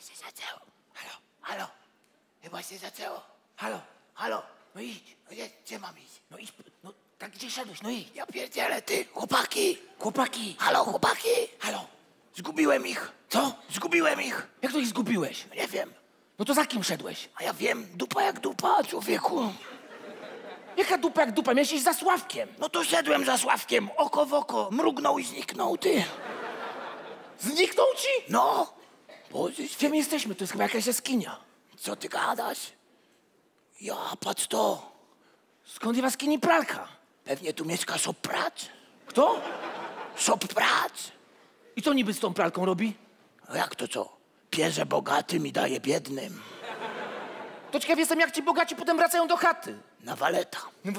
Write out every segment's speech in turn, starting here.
się zaczęło. Halo, halo. Chyba się zaczęło. Halo, halo. No idź. No gdzie mam iść? No idź. No tak gdzie szedłeś? No idź. Ja pierdzielę, ty. Chłopaki. Chłopaki. Halo, chłopaki. Halo. Zgubiłem ich. Co? Zgubiłem ich. Jak to ich zgubiłeś? No nie wiem. No to za kim szedłeś? A ja wiem. Dupa jak dupa, człowieku. Jaka dupa jak dupa? Miałeś iść za Sławkiem. No to szedłem za Sławkiem. Oko w oko. Mrugnął i zniknął, ty. Zniknął ci? No. Gdzie my jesteśmy? To jest chyba jakaś jaskinia. Co ty gadasz? Ja, patrz to. Skąd w jaskini pralka? Pewnie tu mieszka Sopprac. Kto? Sopprac. I co niby z tą pralką robi? A jak to co? Pierze bogatym i daje biednym. To ciekaw jestem, jak ci bogaci potem wracają do chaty. Na waleta.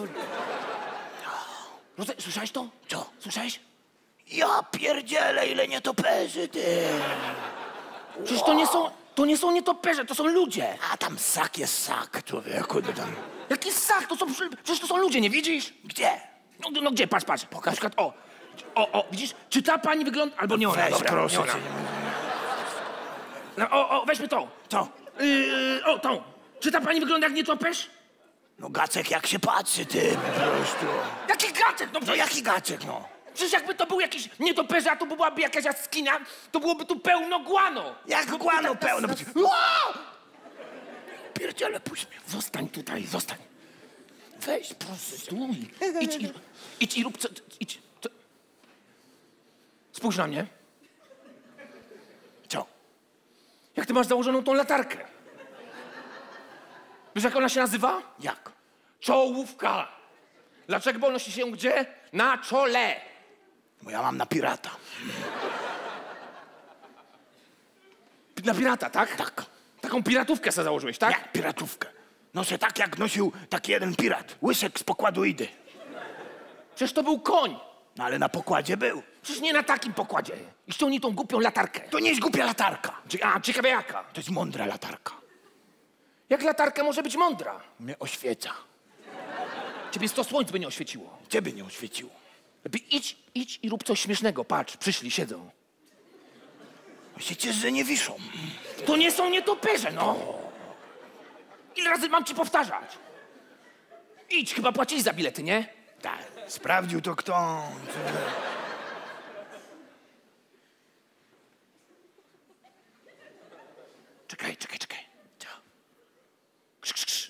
Słyszałeś to? Co? Słyszałeś? Ja pierdzielę, ile nietoperzy, ty. Przecież to nie są nietoperze, to są ludzie. A tam ssak jest ssak, człowieku. Tam. Jaki ssak? Przecież to są ludzie, nie widzisz? Gdzie? No gdzie? Patrz. Pokaż. Na przykład, widzisz? Czy ta pani wygląda... Albo nie ona, Weź, dobra, proszę nie ona. cię. No, weźmy tą. Co? Tą. Czy ta pani wygląda jak nietoperz? No Gacek jak się patrzy, ty, po prostu. Jaki Gacek? No jaki Gacek, no? Przecież jakby to był jakiś nietoperz, a to byłaby jakaś jaskinia, to byłoby tu pełno guano. Jak guano pełno? Pierdziele, puść mnie. Zostań tutaj, zostań. Weź, proszę. Stój. Idź i rób co... Idź. Spójrz na mnie. Co? Jak ty masz założoną tą latarkę? Wiesz, jak ona się nazywa? Jak? Czołówka. Dlaczego? Bo nosi się gdzie? Na czole. Bo ja mam na pirata. Na pirata, tak? Tak. Taką piratówkę sobie założyłeś, tak? Jak piratówkę? Noszę tak, jak nosił taki jeden pirat. Łyszek z pokładu Idy. Przecież to był koń. No ale na pokładzie był. Przecież nie na takim pokładzie. I ściągnij tą głupią latarkę. To nie jest głupia latarka. Ciekawe jaka? To jest mądra latarka. Jak latarka może być mądra? Mnie oświeca. Ciebie 100 słońc by nie oświeciło. Ciebie nie oświeciło. Lepiej idź i rób coś śmiesznego. Patrz, przyszli, siedzą. Się ciesz, że nie wiszą. To nie są nietoperze, no. Ile razy mam ci powtarzać? Idź, chyba płacili za bilety, nie? Tak. Sprawdził to kto. Czekaj. Co? Krz.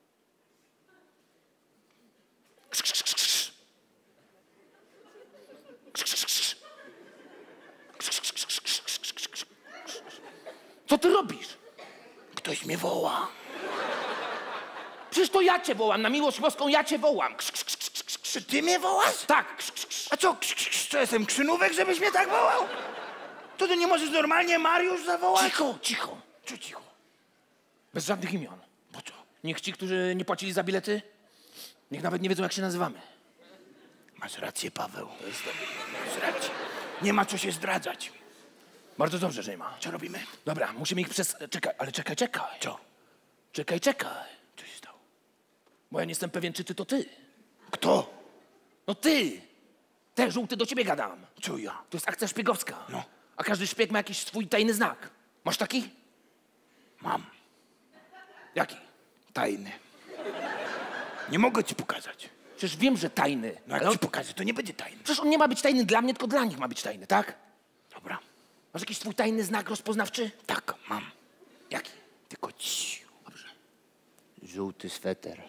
Co ty robisz? Ktoś mnie woła. Przecież to ja cię wołam, na miłość boską ja cię wołam. Czy ty mnie wołasz? Tak. A co, co jestem, krzynówek, żebyś mnie tak wołał? To ty nie możesz normalnie Mariusz zawołać? Cicho. Co cicho? Bez żadnych imion. Po co? Niech ci, którzy nie płacili za bilety, niech nawet nie wiedzą, jak się nazywamy. Masz rację, Paweł. To jest dobre. Masz rację. Nie ma co się zdradzać. Bardzo dobrze, że nie ma. Co robimy? Dobra, musimy ich Czekaj. Co? Czekaj. Co się stało? Bo ja nie jestem pewien, czy ty to ty. Kto? No ty. Ten żółty, do ciebie gadam. Co ja? To jest akcja szpiegowska. No. A każdy szpieg ma jakiś swój tajny znak. Masz taki? Mam. Jaki? Tajny. Nie mogę ci pokazać. Przecież wiem, że tajny. No jak ci pokażę, to nie będzie tajny. Przecież on nie ma być tajny dla mnie, tylko dla nich ma być tajny, tak? Dobra. Masz jakiś swój tajny znak rozpoznawczy? Tak, mam. Jaki? Tylko ciu. Dobrze. Żółty sweter.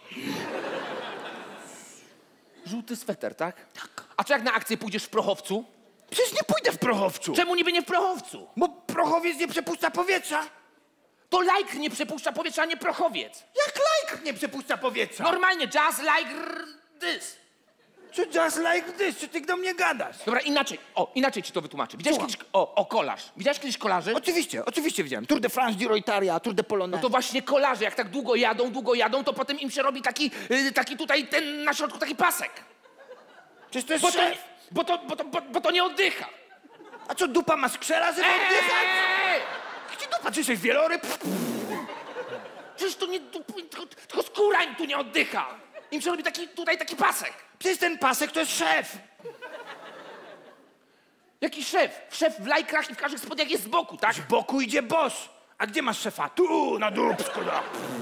Żółty sweter, tak? Tak. A co jak na akcję pójdziesz w prochowcu? Przecież nie pójdę w prochowcu. Czemu niby nie w prochowcu? Bo prochowiec nie przepuszcza powietrza. To lajk nie przepuszcza powietrza, a nie prochowiec. Jak lajk nie przepuszcza powietrza? Normalnie, just like this. Czy just like this? Czy ty do mnie gadasz? Dobra, inaczej ci to wytłumaczę. Widziałeś kiedyś... kolarz. Widziałeś kiedyś kolarzy? Oczywiście widziałem. Tour de France, Giro Italia, Tour de Polonaise. No to właśnie kolarze, jak tak długo jadą, to potem im się robi taki tutaj, ten na środku taki pasek. Przecież to jest szef. Bo to nie oddycha. A co, dupa ma skrzela, żeby oddychać? Gdzie dupa? Czy jesteś wieloryb? Przecież to nie dupa, tylko skóra im tu nie oddycha. Im się robi taki pasek. Przecież ten pasek to jest szef. Jaki szef? Szef w lajkrach i w każdych spodniach jest z boku, tak? Z boku idzie boss. A gdzie masz szefa? Tu, na dupsku, no.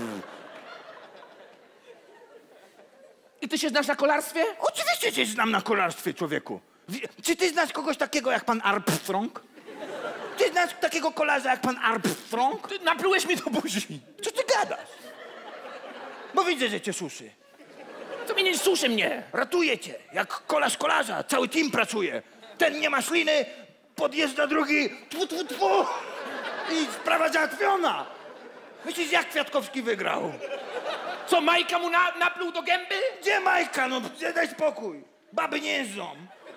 I ty się znasz na kolarstwie? Oczywiście cię znam na kolarstwie, człowieku. Czy ty znasz kogoś takiego jak pan Armstrong? Ty znasz takiego kolarza jak pan Armstrong? Ty naplułeś mi do buzi. Co ty gadasz? Bo widzę, że cię suszy. To mnie nie suszy mnie. Ratuje cię, jak kolarz kolarza. Cały team pracuje. Ten nie ma śliny, podjeżdża drugi, tfu, tfu, tfu. I sprawa załatwiona. Myślisz, jak Kwiatkowski wygrał? Co, Majka mu napluł do gęby? Gdzie Majka? No, daj spokój. Baby nie jedzą.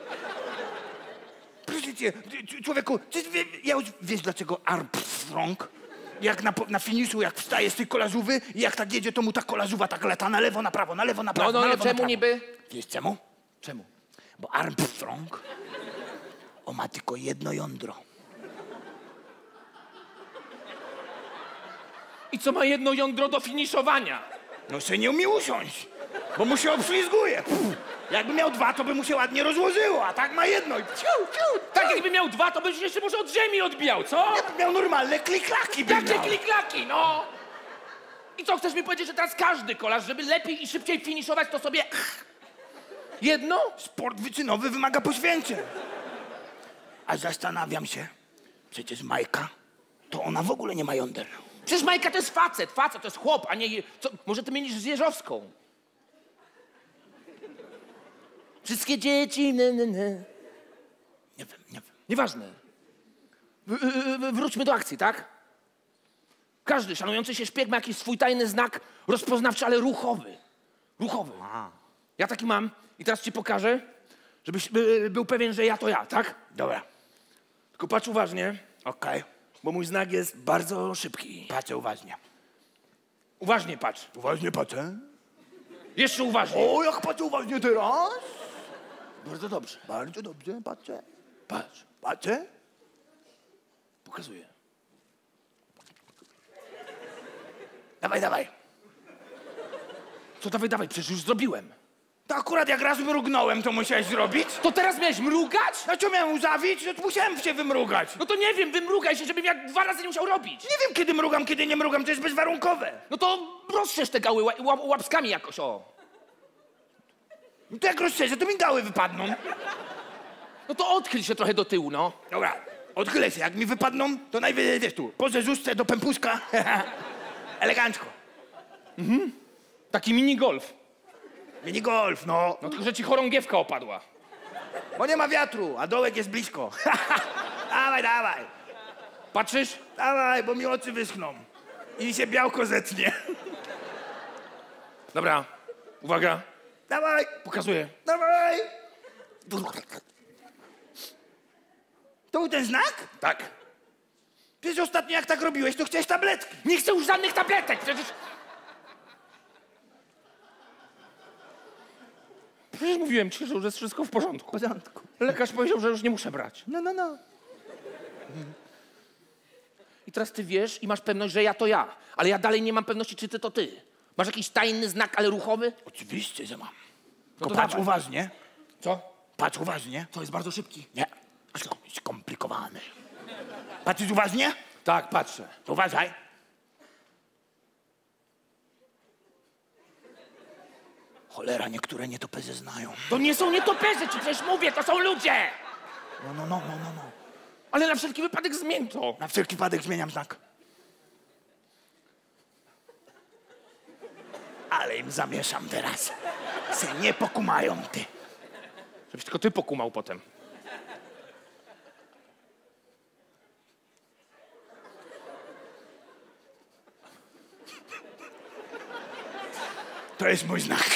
Proszę cię, człowieku, ja już wiesz, dlaczego Armstrong, jak na finiszu, jak wstaje z tej kolażówy i jak tak jedzie, to mu ta kolażówa tak lata na lewo, na prawo, na lewo, na prawo, na lewo, na czemu prawo. niby? Wiesz czemu? Czemu? Bo Armstrong, on ma tylko jedno jądro. I co ma jedno jądro do finiszowania? No się nie umie usiąść, bo mu się obślizguje. Jakby miał dwa, to by mu się ładnie rozłożyło, a tak ma jedno i Tak jakby miał dwa, to byś jeszcze może od ziemi odbijał, co? jakby miał normalne kliklaki. Jakie kliklaki, no! I co, chcesz mi powiedzieć, że teraz każdy kolarz, żeby lepiej i szybciej finiszować, to sobie... jedno? Sport wyczynowy wymaga poświęceń. A zastanawiam się, przecież Majka, to ona w ogóle nie ma jąder. Przecież Majka to jest facet to jest chłop, a nie... Co, może ty mylisz z Jeżowską? Wszystkie dzieci... Nie wiem. Nieważne. Wróćmy do akcji, tak? Każdy szanujący się szpieg ma jakiś swój tajny znak rozpoznawczy, ale ruchowy. Ruchowy. Ja taki mam i teraz ci pokażę, żebyś był pewien, że ja to ja, tak? Dobra, Tylko patrz uważnie, okej. bo mój znak jest bardzo szybki. Patrzę uważnie. Uważnie patrz. Uważnie patrzę. Jeszcze uważnie. O, jak patrzę uważnie teraz? Bardzo dobrze. Bardzo dobrze, patrzę. Patrz. Patrzę? Pokazuję. Dawaj. Co dawaj, przecież już zrobiłem. To akurat jak raz mrugnąłem, to musiałeś zrobić? To teraz miałeś mrugać? No co miałem łzawić? No to musiałem się wymrugać. No to nie wiem, wymrugaj się, żebym ja 2 razy nie musiał robić. Nie wiem, kiedy mrugam, kiedy nie mrugam, to jest bezwarunkowe. No to rozszerz te gały łapskami jakoś, o. No to jak rozszerzę, to mi gały wypadną. No to odchyl się trochę do tyłu, no. Dobra, odchylę się. Jak mi wypadną, to najwyżej, wiesz tu, po zerzutce do pępuszka. Elegancko. Taki mini golf. Minigolf, no. No tylko, że ci chorągiewka opadła. Bo nie ma wiatru, a dołek jest blisko. Dawaj. Patrzysz? Dawaj, bo mi oczy wyschną. I się białko zetnie. Dobra, uwaga, Dawaj, pokazuję. dawaj. To był ten znak? Tak. Przecież ostatnio jak tak robiłeś, to chciałeś tabletki. Nie chcę już żadnych tabletek, przecież mówiłem ci, że już jest wszystko w porządku. W porządku. Lekarz powiedział, że już nie muszę brać. No. I teraz ty wiesz i masz pewność, że ja to ja. Ale ja dalej nie mam pewności, czy ty to ty. Masz jakiś tajny znak, ale ruchowy? Oczywiście, że mam. No Tylko to patrz dawaj. uważnie. Co? Patrz uważnie. To jest bardzo szybki. Nie, skomplikowany. Patrzysz uważnie? Tak, patrzę. To uważaj. Cholera, niektóre nietoperze znają. To nie są nietoperze, ci przecież mówię, to są ludzie! No. Ale na wszelki wypadek zmień to. Na wszelki wypadek zmieniam znak. Ale im zamieszam teraz. Se nie pokumają, ty. Żebyś tylko ty pokumał potem. To jest mój znak.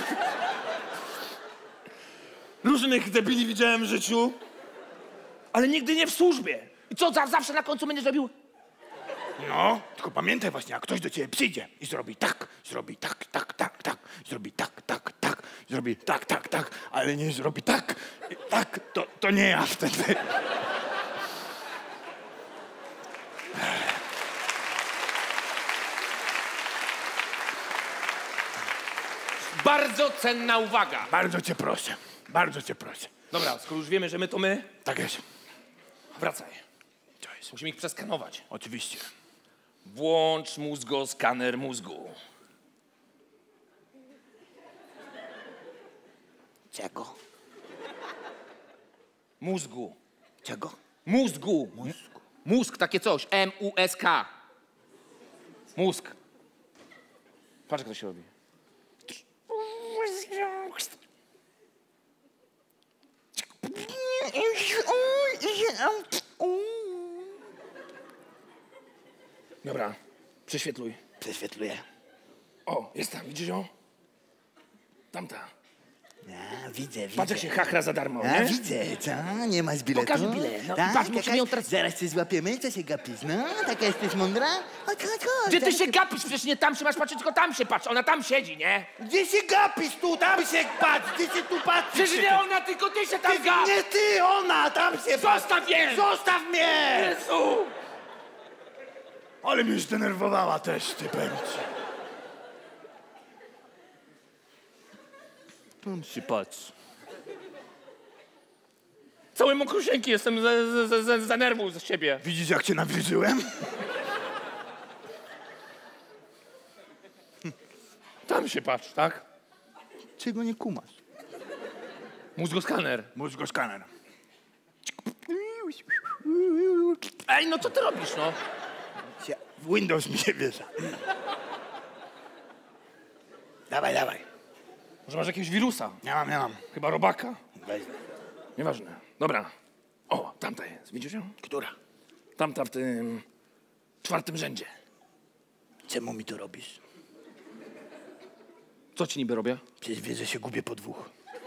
Różnych debili widziałem w życiu, ale nigdy nie w służbie. I co, zawsze na końcu będziesz robił? No, tylko pamiętaj właśnie, jak ktoś do ciebie przyjdzie i zrobi tak, zrobi tak, zrobi tak, zrobi tak, ale nie zrobi tak, to nie ja wtedy. Bardzo cenna uwaga. Bardzo cię proszę. Dobra, skoro już wiemy, że my to my, Tak jest. wracaj. To jest. Musimy ich przeskanować. Oczywiście. Włącz mózgoskaner mózgu. Czego? Mózgu. Czego? Mózgu. Mózgu. Mózg, takie coś. M-U-S-K. Mózg. Patrz, jak to się robi. Dobra, prześwietluj. Prześwietluję. O, jest tam, widzisz ją? Tamta. Ja, widzę. Patrz, jak się chachra za darmo, A, nie? widzę, co? Nie masz biletu? Pokaż bilet, no, Tak? patrz, musimy Jakaś- ją teraz- Zaraz cię złapiemy, co się gapisz, no? Taka jesteś mądra? Chodź. Gdzie ty zaraz- się gapisz? Przecież nie tam się masz patrzeć, tylko tam się patrz. Ona tam siedzi, nie? Gdzie się gapisz tu? Tam się patrz! Gdzie się tu patrzysz? Przecież nie ona, tylko ty się tam gapisz! Nie ty, ona! Tam się patrz! Zostaw je! Zostaw mnie! Jezu! Ale mnie zdenerwowała też, ty pędź. Tam się patrz. Cały mokrusieńki jestem za nerwu z siebie. Widzisz, jak cię nawilżyłem? Tam się patrz, tak? Czego nie kumasz? Mózgoskaner. Mózgoskaner. Ej, no co ty robisz, no? Windows mi się wiesza. Dawaj. Może masz jakiegoś wirusa? Ja mam. Chyba robaka. Weź. Nieważne. Dobra. O, tamta jest. Widzisz ją? Która? Tamta w tym 4. rzędzie. Czemu mi to robisz? Co ci niby robię? Przecież wiesz, że się gubię po 2.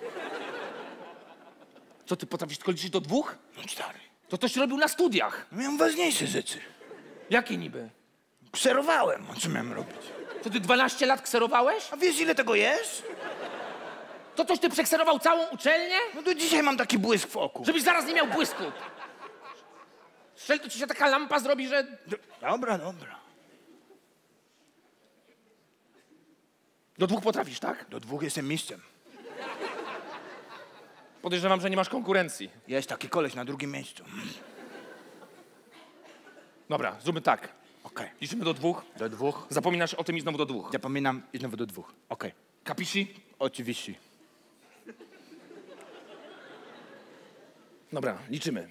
Co, ty potrafisz tylko liczyć do 2? No 4. To ktoś robił na studiach. Miałem ważniejsze rzeczy. Jakie niby? Kserowałem. A co miałem robić? To ty 12 lat kserowałeś? A wiesz, ile tego jest? To coś ty przekserował całą uczelnię? No do dzisiaj mam taki błysk w oku. Żebyś zaraz nie miał błysku. Strzel, to ci się taka lampa zrobi, że... Dobra. Do 2 potrafisz, tak? Do 2 jestem mistrzem. Podejrzewam, że nie masz konkurencji. Jest taki koleś na 2. miejscu. Dobra, zróbmy tak. Okej. Liczymy do 2. Do 2. Zapominasz o tym i znowu do 2. Zapominam i znowu do 2. Okej. Kapisi? Oczywiście. Dobra, liczymy.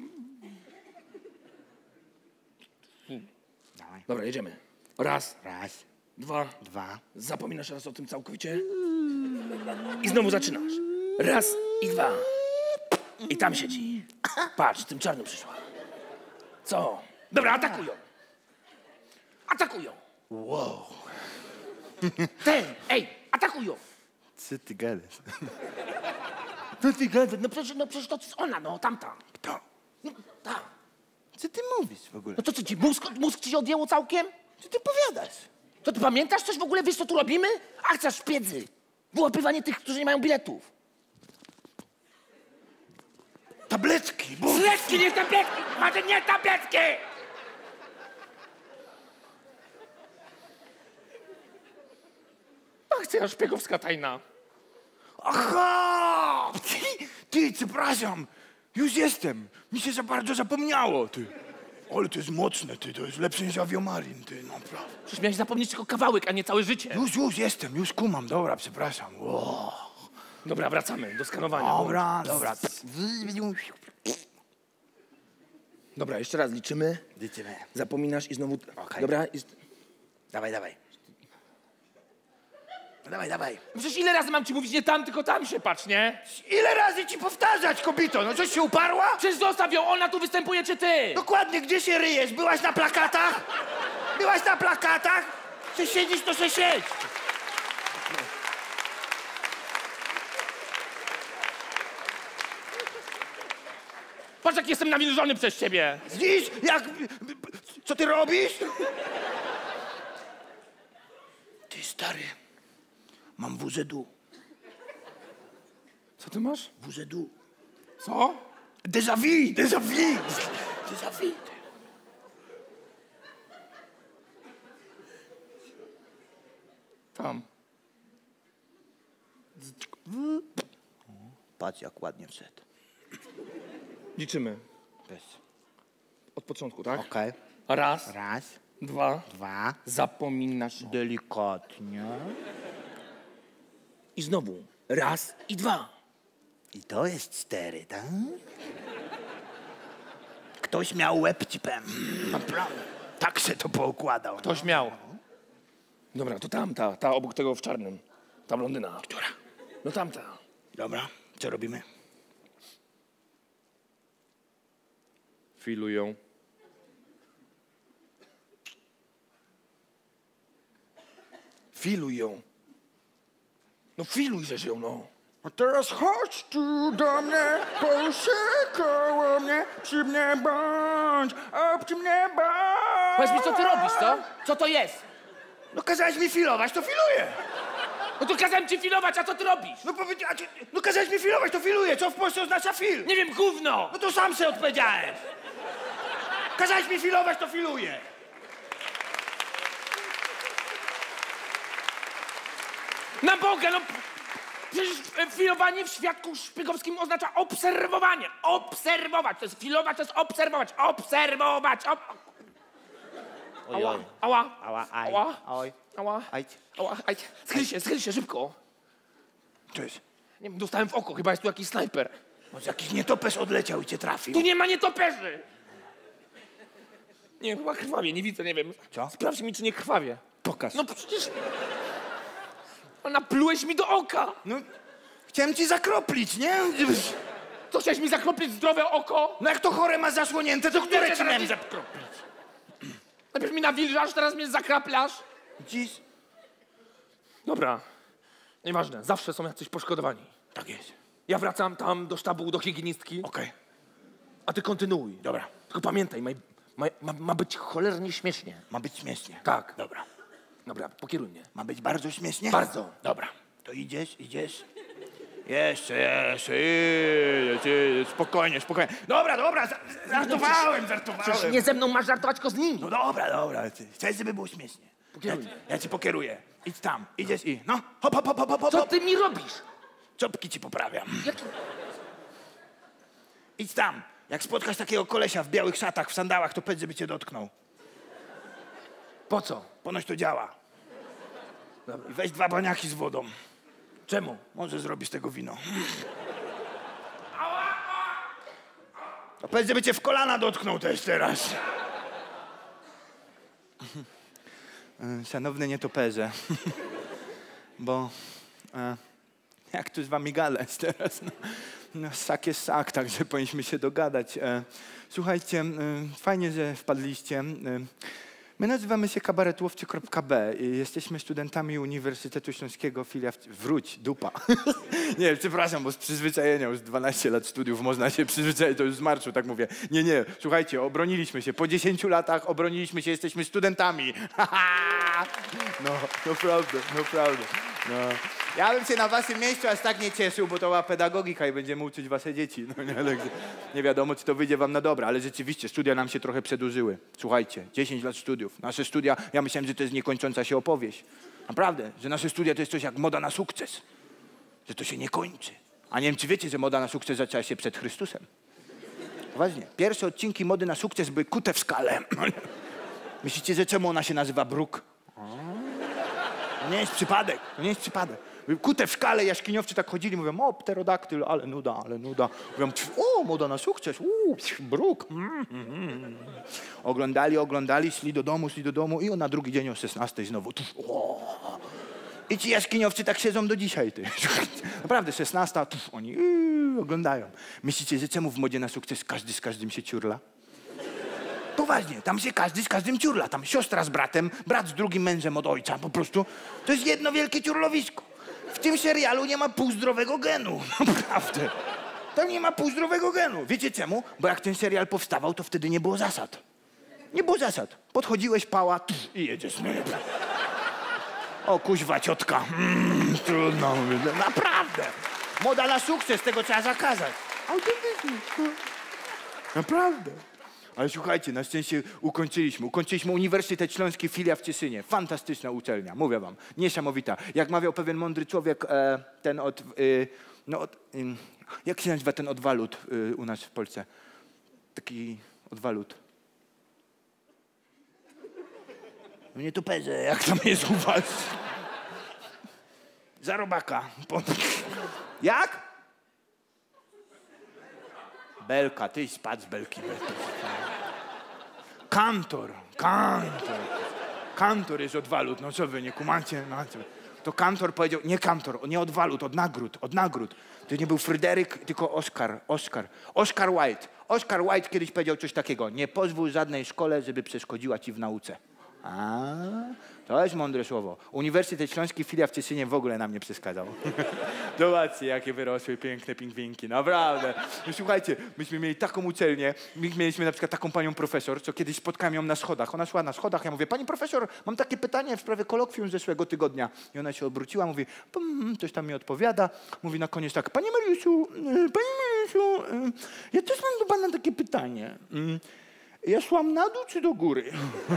Dawaj. Dobra, jedziemy. Raz, Raz, 2. 2. Zapominasz raz o tym całkowicie. I znowu zaczynasz. Raz i 2. I tam siedzi. Patrz, tym czarnym przyszła. Co? Dobra, atakują. Atakują. Wow. Ej, atakują. Co ty gadasz? No przecież to jest ona, no, tamta. Kto? No, ta. Co ty mówisz w ogóle? No to co ci, mózg ci się odjęło całkiem? Co ty powiadasz? To ty pamiętasz coś w ogóle? Wiesz, co tu robimy? Akcja szpiedzy. Wyłapywanie tych, którzy nie mają biletów. Tabletki, bo... Tabletki, nie tabletki! Macie nie tabletki! Akcja szpiegowska tajna. Aha! Ty, przepraszam. Już jestem. Mi się za bardzo zapomniało, ty. Ale to jest mocne, ty. To jest lepsze niż Aviomarin, ty. Naprawdę. Przecież miałeś zapomnieć tylko kawałek, a nie całe życie. Już jestem. Już kumam. Dobra, przepraszam. Wow. Dobra, wracamy do skanowania. Dobra. Dobra, jeszcze raz liczymy. Liczymy. Zapominasz i znowu... Okej. Dobra. Dawaj. Dawaj. Przecież ile razy mam ci mówić, nie tam, tylko tam się patrz, nie? Ile razy ci powtarzać, kobito? No coś się uparła? Przecież zostaw ją, ona tu występuje, czy ty? Dokładnie, gdzie się ryjesz? Byłaś na plakatach? Czy siedzisz, to się siedź. Patrz, jak jestem nawilżony przez ciebie. Dziś, jak... Co ty robisz? Ty, stary, mam WZU. Co ty masz? WZU. Co? Déjà vu. Tam. Patrz, jak ładnie wszedł. Liczymy. Bez. Od początku, tak? Okej. Raz, Raz, 2. 2. Zapominasz. Delikatnie. I znowu. 1 i 2. I to jest 4, tak? Ktoś miał łeb cipem. Naprawdę. Tak się to poukładał. Ktoś miał. Dobra, to tamta, ta obok tego w czarnym. Ta blondyna. Która? No tamta. Dobra, co robimy? Filują. Filuj ją. No filuj, żeś ją, no. A teraz chodź tu do mnie, połóż się koło mnie, przy mnie bądź, przy mnie bądź. Powiedz mi, co ty robisz, co? Co to jest? No kazałeś mi filować, to filuję. No to kazałem ci filować, a co ty robisz? No kazałeś mi filować, to filuję. Co w Polsce oznacza fil? Nie wiem, gówno! No to sam se odpowiedziałeś. Kazałeś mi filować, to filuję. Na Boga, no... Przecież filowanie w świadku szpiegowskim oznacza obserwowanie. Obserwować. To jest filować, to jest obserwować. Obserwować. Ała, ała. Ała, aj. Ała. Oj. Ała. Aj. Ała, aj. Schyl się, szybko. Co jest? Nie wiem, dostałem w oko, chyba jest tu jakiś snajper. Może jakiś nietoperz odleciał i cię trafił. Tu nie ma nietoperzy! Nie, chyba krwawie, nie widzę, nie wiem. Co? Sprawdź mi, czy nie krwawie. Pokaż. No przecież... Naplułeś mi do oka! No, chciałem ci zakroplić, nie? Co, chciałeś mi zakroplić zdrowe oko? No jak to chore ma zasłonięte, to które ci miałem teraz- zakroplić? Najpierw mi nawilżasz, teraz mnie zakraplasz. Dziś? Dobra, nieważne, zawsze są jacyś poszkodowani. Tak jest. Ja wracam tam do sztabu, do higienistki, Okej. a ty kontynuuj. Dobra. Tylko pamiętaj, ma być cholernie śmiesznie. Ma być śmiesznie. Tak. Dobra. Dobra, pokieruj mnie. Ma być bardzo śmiesznie? Bardzo. Dobra. To idziesz. Jeszcze. Spokojnie. Dobra, żartowałem. Przecież nie ze mną masz żartować, tylko z nimi. No dobra. Chcesz, żeby było śmiesznie. Pokieruj. Ja ci pokieruję. Idź tam, idziesz i... No, hop. Co ty mi robisz? Czopki ci poprawiam. Jaki... Idź tam. Jak spotkasz takiego kolesia w białych szatach, w sandałach, to powiedz, żeby cię dotknął. Po co? Ponoć to działa. Dobra. I weź 2 baniaki z wodą. Czemu? Może zrobisz tego wino. To powiedz, żeby cię w kolana dotknął też teraz. Szanowny nietoperze, bo jak tu z wami gadać teraz? No, ssak jest sak, także powinniśmy się dogadać. Słuchajcie, fajnie, że wpadliście. My nazywamy się kabaretłowcy.b i jesteśmy studentami Uniwersytetu Śląskiego, filia... Wróć, dupa. Nie, przepraszam, bo z przyzwyczajenia już 12 lat studiów można się przyzwyczaić, to już z marszu tak mówię. Nie, słuchajcie, obroniliśmy się. Po 10 latach obroniliśmy się, jesteśmy studentami. No, naprawdę. No. Ja bym się na waszym miejscu aż tak nie cieszył, bo to była pedagogika i będziemy uczyć wasze dzieci. No, nie wiadomo, czy to wyjdzie wam na dobre, ale rzeczywiście studia nam się trochę przedłużyły. Słuchajcie, 10 lat studiów. Nasze studia, ja myślałem, że to jest niekończąca się opowieść. Naprawdę, że nasze studia to jest coś jak moda na sukces. Że to się nie kończy. A nie wiem, czy wiecie, że moda na sukces zaczęła się przed Chrystusem. Poważnie. Pierwsze odcinki mody na sukces były kute w skale. Myślicie, że czemu ona się nazywa bruk? To nie jest przypadek. Kute w szkale, jaskiniowcy tak chodzili, mówią, o, pterodaktyl, ale nuda. Mówią, o, moda na sukces, bruk. Oglądali, szli do domu i na drugi dzień o 16 znowu. I ci jaskiniowcy tak siedzą do dzisiaj, ty. Naprawdę, 16, oni oglądają. Myślicie, że czemu w modzie na sukces każdy z każdym się ciurla? Poważnie, tam się każdy z każdym ciurla. Tam siostra z bratem, brat z drugim mężem od ojca. Po prostu to jest jedno wielkie ciurlowisko. W tym serialu nie ma półzdrowego genu. Naprawdę. Tam nie ma półzdrowego genu. Wiecie czemu? Bo jak ten serial powstawał, to wtedy nie było zasad. Podchodziłeś, pała i jedziesz. O, kuźwa, ciotka. Trudno. Naprawdę. Moda na sukces, tego trzeba zakazać. Naprawdę. Ale słuchajcie, na szczęście ukończyliśmy. Ukończyliśmy Uniwersytet Śląski, filia w Cieszynie. Fantastyczna uczelnia, mówię wam. Niesamowita. Jak mawiał pewien mądry człowiek, ten od... jak się nazywa ten od walut u nas w Polsce? Taki od walut. No nie tupeze, jak tam jest u was? Za robaka. Jak? Belka, tyś spadł z belki. Kantor. Kantor jest od walut, no co wy, nie kumacie? No, to kantor powiedział, nie kantor, nie od walut, od nagród. To nie był Fryderyk, tylko Oscar Wilde. Oscar Wilde kiedyś powiedział coś takiego, nie pozwól żadnej szkole, żeby przeszkodziła ci w nauce. To jest mądre słowo. Uniwersytet Śląski, filia w Cieszynie w ogóle nam nie przeszkadzał. Zobaczcie, jakie wyrosły piękne pingwinki, naprawdę. No, słuchajcie, myśmy mieli taką uczelnię, mieliśmy na przykład taką panią profesor, co kiedyś spotkałem ją na schodach. Ona szła na schodach, ja mówię, pani profesor, mam takie pytanie w sprawie kolokwium z zeszłego tygodnia. I ona się obróciła, mówi, coś tam mi odpowiada. Mówi na koniec tak, panie Mariuszu, ja też mam do pana takie pytanie. Ja szłam na dół czy do góry?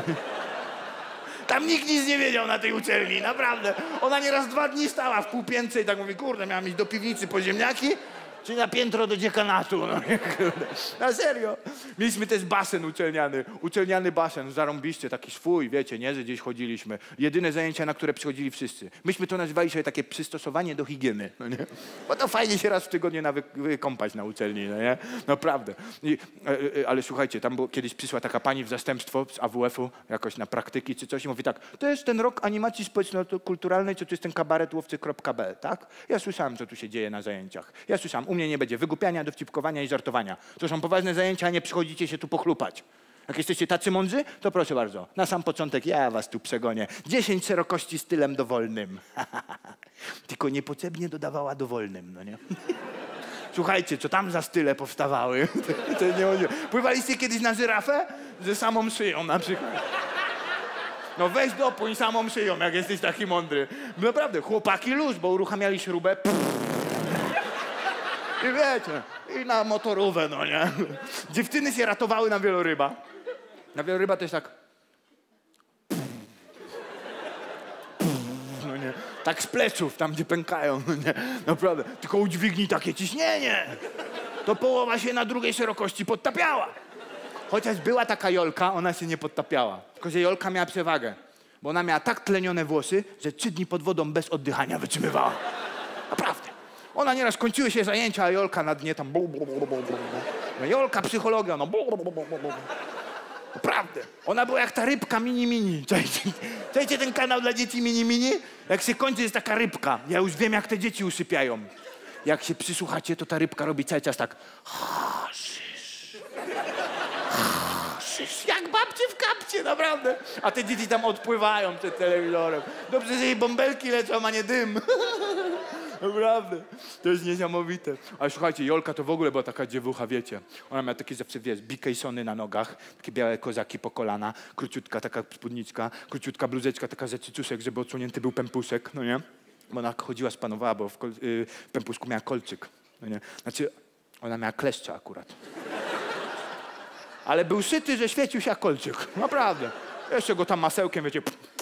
Tam nikt nic nie wiedział na tej uczelni, naprawdę. Ona nieraz 2 dni stała w półpiętrze i tak mówi, kurde, miałam iść do piwnicy po ziemniaki, czy na piętro do dziekanatu. No, na serio. Mieliśmy też basen uczelniany basen, zarąbiście, taki swój, wiecie, nie, że gdzieś chodziliśmy. Jedyne zajęcia, na które przychodzili wszyscy. Myśmy to nazywali sobie takie przystosowanie do higieny, no nie? Bo to fajnie się raz w tygodniu wykąpać na uczelni, no nie? Naprawdę. Ale słuchajcie, tam kiedyś przyszła taka pani w zastępstwo z AWF-u, jakoś na praktyki czy coś i mówi tak, to jest ten rok animacji społeczno-kulturalnej, czy to jest ten kabaret łowcy.pl, tak? Ja słyszałem, co tu się dzieje na zajęciach. Ja słyszałem, u mnie nie będzie wygłupiania, dowcipkowania i żartowania. To są poważne zajęcia, a nie przychodzicie się tu pochlupać. Jak jesteście tacy mądrzy, to proszę bardzo, na sam początek ja was tu przegonię. 10 szerokości stylem dowolnym. Tylko niepotrzebnie dodawała dowolnym, no nie? Słuchajcie, co tam za style powstawały. Pływaliście kiedyś na żyrafę? Ze samą szyją na przykład. No weź dopłyń samą szyją, jak jesteś taki mądry. Naprawdę, chłopaki luz, bo uruchamiali śrubę. I wiecie, i na motorówę, no nie? Dziewczyny się ratowały na wieloryba. Na wieloryba to jest tak... No nie? Tak z pleców, tam gdzie pękają, no nie? Naprawdę. Tylko udźwignij takie ciśnienie. To połowa się na drugiej szerokości podtapiała. Chociaż była taka Jolka, ona się nie podtapiała. Tylko że Jolka miała przewagę. Bo ona miała tak tlenione włosy, że 3 dni pod wodą bez oddychania wytrzymywała. Naprawdę. Ona nieraz kończyły się zajęcia, a Jolka na dnie tam... No Jolka, psychologia, no... Naprawdę. Ona była jak ta rybka mini. Czajcie ten kanał dla dzieci mini? Jak się kończy, jest taka rybka. Ja już wiem, jak te dzieci usypiają. Jak się przysłuchacie, to ta rybka robi cały czas tak... Jak babcie w kapcie, naprawdę. A te dzieci tam odpływają przed telewizorem. Dobrze, że jej bąbelki lecą, a nie dym. Naprawdę. To jest niesamowite. Ale słuchajcie, Jolka to w ogóle była taka dziewucha, wiecie. Ona miała takie zawsze, wiesz, bikejsony na nogach, takie białe kozaki po kolana, króciutka taka spódniczka, króciutka bluzeczka taka ze cycuszek, żeby odsłonięty był pępusek, no nie? Bo ona chodziła, spanowała, bo w pępusku miała kolczyk, no nie? Znaczy, ona miała kleszcza akurat. Ale był szyty, że świecił się jak kolczyk. Naprawdę. Jeszcze go tam masełkiem, wiecie...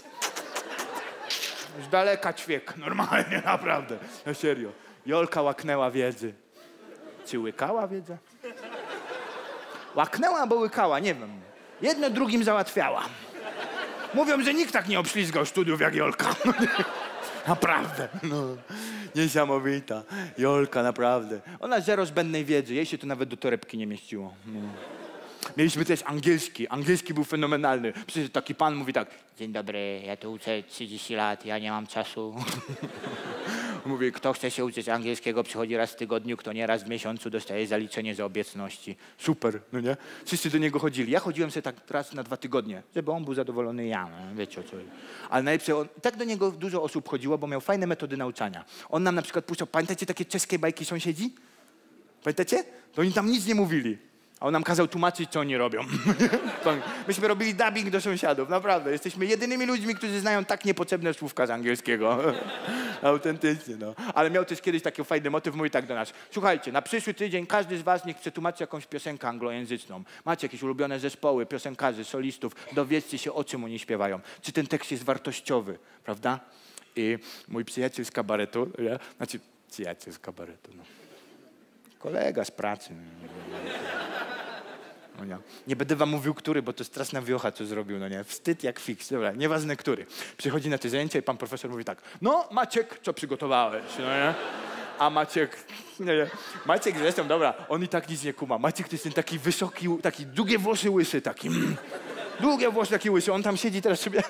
Z daleka ćwiek, normalnie, naprawdę. Na serio. Jolka łaknęła wiedzy. Czy łykała wiedzę? Łaknęła, bo łykała, nie wiem. Jedno drugim załatwiała. Mówią, że nikt tak nie obślizgał studiów jak Jolka. Naprawdę. No. Niesamowita. Jolka, naprawdę. Ona zero zbędnej wiedzy. Jej się to nawet do torebki nie mieściło. No. Mieliśmy też angielski. Angielski był fenomenalny. Przecież taki pan mówi tak, dzień dobry, ja tu uczę 30 lat, ja nie mam czasu. Mówi, kto chce się uczyć angielskiego, przychodzi raz w tygodniu, kto nie raz w miesiącu dostaje zaliczenie za obecności. Super, no nie? Wszyscy do niego chodzili. Ja chodziłem sobie tak raz na 2 tygodnie, żeby on był zadowolony ja, no, wiecie o co. Ale najlepsze, tak do niego dużo osób chodziło, bo miał fajne metody nauczania. On nam na przykład puszczał, pamiętacie takie czeskie bajki sąsiedzi? Pamiętacie? To oni tam nic nie mówili. A on nam kazał tłumaczyć, co oni robią. Myśmy robili dubbing do sąsiadów, naprawdę. Jesteśmy jedynymi ludźmi, którzy znają tak niepotrzebne słówka z angielskiego. Autentycznie, no. Ale miał też kiedyś taki fajny motyw, mówi tak do nas. Słuchajcie, na przyszły tydzień każdy z was niech przetłumaczy jakąś piosenkę anglojęzyczną. Macie jakieś ulubione zespoły, piosenkarzy, solistów. Dowiedzcie się, o czym oni śpiewają. Czy ten tekst jest wartościowy, prawda? I mój przyjaciel z kabaretu, ja? Znaczy przyjaciel z kabaretu, no. Kolega z pracy. No nie. Nie będę wam mówił, który, bo to straszna wiocha, co zrobił, no nie. Wstyd jak fiks, dobra, nieważne który. Przychodzi na te zajęcia i pan profesor mówi tak, no Maciek, co przygotowałeś, no nie? A Maciek, nie, Maciek zresztą, dobra, on i tak nic nie kuma. Maciek to jest ten taki wysoki, taki długie włosy łysy, taki, długie włosy taki łysy, on tam siedzi teraz sobie.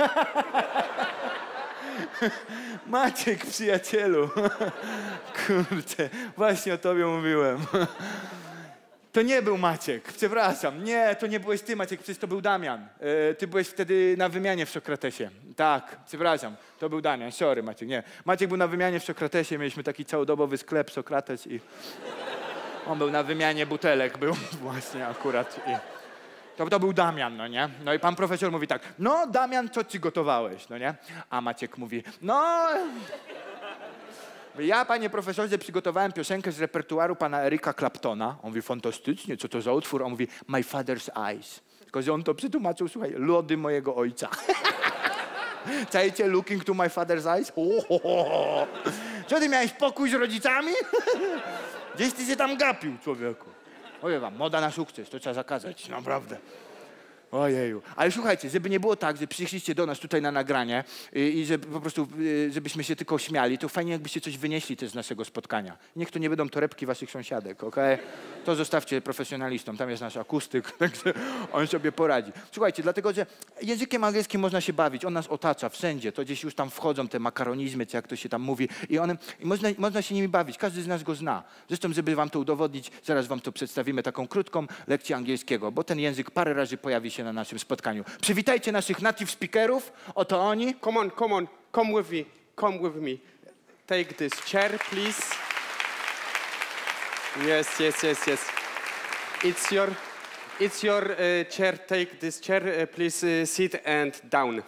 Maciek, przyjacielu. Kurczę, właśnie o tobie mówiłem. To nie był Maciek, przepraszam. Nie, to nie byłeś ty, Maciek, przecież to był Damian. Ty byłeś wtedy na wymianie w Sokratesie. Tak, przepraszam, to był Damian. Sorry, Maciek, nie. Maciek był na wymianie w Sokratesie, mieliśmy taki całodobowy sklep Sokrates i on był na wymianie butelek, był właśnie akurat. To był Damian, no nie? No i pan profesor mówi tak, no Damian, co ci gotowałeś, no nie? A Maciek mówi, no... Ja, panie profesorze, przygotowałem piosenkę z repertuaru pana Erika Claptona. On mówi, fantastycznie, co to za utwór? On mówi, My Father's Eyes. Tylko, że on to przetłumaczył, słuchaj, lody mojego ojca. Czajcie, looking to my father's eyes? Co, ty miałeś pokój z rodzicami? Gdzieś ty się tam gapił, człowieku. Powiem wam, moda na sukces, to trzeba zakazać, naprawdę. Ojeju. Ale słuchajcie, żeby nie było tak, że przyszliście do nas tutaj na nagranie i żeby po prostu, żebyśmy się tylko śmiali, to fajnie jakbyście coś wynieśli też z naszego spotkania. Niech to nie będą torebki waszych sąsiadek, okej? To zostawcie profesjonalistom, tam jest nasz akustyk, także on sobie poradzi. Słuchajcie, dlatego, że językiem angielskim można się bawić, on nas otacza wszędzie, to gdzieś już tam wchodzą te makaronizmy, czy jak to się tam mówi i można się nimi bawić, każdy z nas go zna. Zresztą, żeby wam to udowodnić, zaraz wam to przedstawimy, taką krótką lekcję angielskiego, bo ten język parę razy pojawi się na naszym spotkaniu. Przywitajcie naszych native speakerów, oto oni. Come on, come with me. Take this chair, please. Yes. It's your chair. Take this chair, please sit and down.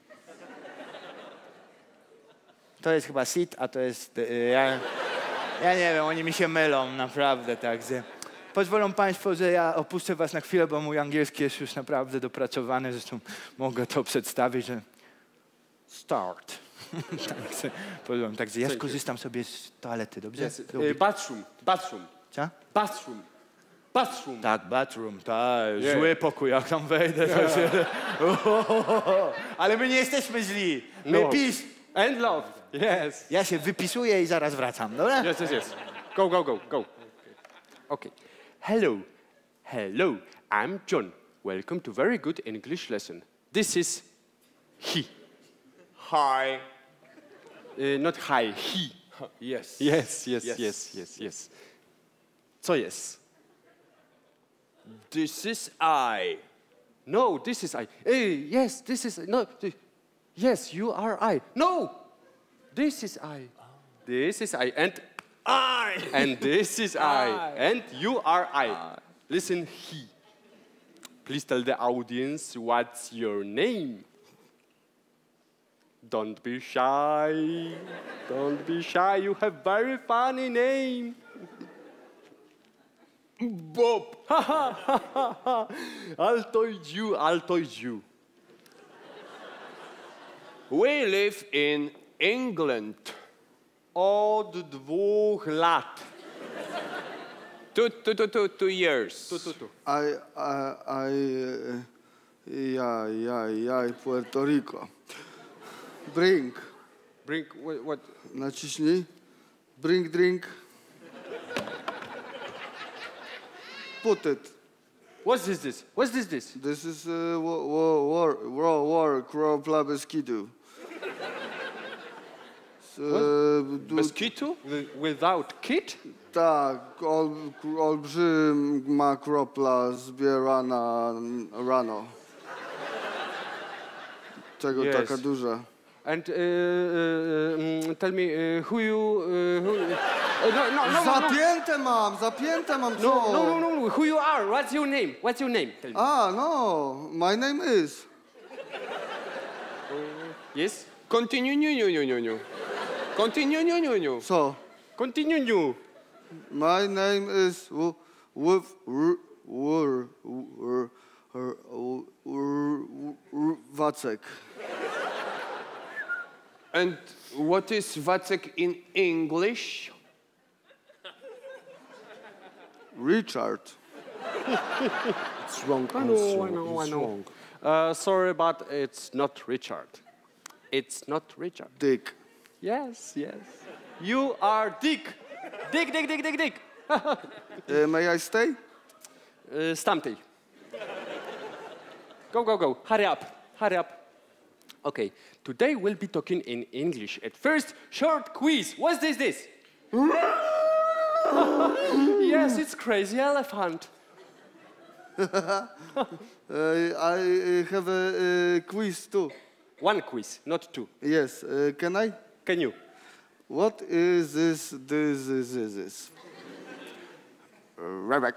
To jest chyba sit, a to jest... ja nie wiem, oni mi się mylą, naprawdę, także... Pozwolą państwo, że ja opuszczę was na chwilę, bo mój angielski jest już naprawdę dopracowany, zresztą mogę to przedstawić, że... Start. Także ja skorzystam sobie z toalety, dobrze? Yes. Bathroom. Co? Bathroom. Tak, bathroom, tak. Yeah. Zły pokój, jak tam wejdę, to się... Ale my nie jesteśmy źli. My No. peace And love. Yes. Ja się wypisuję i zaraz wracam, dobra? Yes. Go. Okay. Hello. I'm John. Welcome to very good English lesson. This is he. Hi. Not hi, he. Yes. Yes. Co jest? This is I. No, this is I. Yes, this is no. Yes, you are I. No, this is I. This is I and I. and this is I and you are I. Listen, he. Please tell the audience what's your name. Don't be shy. You have very funny name. Bob. I'll told you. We live in England. Od 2 lat. 2 years. Tu. Puerto Rico. Bring. What? Naciśnij. Bring drink. Put it. What's this? This is war, crop labeskidu. Beskitu? Without kit? Tak, olbrzyma kropla zbierana rano. Czego Yes. taka duża? And tell me who you no. Zapięte mam, co? No. Who you are? What's your name? Tell me. No, my name is. Yes. Continue. Continue. Co? Continue. My name is Wacek. And what is Wacek in English? Richard. It's wrong I know. wrong. Sorry, but it's not Richard. It's not Richard. Dick. Yes. You are Dick. Dick. May I stay? Z tamtej. Go. Hurry up. Okay, today we'll be talking in English. At first, short quiz. What's this? Yes, it's crazy elephant. I have a quiz too. One quiz, not two. Yes, can I? Can you? What is this? Rabbit.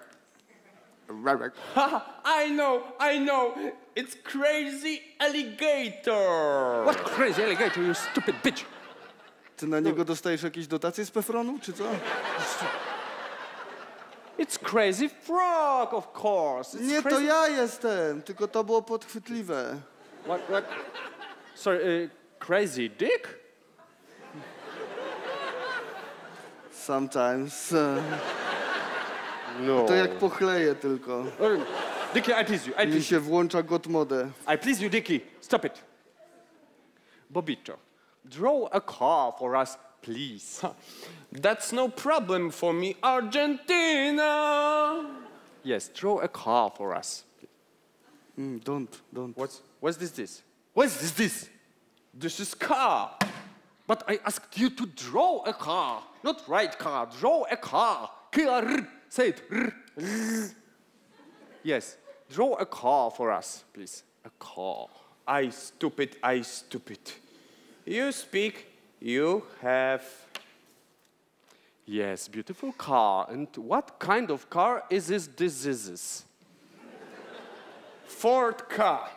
I know. It's crazy alligator. What crazy alligator, you stupid bitch? Ty na niego dostajesz jakieś dotacje z Pefronu, czy co? It's crazy frog, of course. It's Nie, to crazy... ja jestem, tylko to było podchwytliwe. What? Sorry, crazy dick? Sometimes. No. To jak pochleję tylko. Dickie, I please you. Mi się włącza God Mode. I please you, Dickie. Stop it. Bobito, draw a car for us, please. That's no problem for me, Argentina. Yes, draw a car for us. Don't. What's this? What's this? This is car. But I asked you to draw a car, not write car. Draw a car. Car. Say it. Yes, draw a car for us, please. A car. I stupid. You speak, you have. Yes, beautiful car. And what kind of car is this? This is. Ford car.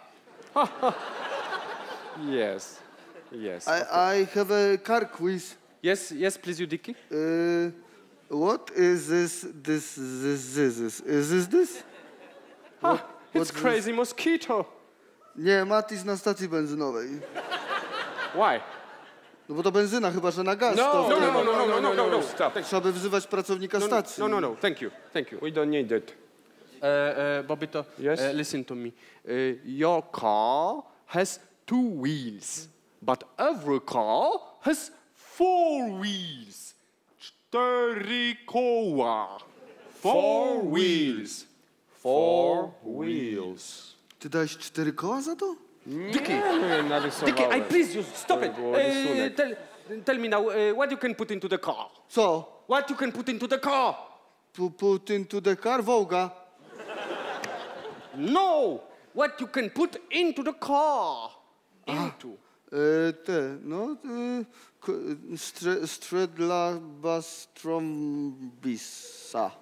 Yes. I have a car quiz. Yes, please, you, Dickie. What is this? Is this? It's crazy mosquito. Nie, Matis na stacji benzynowej. Why? No bo to benzyna, chyba że na gaz. No, to no, stop. Trzeba by wzywać pracownika stacji. No. Thank you. We don't need it. Bobito, Yes? listen to me. Your car has 2 wheels, but every car has 4 wheels. 4 koła. 4 wheels. 4 wheels. Ty dałeś 4 koła za to? Dickie, I please you, stop it. Tell me now, what you can put into the car? Co? What you can put into the car? Put into the car? Wołga. No! What you can put into the car? Into. Stredla Bastrombisa.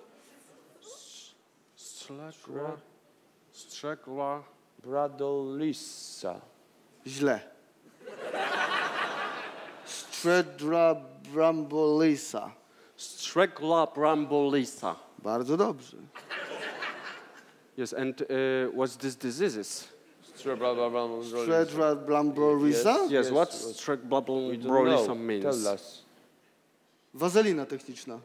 Strzegła. Bradolisa. Źle. Stredla Brambolisa. Strzegła Brambolisa. Bardzo dobrze. Yes, and what's this diseases? Stredla Brambolisa? Yes, what Strzegła Brambolisa means? Tell us. Wazelina techniczna.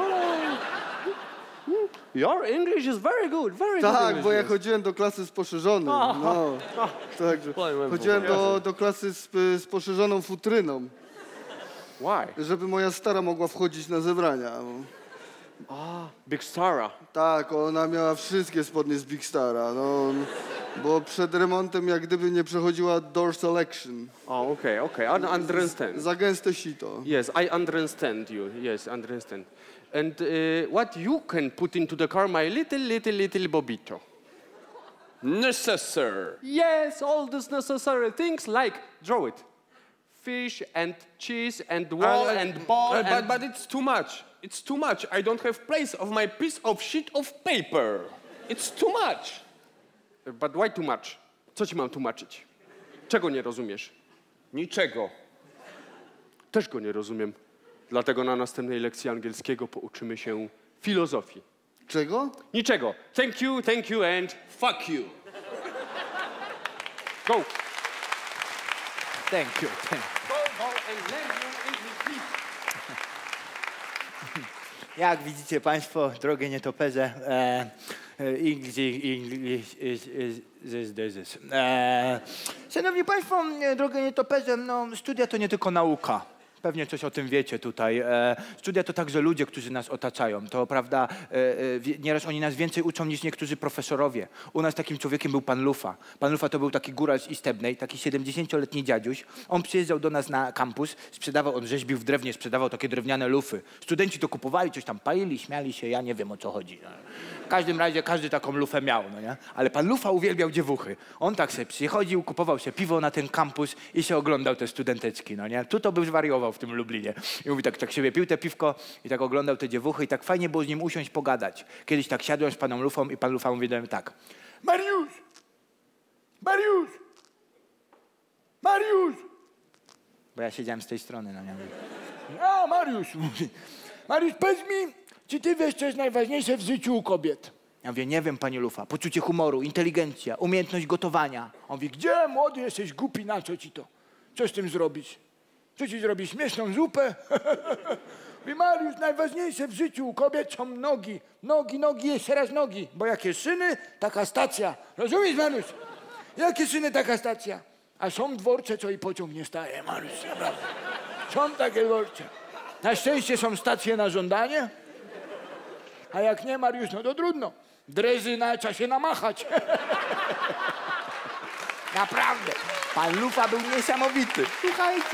Your English is very good, very Tak, good. bo ja chodziłem do klasy z poszerzonym. No. Także chodziłem do klasy z poszerzoną futryną, Why? żeby moja stara mogła wchodzić na zebrania. Big Stara. Tak, ona miała wszystkie spodnie z Big Stara, no, bo przed remontem jak gdyby nie przechodziła door selection. Oh, okay, I understand. Za gęste sito. Yes, I understand you. Yes, understand. And what you can put into the car, my little Bobito? Necessary. Yes, all these necessary things like, draw it. Fish and cheese and wall and ball and... But it's too much. It's too much. I don't have place of my piece of sheet of paper. It's too much. But why too much? Co ci mam tłumaczyć? Czego nie rozumiesz? Niczego. Też go nie rozumiem. Dlatego na następnej lekcji angielskiego pouczymy się filozofii. Czego? Niczego. Thank you and Fuck you. go. Thank you. Go and learn your English, please. Jak widzicie Państwo, drogie nietoperze, English is this. Szanowni Państwo, drogie nietoperze, no, studia to nie tylko nauka. Pewnie coś o tym wiecie tutaj. Studia to także ludzie, którzy nas otaczają. To prawda, nieraz oni nas więcej uczą niż niektórzy profesorowie. U nas takim człowiekiem był pan Lufa. Pan Lufa to był taki góral z Istebnej, taki 70-letni dziaduś. On przyjeżdżał do nas na kampus, sprzedawał, on rzeźbił w drewnie, sprzedawał takie drewniane lufy. Studenci to kupowali, coś tam palili, śmiali się, ja nie wiem o co chodzi. W każdym razie każdy taką lufę miał, no nie? Ale pan Lufa uwielbiał dziewuchy. On tak sobie przychodził, kupował się piwo na ten kampus i się oglądał te studenteczki, no nie? Tu to był zwariował w tym Lublinie. I mówi tak sobie pił te piwko i tak oglądał te dziewuchy i tak fajnie było z nim usiąść, pogadać. Kiedyś tak siadłem z panem Lufą i pan Lufa mówi do mnie tak. Mariusz! Mariusz! Mariusz! Bo ja siedziałem z tej strony, no nie? A, Mariusz mówi. Mariusz, powiedz mi, czy ty wiesz, co jest najważniejsze w życiu u kobiet? Ja mówię, nie wiem, panie Lufa. Poczucie humoru, inteligencja, umiejętność gotowania. On mówi, gdzie, młody, jesteś głupi, na co ci to? Co z tym zrobić? Co ci zrobi? Śmieszną zupę? Mówi, Mariusz, najważniejsze w życiu u kobiet są nogi. Nogi, nogi, jeszcze raz nogi. Bo jakie szyny, taka stacja. Rozumiesz, Mariusz? Jakie szyny, taka stacja. A są dworce, co i pociąg nie staje, Mariusz, naprawdę. Są takie dworce. Na szczęście są stacje na żądanie. A jak nie, Mariusz, no to trudno. Drezy na czasie namachać. Naprawdę. Pan Lufa był niesamowity. Słuchajcie.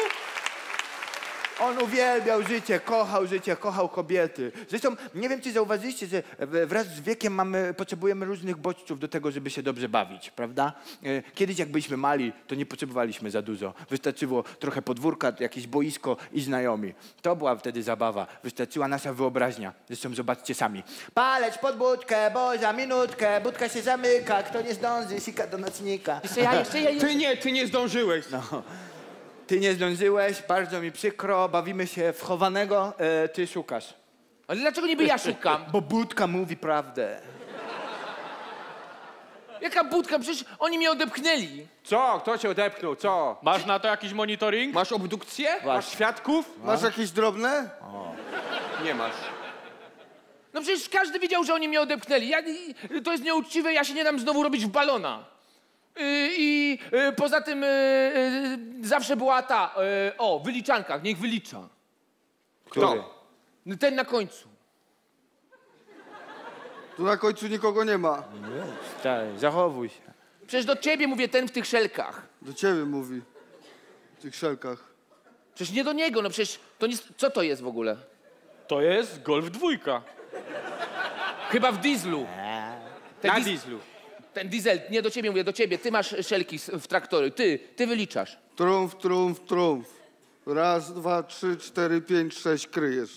On uwielbiał życie, kochał kobiety. Zresztą nie wiem, czy zauważyliście, że wraz z wiekiem potrzebujemy różnych bodźców do tego, żeby się dobrze bawić, prawda? Kiedyś jak byliśmy mali, to nie potrzebowaliśmy za dużo. Wystarczyło trochę podwórka, jakieś boisko i znajomi. To była wtedy zabawa. Wystarczyła nasza wyobraźnia. Zresztą zobaczcie sami. Paleć pod budkę, bo za minutkę budka się zamyka. Kto nie zdąży, sika do nocnika. Jeszcze ja. Ty nie zdążyłeś. No. Ty nie zdążyłeś, bardzo mi przykro, bawimy się w chowanego, ty szukasz. Ale dlaczego niby ja szukam? Bo budka mówi prawdę. Jaka budka? Przecież oni mnie odepchnęli. Co? Kto cię odepchnął? Co? Masz na to jakiś monitoring? Masz obdukcję? Masz świadków? Masz jakieś drobne? Nie masz. No przecież każdy wiedział, że oni mnie odepchnęli. To jest nieuczciwe, ja się nie dam znowu robić w balona. Poza tym zawsze była ta, wyliczanka, niech wylicza. Kto? Ten na końcu. Tu na końcu nikogo nie ma. Stary, zachowuj się. Przecież do ciebie mówię, ten w tych szelkach. Do ciebie mówi. W tych szelkach. Przecież nie do niego, no przecież to nie... Co to jest w ogóle? To jest Golf 2. Chyba w dieslu. Na dieslu. Ten diesel, nie do ciebie mówię, do ciebie. Ty masz szelki w traktory, ty wyliczasz. Trumf, trumf, trumf. Raz, dwa, trzy, cztery, pięć, sześć, kryjesz.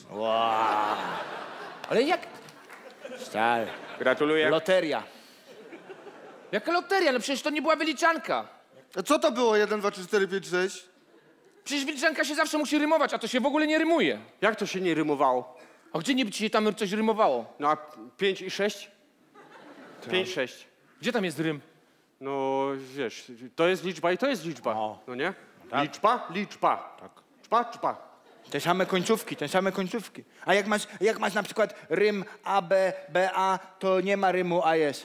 Ale jak... Stary. Gratuluję. Loteria. Jaka loteria? No przecież to nie była wyliczanka. A co to było? 1, 2, 3, 4, 5, 6? Przecież wyliczanka się zawsze musi rymować, a to się w ogóle nie rymuje. Jak to się nie rymowało? A gdzie nie ci się tam coś rymowało? No a 5 i 6? 5, 6. Gdzie tam jest rym? No wiesz, to jest liczba i to jest liczba. No. No nie? Liczba, liczba. Tak. Czpa. Te same końcówki. A jak masz na przykład rym A, B, B, A, to nie ma rymu A jest.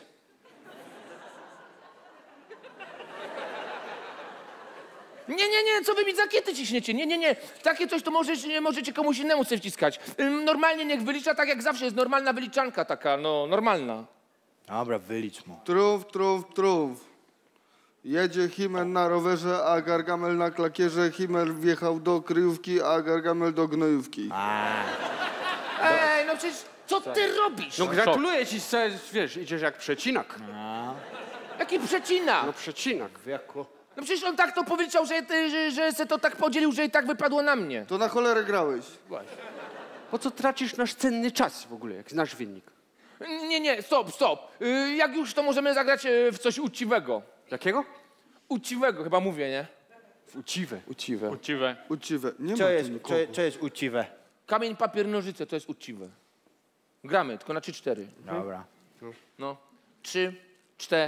Nie, co wy mi zakiety ciśniecie? Nie. Takie coś to możecie komuś innemu sobie wciskać. Normalnie niech wylicza tak jak zawsze, jest normalna wyliczanka taka, no normalna. Dobra, wylicz mu. Trumf, trumf, trumf. Jedzie Himmel na rowerze, a Gargamel na klakierze. Himmel wjechał do kryjówki, a Gargamel do gnojówki. Ej, no przecież co ty robisz? No gratuluję ci, wiesz, idziesz jak przecinak. Jaki przecina? No przecinak. No przecież on tak to powiedział, że se to tak podzielił, że i tak wypadło na mnie. To na cholerę grałeś. Po co tracisz nasz cenny czas w ogóle, jak znasz wynik? Nie, stop. Jak już to możemy zagrać w coś uczciwego. Jakiego? Uczciwego chyba mówię, nie? Uciwe. Uczciwe. Uczciwe. Nie Co ma jest, tu nikogo. co jest uczciwe? Kamień, papier, nożyce to jest uczciwe. Gramy, tylko na 3-4. Dobra. No. 3, 4.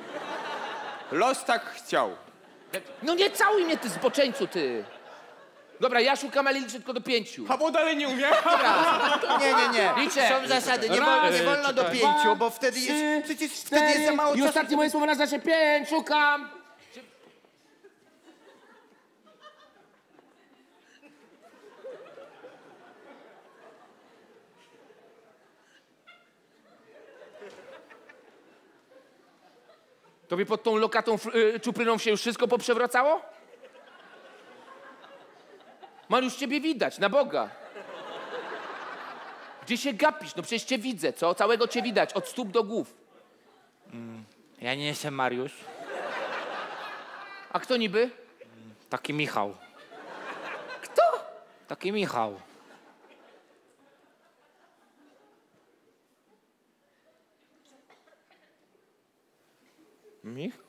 Los tak chciał. No nie całuj mnie, ty zboczeńcu, ty. Dobra, ja szukam, ale liczę tylko do 5. A bo dalej nie umiem. Nie. Liczę. Są zasady, nie wolno do 5, bo wtedy jest, przecież wtedy jest za mało I czasu. ostatnie moje słowo na znaczy 5, szukam. Tobie pod tą lokatą czupryną się już wszystko poprzewracało? Mariusz, ciebie widać, na Boga. Gdzie się gapisz? No przecież cię widzę, co? Całego cię widać, od stóp do głów. Ja nie jestem Mariusz, A kto niby? taki Michał. Kto? Taki Michał. Michał?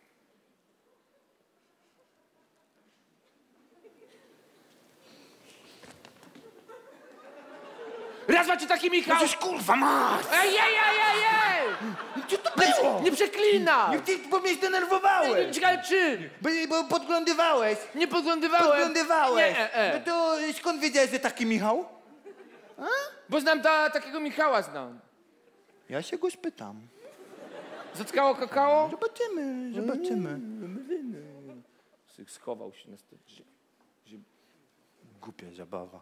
Raz macie taki Michał! Coś kurwa masz! Ej! Co to było? Nie przeklinaj! Ty, bo mnie zdenerwowałeś. Czekaj, czym? Bo podglądywałeś. Nie podglądywałem. Podglądywałeś. Nie, No to skąd wiedziałeś, że taki Michał? Bo znam takiego Michała znam. Ja się go spytam. Zatkało kakao? Zobaczymy. Schował się na stycz. Głupia zabawa.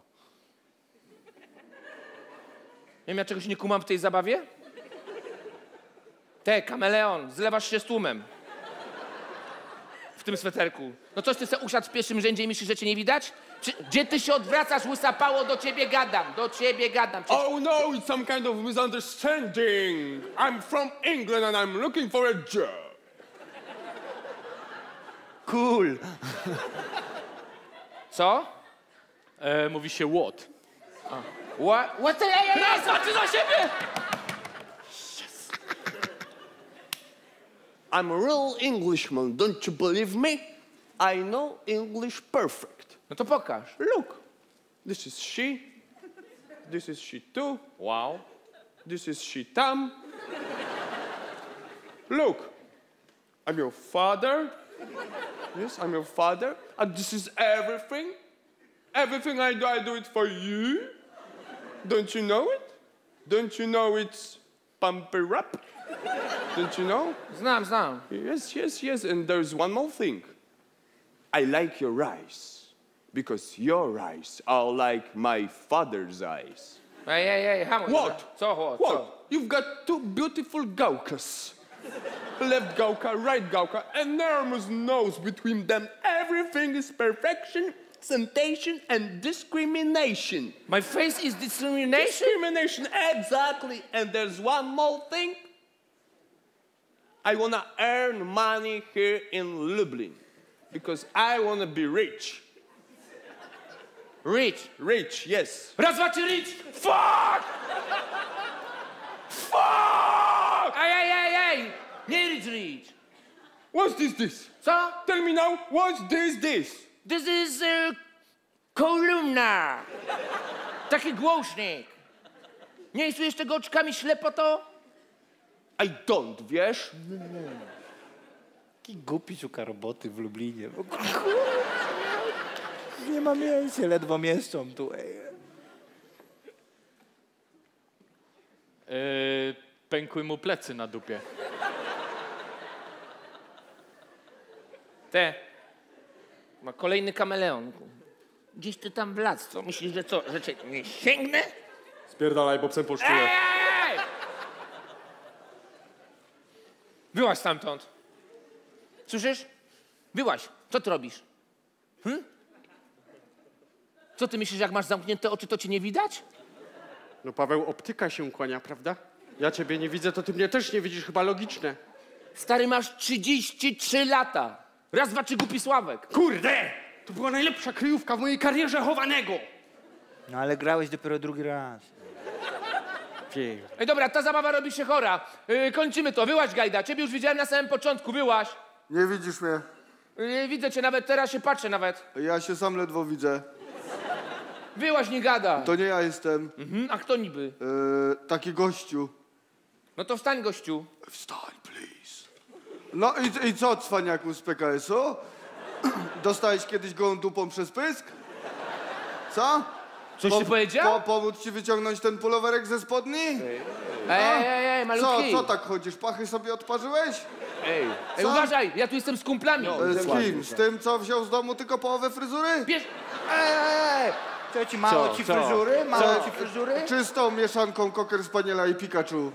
Nie wiem, ja czegoś nie kumam w tej zabawie? Kameleon, zlewasz się z tłumem. W tym sweterku. No coś ty se usiadł w pierwszym rzędzie i myślisz, że cię nie widać? Gdzie ty się odwracasz, łysapało? Do ciebie gadam. Przecież... Oh no, it's some kind of misunderstanding. I'm from England and I'm looking for a job. Cool. Co? Mówi się what. What the... Ej, zobaczy za siebie! I'm a real Englishman, don't you believe me? I know English perfect. No to pokaż. Look, this is she. This is she too. Wow. This is she tam. Look, I'm your father. Yes, I'm your father. And this is everything. Everything I do it for you. Don't you know it? Don't you know it's pumper up? Don't you know? Znam. Yes. And there's one more thing. I like your eyes. Because your eyes are like my father's eyes. Ej, hamuj. What? Co? You've got two beautiful gałkas. Left gałka, right gałka, enormous nose between them. Everything is perfection, temptation, and discrimination. My face is discrimination? Discrimination, exactly. And there's one more thing. I wanna earn money here in Lublin. Because I wanna be rich. Rich. Rich, yes. Raz, dwa, trzy, rich! Fuck! Ej! Nie rich. What's this? Co? Tell me now, what's this? This is kolumna. Taki głośnik. Nie rysujesz tego oczkami ślepoto? I don't, wiesz? Taki głupi szuka roboty w Lublinie. Nie ma miejsca, ledwo mieszczą tu. Pękły mu plecy na dupie. Ma kolejny kameleon. Gdzieś ty tam wlazł, co? Myślisz, że co? Że cię nie sięgnę? Spierdalaj, bo psem poszczuję. Ej! Wyłaź stamtąd. Słyszysz? Wyłaź. Co ty robisz? Co ty myślisz, że jak masz zamknięte oczy, to cię nie widać? No Paweł, optyka się kłania, prawda? Ja ciebie nie widzę, to ty mnie też nie widzisz, chyba logiczne. Stary, masz 33 lata. Raz, dwa, trzy, głupi Sławek. Kurde! To była najlepsza kryjówka w mojej karierze chowanego. No ale grałeś dopiero drugi raz. Wiem. Ej, dobra, ta zabawa robi się chora. Kończymy to. Wyłaź, Gajda. Ciebie już widziałem na samym początku. Wyłaź. Nie widzisz mnie? Widzę cię nawet, teraz się patrzę nawet. Ja się sam ledwo widzę. Wyłaź, nie gada. To nie ja jestem. A kto niby? Taki gościu. No to wstań, gościu. Wstań, please. No i co, cwaniaku z PKS-u? Dostałeś kiedyś gołą dupą przez pysk? Co? Coś ty powiedział? Pomóc ci wyciągnąć ten pulowerek ze spodni? Ej, malutki. Co tak chodzisz? Pachy sobie odparzyłeś? Ej, Co? uważaj, ja tu jestem z kumplami. Z kim? Z tym, co wziął z domu tylko połowę fryzury? Bierz... Co ci mało ci fryzury? Mało ci fryzury? Czystą mieszanką Cocker Spaniela i Pikachu.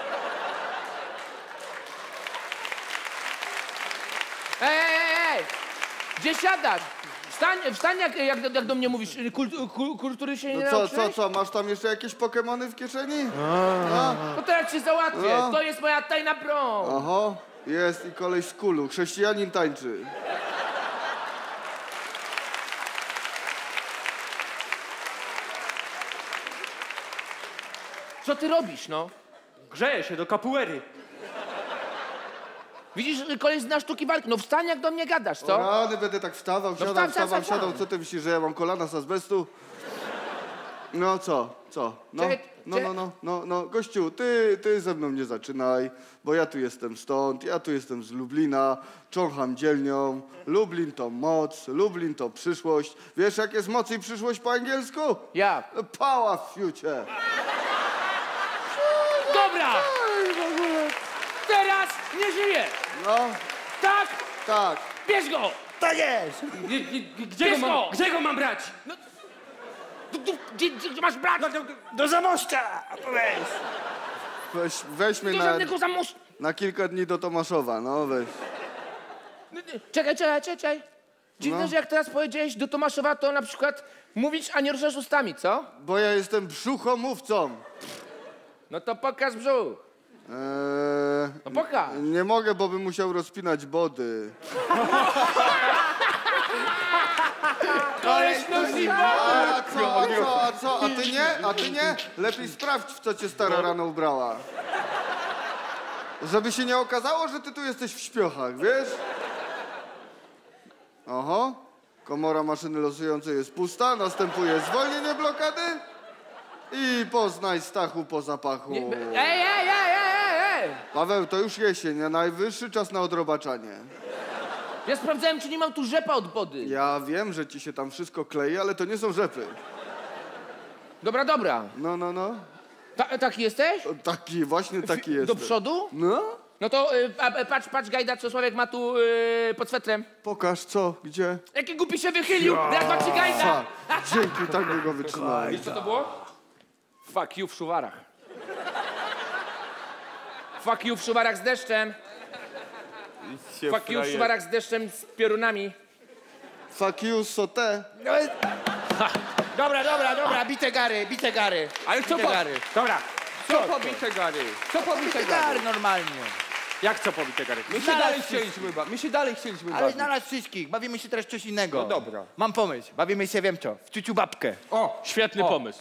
Ej! Gdzie siadasz? Wstań jak do mnie mówisz. Kultury się nie No nauczyłeś? co? Masz tam jeszcze jakieś Pokemony w kieszeni? No teraz cię załatwię. No. To jest moja tajna broń. Oho, jest i koleś z kulu. Chrześcijanin tańczy. Co ty robisz, no? Grzeję się do kapuery. Widzisz, koleś zna sztuki walki. No wstań jak do mnie gadasz, co? Rany, będę tak wstawał, siadał, wstań. siadał. Co ty myślisz, że ja mam kolana z azbestu? No co? No, no, gościu, ty ze mną nie zaczynaj, bo ja tu jestem stąd, ja tu jestem z Lublina, czącham dzielnią, Lublin to moc, Lublin to przyszłość. Wiesz, jak jest moc i przyszłość po angielsku? Jak? Power future. Dobra! Teraz nie żyje! No, Tak? tak. Bierz go! Tak jest! Bierz go! Gdzie go mam brać? Gdzie masz brać? Do Zamościa! Weź mnie Do żadnego zamość... na kilka dni do Tomaszowa, no weź. Czekaj. Dziwne, No. że jak teraz powiedziałeś do Tomaszowa, to na przykład mówisz, a nie ruszasz ustami, co? Bo ja jestem brzuchomówcą. No to pokaż brzuch. No pokaż. Nie mogę, bo bym musiał rozpinać body. Koleś nosi A co? A ty nie? Lepiej sprawdź, w co cię stara rano ubrała. Żeby się nie okazało, że ty tu jesteś w śpiochach, wiesz? Oho, komora maszyny losującej jest pusta, następuje zwolnienie blokady i poznaj Stachu po zapachu. Ej! Paweł, to już jesień, a najwyższy czas na odrobaczanie. Ja sprawdzałem, czy nie mam tu rzepa od body. Ja wiem, że ci się tam wszystko klei, ale to nie są rzepy. Dobra. No. Taki jesteś? Właśnie taki jest. Do przodu? No, No to patrz, Gajda, co Sławek ma tu pod swetrem. pokaż co, gdzie. Jaki głupi się wychylił! Teraz patrzy Gajda! Dzięki, tak by go wytrzymałem. Wiesz, co to było? Fuck you w szuwarach. Fuck you w szuwarach z deszczem. Fuck you w szuwarach z deszczem z piorunami. Fuck you, sotę. Dobra, bite gary. Ale co Bite gary. Dobra. Co pobite gary? Co pobite Bite gary? gary normalnie. Jak co pobite gary? My się dalej chcieliśmy Ale bawić. znalazł wszystkich. Bawimy się teraz coś innego. No dobra. Mam pomysł. Bawimy się, wiem co, w ciuciu babkę. O, świetny pomysł.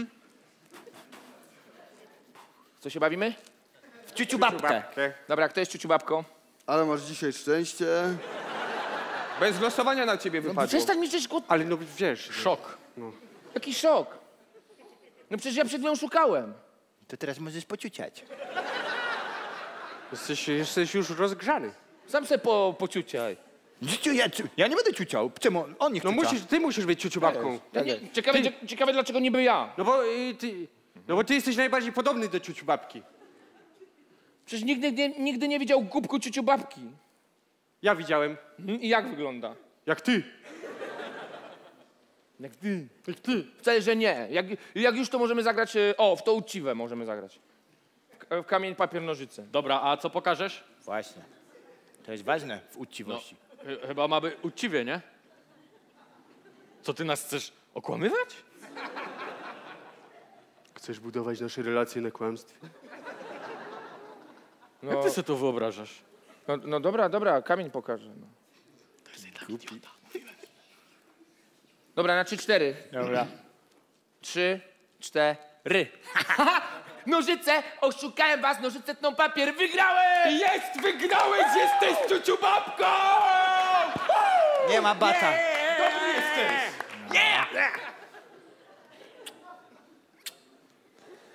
Co się bawimy? W ciuciu babkę. Dobra, kto jest ciuciu babką? Ale masz dzisiaj szczęście. Bez losowania na ciebie wypadło. Przestań mi coś Ale no wiesz. Szok. Jaki szok? No przecież ja przed nią szukałem. To teraz możesz pociuciać. Jesteś już rozgrzany. Sam se pociuciaj. Ja nie będę ciuciał. Czemu? On nie No chce. ty musisz być ciuciu babką. Ciekawe, dlaczego niby ja. No bo ty jesteś najbardziej podobny do ciuciu babki. Przecież nigdy nie widział głupku ciuciu babki. Ja widziałem. I jak wygląda? Jak ty. Jak ty. Wcale, że nie. Jak już to możemy zagrać, w to uczciwe możemy zagrać. W kamień, papier, nożyce. Dobra, a co pokażesz? Właśnie. To jest ważne w uczciwości. Chyba ma być uczciwie, nie? Co, ty nas chcesz okłamywać? Chcesz budować nasze relacje na kłamstwie? No, Jak ty sobie to wyobrażasz? no dobra, kamień pokażę. No. Dobra, na 3-4. Dobra. 3, 4. Nożyce! Oszukałem was, nożyce tną papier, wygrałem! Jest! Wygrałeś! Jesteś ciuciu babką! Nie ma bata. Dobry jesteś!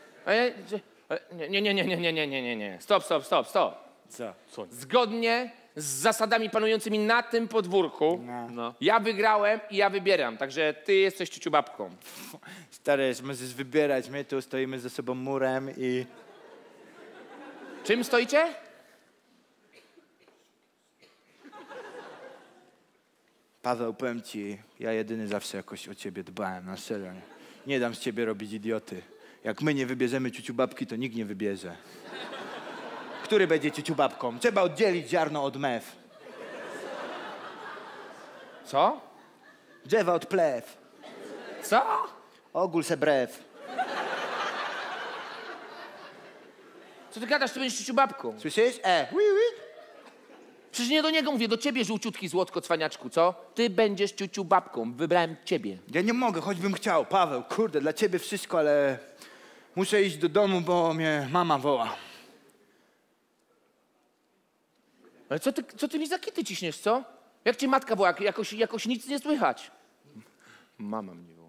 Nie. Stop. Co? Zgodnie z zasadami panującymi na tym podwórku. No. Ja wygrałem i ja wybieram, także ty jesteś ciuciubabką. Stary, możesz wybierać, my tu stoimy ze sobą murem i... Czym stoicie? Paweł, powiem ci, ja jedyny zawsze jakoś o ciebie dbałem, na serio. Nie dam z ciebie robić idioty. Jak my nie wybierzemy ciuciubabki, to nikt nie wybierze. Który będzie ciuciubabką? Trzeba oddzielić ziarno od mew. Co? Drzewa od plew. Co? Ogól se brew. Co ty gadasz, ty będziesz ciuciubabką? Słyszysz? Przecież nie do niego mówię, do ciebie żółciutki złotko cwaniaczku, co? Ty będziesz ciuciubabką, wybrałem ciebie. Ja nie mogę, choćbym chciał. Paweł, kurde, dla ciebie wszystko, ale muszę iść do domu, bo mnie mama woła. Ale co ty mi za kity ciśniesz, co? Jak cię matka woła? Jakoś nic nie słychać. Mama mnie woła.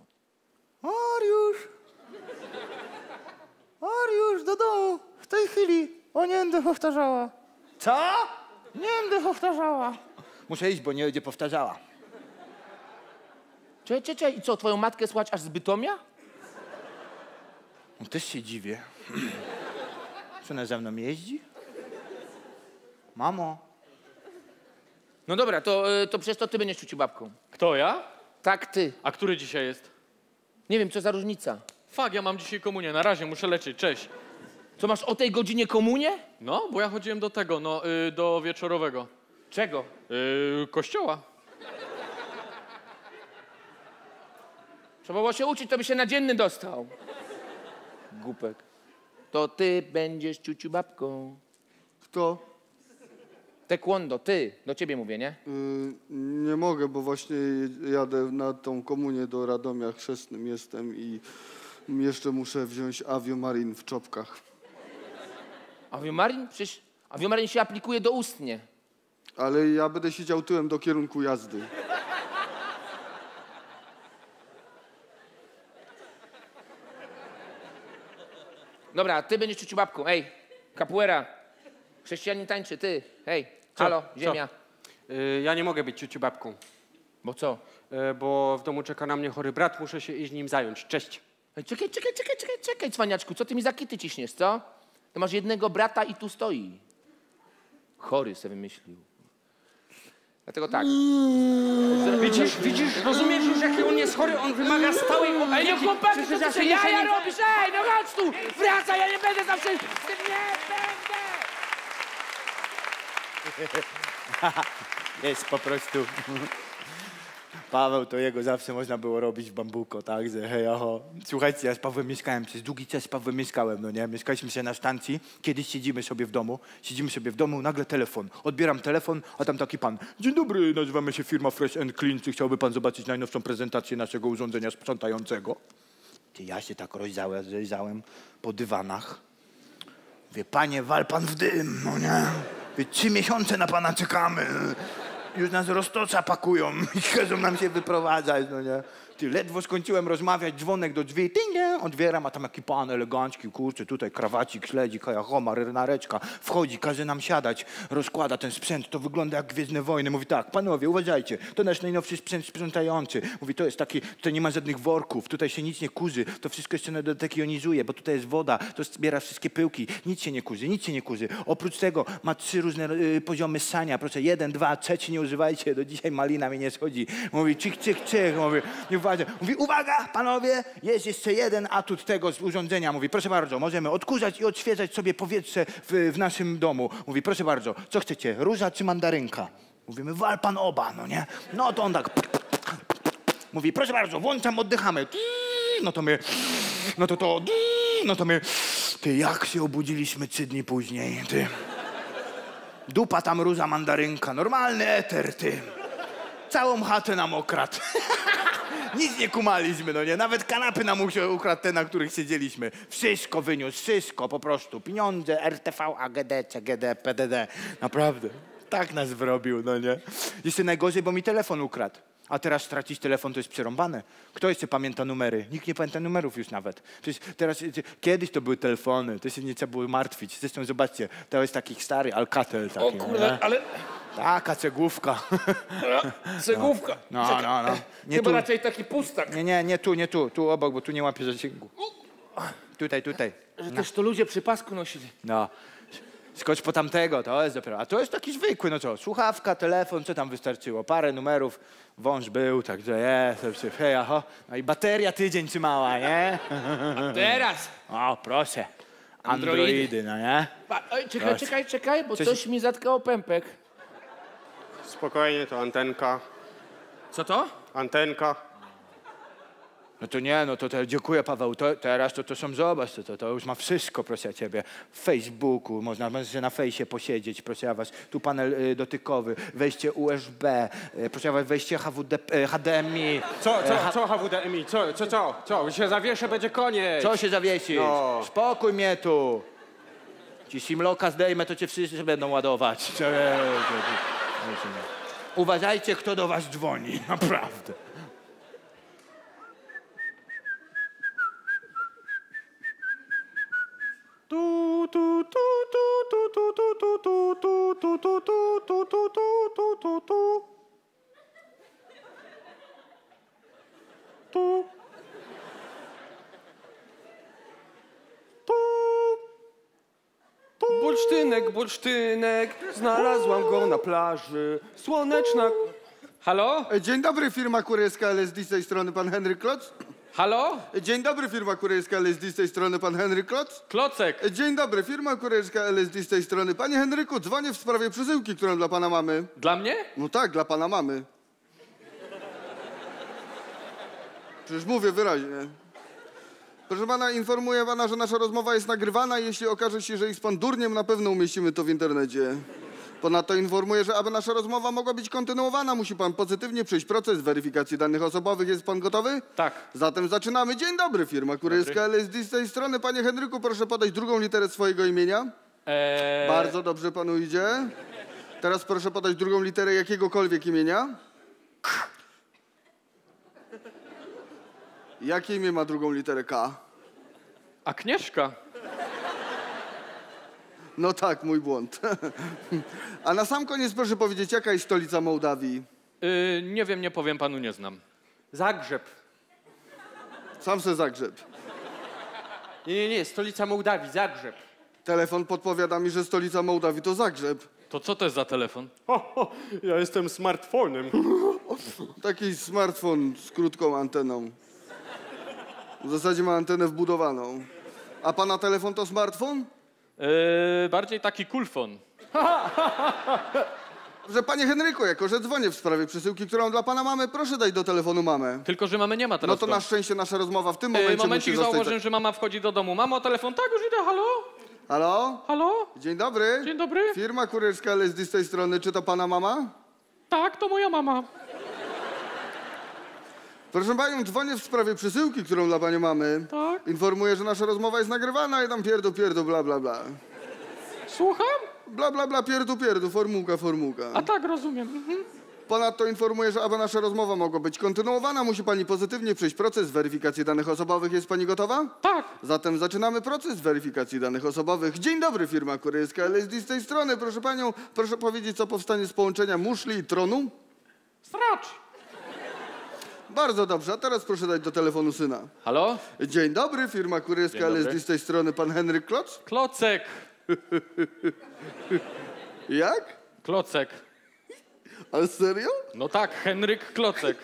Ariusz, do domu, w tej chwili. O, nie będę powtarzała. Co? Nie będę powtarzała. Muszę iść, bo nie będzie powtarzała. Czekaj, i co, twoją matkę słuchać aż z Bytomia? No, też się dziwię. Czy ona ze mną jeździ? Mamo. No dobra, to przecież to ty będziesz ciuciubabką. Kto, ja? Tak, ty. A który dzisiaj jest? Nie wiem, co za różnica. Fuck, ja mam dzisiaj komunię. Na razie, muszę lecieć. Cześć. Co, masz o tej godzinie komunię? No, bo ja chodziłem do tego, do wieczorowego. Czego? Kościoła. Trzeba było się uczyć, to by się na dzienny dostał. Głupek. To ty będziesz ciuciubabką. Kto? Taekwondo, ty. Do ciebie mówię, nie? Nie mogę, bo właśnie jadę na tą komunię do Radomia, chrzestnym jestem i jeszcze muszę wziąć Aviomarin w czopkach. Aviomarin? Przecież Aviomarin się aplikuje doustnie. Ale ja będę siedział tyłem do kierunku jazdy. Dobra, ty będziesz ciuciubabką. Ej, capoeira. Chrześcijanin tańczy, ty. Hej, halo, ziemia. Ja nie mogę być ciuciubabką, Bo co? bo w domu czeka na mnie chory brat, muszę się iść nim zająć. Cześć. Ej, czekaj, cwaniaczku, co ty mi za kity ciśniesz, co? To masz jednego brata i tu stoi. Chory se wymyślił. Dlatego tak. Widzisz, rozumiesz już, jaki on jest chory, on wymaga stałej opieki. Ej, no chłopaki, Przecież co ty się jaja nie- robisz? Ej, no chodź tu! Wracaj, ja nie będę zawsze... Nie będę! Jest po prostu. Paweł, to jego zawsze można było robić w bambuko, tak, że hej, oho. Słuchajcie, ja z Pawłem mieszkałem, przez długi czas z Pawłem mieszkałem, no nie? Mieszkaliśmy się na stacji, kiedyś siedzimy sobie w domu, nagle telefon. Odbieram telefon, a tam taki pan. Dzień dobry, nazywamy się firma Fresh and Clean, czy chciałby pan zobaczyć najnowszą prezentację naszego urządzenia sprzątającego? Ja się tak rozejrzałem po dywanach. Wie, panie, wal pan w dym, no nie? 3 miesiące na pana czekamy. Już nas roztocza pakują i chcą nam się wyprowadzać, no nie? Ty, ledwo skończyłem rozmawiać, dzwonek do drzwi, ding, otwieram, a tam jaki pan elegancki, kurczę, tutaj krawacik, śledzik, marynareczka, wchodzi, każe nam siadać, rozkłada ten sprzęt, to wygląda jak Gwiezdne Wojny. Mówi tak, panowie, uważajcie, to nasz najnowszy sprzęt sprzątający. Mówi, to jest taki, tutaj nie ma żadnych worków, tutaj się nic nie kurzy, to wszystko jeszcze na dodatek jonizuje, bo tutaj jest woda, to zbiera wszystkie pyłki, nic się nie kurzy. Oprócz tego ma 3 różne poziomy ssania, proszę, 1, 2, 3 nie używajcie, do dzisiaj malina mi nie schodzi. Mówi, czyk, mówi, nie uważaj. Mówi, uwaga, panowie, jest jeszcze jeden atut tego z urządzenia. Mówi, proszę bardzo, możemy odkurzać i odświeżać sobie powietrze w naszym domu. Mówi, proszę bardzo, co chcecie, róża czy mandarynka? Mówimy, wal pan oba, no nie? No to on tak... Mówi, proszę bardzo, włączam, oddychamy. No to my... Ty, jak się obudziliśmy 3 dni później, ty. Dupa tam róża mandarynka, normalny eter, ty. Całą chatę nam okradł. Nic nie kumaliśmy, no nie? Nawet kanapy nam ukradł te, na których siedzieliśmy. Wszystko wyniósł, wszystko po prostu. Pieniądze, RTV, AGD, CGD, PDD. Naprawdę. Tak nas wyrobił, no nie? Jeszcze najgorzej, bo mi telefon ukradł. A teraz stracić telefon to jest przerąbane. Kto jeszcze pamięta numery? Nikt nie pamięta numerów już nawet. Przecież teraz, kiedyś to były telefony, to się nie trzeba było martwić. Zresztą zobaczcie, to jest taki stary Alcatel taki. O kurde, ale... Taka cegłówka. Cegłówka. No. Nie Chyba tu. raczej taki pustak. Nie tu. Tu obok, bo tu nie łapie zasięgu. Tutaj. Że też to ludzie przy pasku nosili. No. Skocz po tamtego, to jest dopiero. A to jest taki zwykły, no co, słuchawka, telefon, co tam wystarczyło? Parę numerów, wąż był, także hej, aho. No i bateria tydzień trzymała, nie? Teraz. O, proszę. Androidy. Androidy, no nie? Oj, czekaj, bo Coś- coś mi zatkało pępek. Spokojnie, to antenka. Co to? Antenka. No to nie, no to dziękuję, Paweł. Teraz to są, zobacz, to już ma wszystko, proszę ciebie. W Facebooku, można się na fejsie posiedzieć, proszę was. Tu panel dotykowy, wejście USB, proszę was, wejście HDMI. Co HWDMI? Co? Się zawieszę, będzie koniec. Co się zawiesisz? No. Spokój mnie tu. Ci simloka zdejmę, to cię wszyscy będą ładować. Uważajcie, kto do was dzwoni, naprawdę. Bursztynek, znalazłam go na plaży. Słoneczna... Halo? Dzień dobry, firma kurierska LSD, z tej strony pan Henryk Kloc. Halo? Dzień dobry, firma kurierska LSD, z tej strony pan Henryk Kloc. Klocek. Dzień dobry, firma kurierska LSD, z tej strony. Panie Henryku, dzwonię w sprawie przesyłki, którą dla pana mamy. Dla mnie? No tak, dla pana mamy. Przecież mówię wyraźnie. Proszę pana, informuję pana, że nasza rozmowa jest nagrywana i jeśli okaże się, że jest pan durniem, na pewno umieścimy to w internecie. Ponadto informuję, że aby nasza rozmowa mogła być kontynuowana, musi pan pozytywnie przejść proces weryfikacji danych osobowych. Jest pan gotowy? Tak. Zatem zaczynamy. Dzień dobry, firma kurierska LSD, z tej strony. Panie Henryku, proszę podać drugą literę swojego imienia. Bardzo dobrze panu idzie. Teraz proszę podać drugą literę jakiegokolwiek imienia. Jakie imię ma drugą literę K? Agnieszka. No tak, mój błąd. A na sam koniec proszę powiedzieć, jaka jest stolica Mołdawii? Nie wiem, nie powiem panu, nie znam. Zagrzeb. Sam se zagrzeb. Nie, stolica Mołdawii, Zagrzeb. Telefon podpowiada mi, że stolica Mołdawii to Zagrzeb. To co to jest za telefon? Ja jestem smartfonem. Taki smartfon z krótką anteną. W zasadzie ma antenę wbudowaną. A pana telefon to smartfon? Bardziej taki kulfon. Że panie Henryku, jako że dzwonię w sprawie przesyłki, którą dla pana mamy, proszę dać do telefonu mamę. Tylko, że mamy nie ma No teraz. to na szczęście nasza rozmowa w tym momencie Momencik musi zostać... zauważyłem, że mama wchodzi do domu. Mamo, telefon? Tak, już idę, halo? Halo? Halo? Dzień dobry. Dzień dobry. Firma kurierska LSD z tej strony. Czy to pana mama? Tak, to moja mama. Proszę panią, dzwonię w sprawie przesyłki, którą dla pani mamy. Tak. Informuję, że nasza rozmowa jest nagrywana i tam pierdu, bla, bla, bla. Słucham? Bla, bla, bla, pierdu, formułka. A tak, rozumiem. Mhm. Ponadto informuję, że aby nasza rozmowa mogła być kontynuowana, musi pani pozytywnie przejść proces weryfikacji danych osobowych. Jest pani gotowa? Tak. Zatem zaczynamy proces weryfikacji danych osobowych. Dzień dobry, firma kurierska LSD z tej strony. Proszę panią, proszę powiedzieć, co powstanie z połączenia muszli i tronu? Stracz. Bardzo dobrze, a teraz proszę dać do telefonu syna. Halo? Dzień dobry, firma kurierska Dzień dobry. LSD z tej strony, pan Henryk Kloc? Klocek. Jak? Klocek. Ale serio? No tak, Henryk Klocek.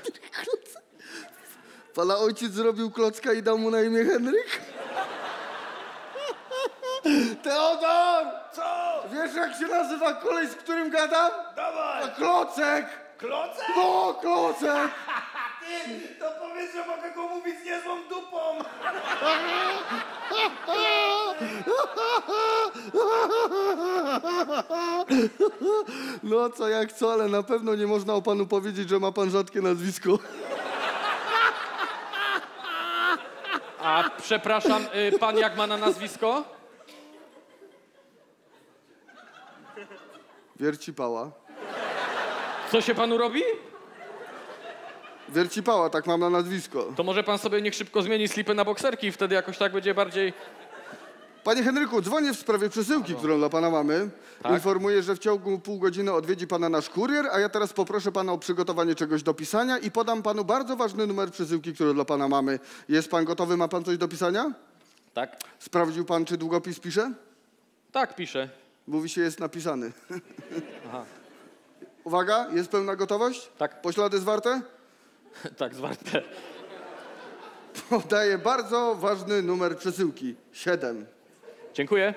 Pana ojciec zrobił klocka i dał mu na imię Henryk? Teodor! Co? Wiesz, jak się nazywa koleś, z którym gadam? Dawaj! Klocek! Klocek? No, Klocek! Ty, to powiedz, że mogę go mówić z niezłą dupą. No co jak co, ale na pewno nie można o panu powiedzieć, że ma pan rzadkie nazwisko. A przepraszam, pan jak ma na nazwisko? Wiercipała. Co się panu robi? Wiercipała, tak mam na nazwisko. To może pan sobie niech szybko zmieni slipy na bokserki i wtedy jakoś tak będzie bardziej... Panie Henryku, dzwonię w sprawie przesyłki, którą dla pana mamy. Tak? Informuję, że w ciągu pół godziny odwiedzi pana nasz kurier, a ja teraz poproszę pana o przygotowanie czegoś do pisania i podam panu bardzo ważny numer przesyłki, który dla pana mamy. Jest pan gotowy? Ma pan coś do pisania? Tak? Sprawdził pan, czy długopis pisze? Tak, piszę. Mówi się, jest napisany. Uwaga, jest pełna gotowość? Tak. Poślady zwarte? Tak, zwarte. Podaję bardzo ważny numer przesyłki. 7. Dziękuję.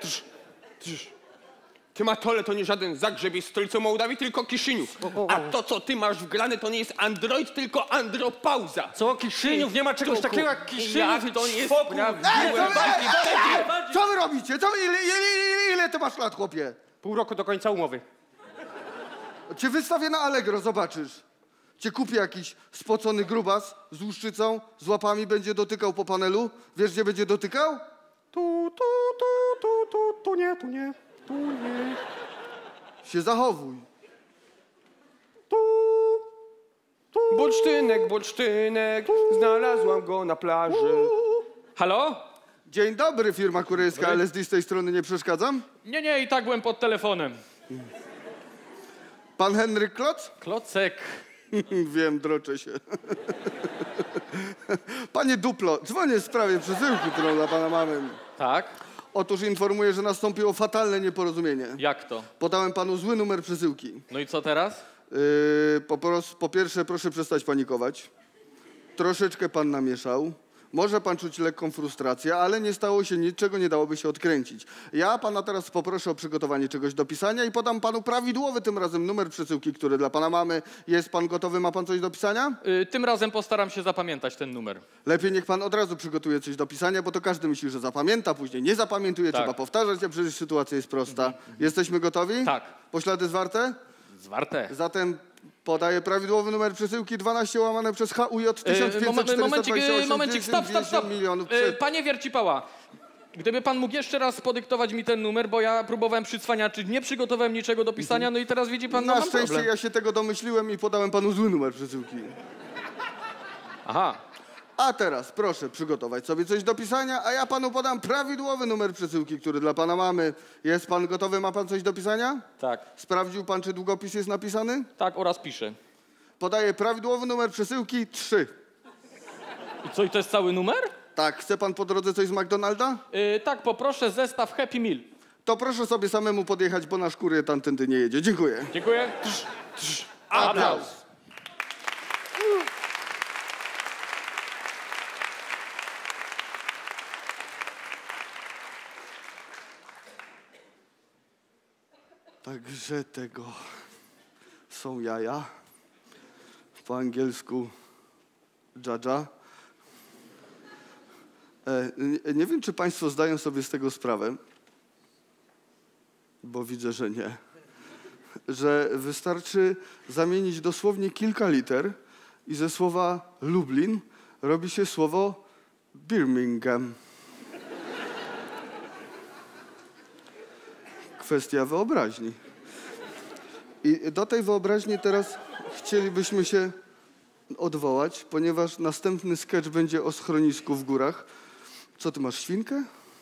Ty Matole, to nie żaden Zagrzeb jest stolicą Mołdawii, tylko Kiszyniów. A to, co ty masz wgrane, to nie jest Android, tylko Andropauza. Co, Kiszyniów? Nie ma czegoś takiego jak Kiszyniów. Jak to nie jest Spokój. Co wy robicie? Ile ty masz lat, chłopie? Pół roku do końca umowy. Cię wystawię na Allegro, zobaczysz. Cię kupi jakiś spocony grubas z łuszczycą, z łapami, będzie dotykał po panelu. Wiesz, gdzie będzie dotykał? Tu nie, tu nie, tu nie. Się zachowuj. Bursztynek, znalazłam go na plaży. Halo? Dzień dobry, firma kurierska LSD, z tej strony nie przeszkadzam? Nie, i tak byłem pod telefonem. Pan Henryk Kloc? Klocek. Wiem, droczę się. Panie Duplo, dzwonię w sprawie przesyłki, którą dla pana mamy. Tak? Otóż informuję, że nastąpiło fatalne nieporozumienie. Jak to? Podałem panu zły numer przesyłki. No i co teraz? Po pierwsze, proszę przestać panikować. Troszeczkę pan namieszał. Może pan czuć lekką frustrację, ale nie stało się nic, czego nie dałoby się odkręcić. Ja pana teraz poproszę o przygotowanie czegoś do pisania i podam panu prawidłowy tym razem numer przesyłki, który dla pana mamy. Jest pan gotowy? Ma pan coś do pisania? Tym razem postaram się zapamiętać ten numer. Lepiej niech pan od razu przygotuje coś do pisania, bo to każdy myśli, że zapamięta, później nie zapamiętuje, Tak. trzeba powtarzać, a przecież sytuacja jest prosta. Jesteśmy gotowi? Tak. Poślady zwarte? Zwarte. Zatem podaję prawidłowy numer przesyłki 12 łamane przez HUJ 1428 Momencik, stop. milionów. Panie Wiercipała, gdyby pan mógł jeszcze raz podyktować mi ten numer, bo ja próbowałem przycwaniaczyć, nie przygotowałem niczego do pisania, no i teraz widzi pan, no Na mam szczęście problem. ja się tego domyśliłem i podałem panu zły numer przesyłki. Aha. A teraz proszę przygotować sobie coś do pisania, a ja panu podam prawidłowy numer przesyłki, który dla pana mamy. Jest pan gotowy? Ma pan coś do pisania? Tak. Sprawdził pan, czy długopis jest napisany? Tak, oraz piszę. Podaję prawidłowy numer przesyłki 3. I co, i to jest cały numer? Tak, chce pan po drodze coś z McDonalda? Tak, poproszę zestaw Happy Meal. To proszę sobie samemu podjechać, bo nasz kurier tamtędy nie jedzie. Dziękuję. Dziękuję. Aplauz. Także tego są jaja. Po angielsku dżadża. Nie wiem, czy państwo zdają sobie z tego sprawę, bo widzę, że nie, że wystarczy zamienić dosłownie kilka liter i ze słowa Lublin robi się słowo Birmingham. Kwestia wyobraźni. I do tej wyobraźni teraz chcielibyśmy się odwołać, ponieważ następny sketch będzie o schronisku w górach. Co, ty masz świnkę?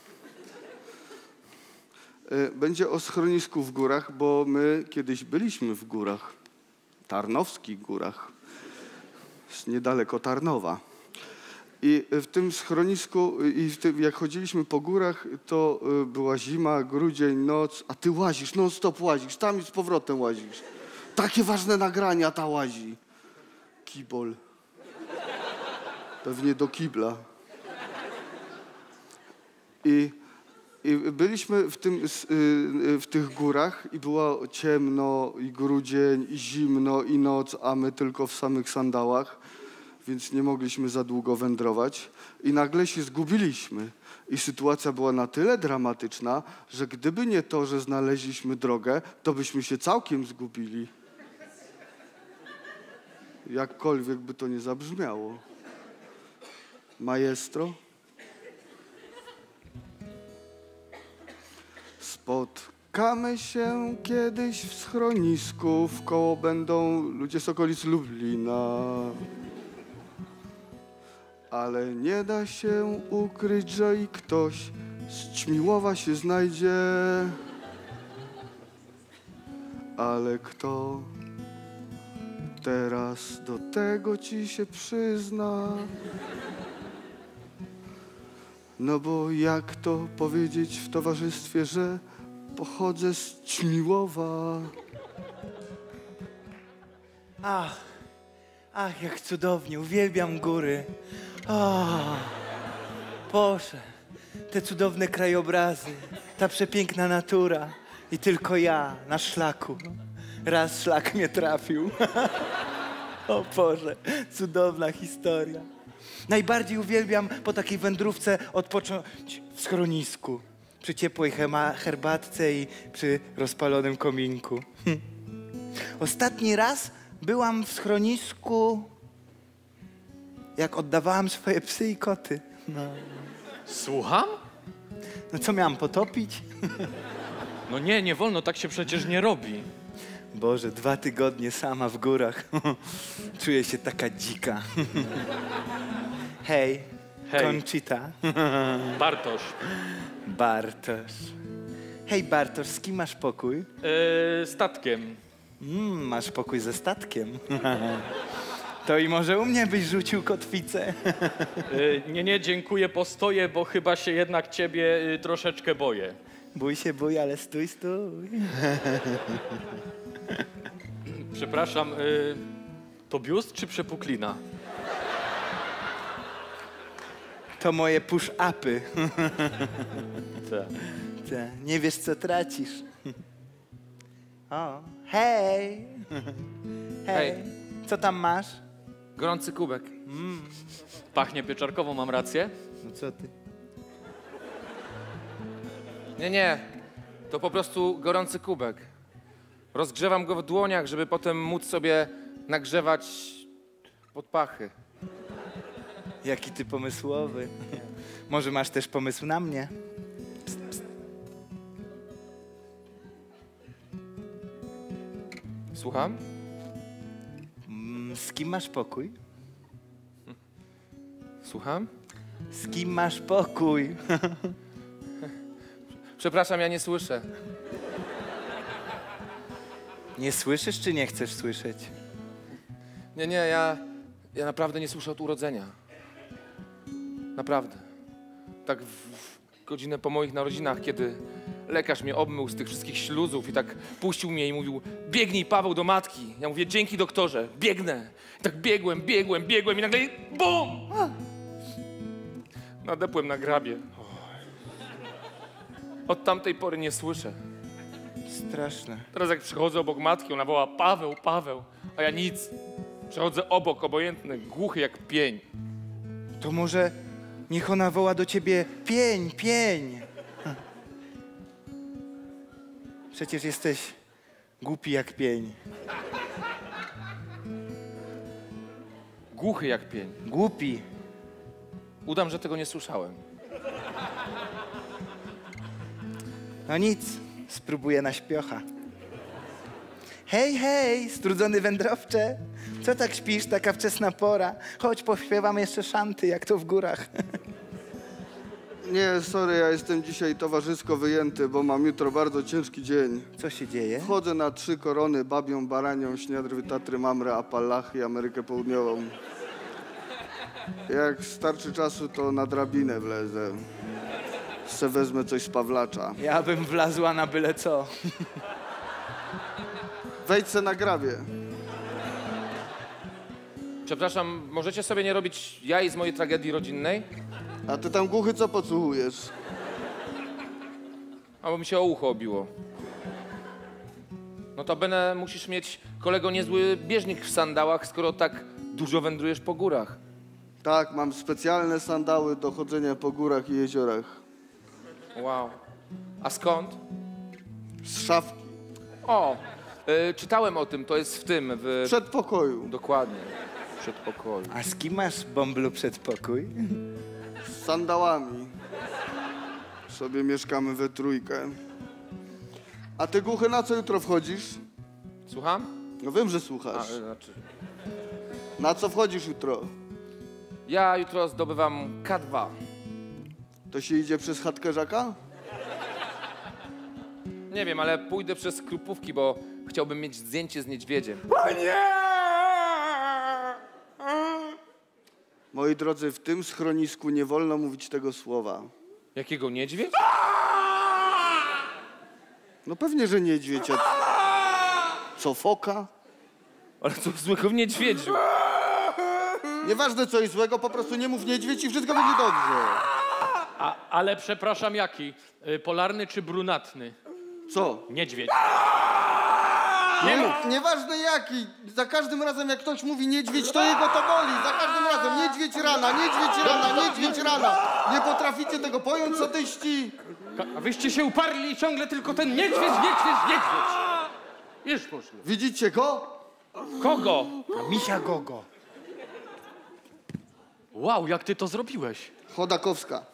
Będzie o schronisku w górach, bo my kiedyś byliśmy w górach, Tarnowskich Górach, niedaleko Tarnowa. I w tym schronisku, jak chodziliśmy po górach, to była zima, grudzień, noc, a ty łazisz, non stop łazisz, tam i z powrotem łazisz. Takie ważne nagrania ta łazi. Kibol. Pewnie do kibla. I byliśmy w tych górach i było ciemno, i grudzień, i zimno, i noc, a my tylko w samych sandałach, więc nie mogliśmy za długo wędrować. I nagle się zgubiliśmy. I sytuacja była na tyle dramatyczna, że gdyby nie to, że znaleźliśmy drogę, to byśmy się całkiem zgubili. Jakkolwiek by to nie zabrzmiało. Maestro? Spotkamy się kiedyś w schronisku, wkoło będą ludzie z okolic Lublina. Ale nie da się ukryć, że i ktoś z Ćmiłowa się znajdzie. Ale kto teraz do tego ci się przyzna? No bo jak to powiedzieć w towarzystwie, że pochodzę z Ćmiłowa? Ach, jak cudownie, uwielbiam góry. O, Boże, te cudowne krajobrazy, ta przepiękna natura i tylko ja na szlaku. Raz szlak mnie trafił. O Boże, cudowna historia. Najbardziej uwielbiam po takiej wędrówce odpocząć w schronisku, przy ciepłej herbatce i przy rozpalonym kominku. Ostatni raz byłam w schronisku, jak oddawałam swoje psy i koty. Słucham? No co, miałam potopić? No nie, nie wolno, tak się przecież nie robi. Boże, 2 tygodnie sama w górach. Czuję się taka dzika. Hej, Conchita. Bartosz. Bartosz. Hej, Bartosz, z kim masz pokój? Statkiem. Masz pokój ze statkiem. To i może u mnie byś rzucił kotwicę. Nie, dziękuję, postoję, bo chyba się jednak ciebie troszeczkę boję. Bój się, bój, ale stój. Przepraszam, to biust czy przepuklina? To moje push-upy. Tak. Nie wiesz, co tracisz. O, hej. Hej. Co tam masz? Gorący kubek. Pachnie pieczarkowo, mam rację? No co ty? Nie, to po prostu gorący kubek. Rozgrzewam go w dłoniach, żeby potem móc sobie nagrzewać pod pachy. Jaki ty pomysłowy. Może masz też pomysł na mnie? Słucham? Z kim masz pokój? Słucham? Z kim masz pokój? Przepraszam, ja nie słyszę. Nie słyszysz, czy nie chcesz słyszeć? Nie, ja naprawdę nie słyszę od urodzenia. Naprawdę. Tak w godzinę po moich narodzinach, kiedy lekarz mnie obmył z tych wszystkich śluzów i tak puścił mnie i mówił: biegnij, Paweł, do matki. Ja mówię: dzięki, doktorze, biegnę. I tak biegłem i nagle BUM! Nadepłem na grabie. Od tamtej pory nie słyszę. Straszne. Teraz jak przychodzę obok matki, ona woła: Paweł, Paweł, a ja nic. Przechodzę obok, obojętny, głuchy jak pień. To może niech ona woła do ciebie: pień, pień. Przecież jesteś głupi jak pień. Głuchy jak pień. Głupi. Udam, że tego nie słyszałem. No nic, spróbuję na śpiocha. Hej, strudzony wędrowcze. Co tak śpisz, taka wczesna pora? Chodź, pośpiewam jeszcze szanty, jak to w górach. Nie, sorry, ja jestem dzisiaj towarzysko wyjęty, bo mam jutro bardzo ciężki dzień. Co się dzieje? Wchodzę na 3 korony, Babią, Baranią, Śniadry, Tatry, Mamrę, Appalachy i Amerykę Południową. Jak starczy czasu, to na drabinę wlezę. Se wezmę coś z Pawlacza. Ja bym wlazła na byle co. Wejdź se na grabie. Przepraszam, możecie sobie nie robić jaj z mojej tragedii rodzinnej? A ty tam głuchy co podsłuchujesz? Albo mi się o ucho obiło. Notabene musisz mieć, kolego, niezły bieżnik w sandałach, skoro tak dużo wędrujesz po górach. Tak, mam specjalne sandały do chodzenia po górach i jeziorach. Wow. A skąd? Z szafki. O, czytałem o tym, to jest w tym, w... W przedpokoju. Dokładnie, w przedpokoju. A z kim masz, bąblu, przedpokój? Z sandałami. Sobie mieszkamy we trójkę. A ty, głuchy, na co jutro wchodzisz? Słucham? No wiem, że słuchasz. Znaczy... Na co wchodzisz jutro? Ja jutro zdobywam K2. To się idzie przez chatkę Żaka? Nie wiem, ale pójdę przez Krupówki, bo chciałbym mieć zdjęcie z niedźwiedziem. Moi drodzy, w tym schronisku nie wolno mówić tego słowa. Jakiego niedźwiedź? No pewnie, że niedźwiedź. Co, foka? Ale co złego w niedźwiedziu? Nieważne, co jest złego, po prostu nie mów niedźwiedź i wszystko będzie dobrze. Ale przepraszam, jaki? Polarny czy brunatny? Co? Niedźwiedź. Nieważne jaki. Za każdym razem, jak ktoś mówi niedźwiedź, to jego to boli. Za każdym razem niedźwiedź rana, niedźwiedź rana, niedźwiedź rana. Nie potraficie tego pojąć, sadyści? A wyście się uparli i ciągle tylko ten niedźwiedź, niedźwiedź, niedźwiedź. Już można. Widzicie go? Kogo? Misia Gogo. Wow, jak ty to zrobiłeś? Chodakowska.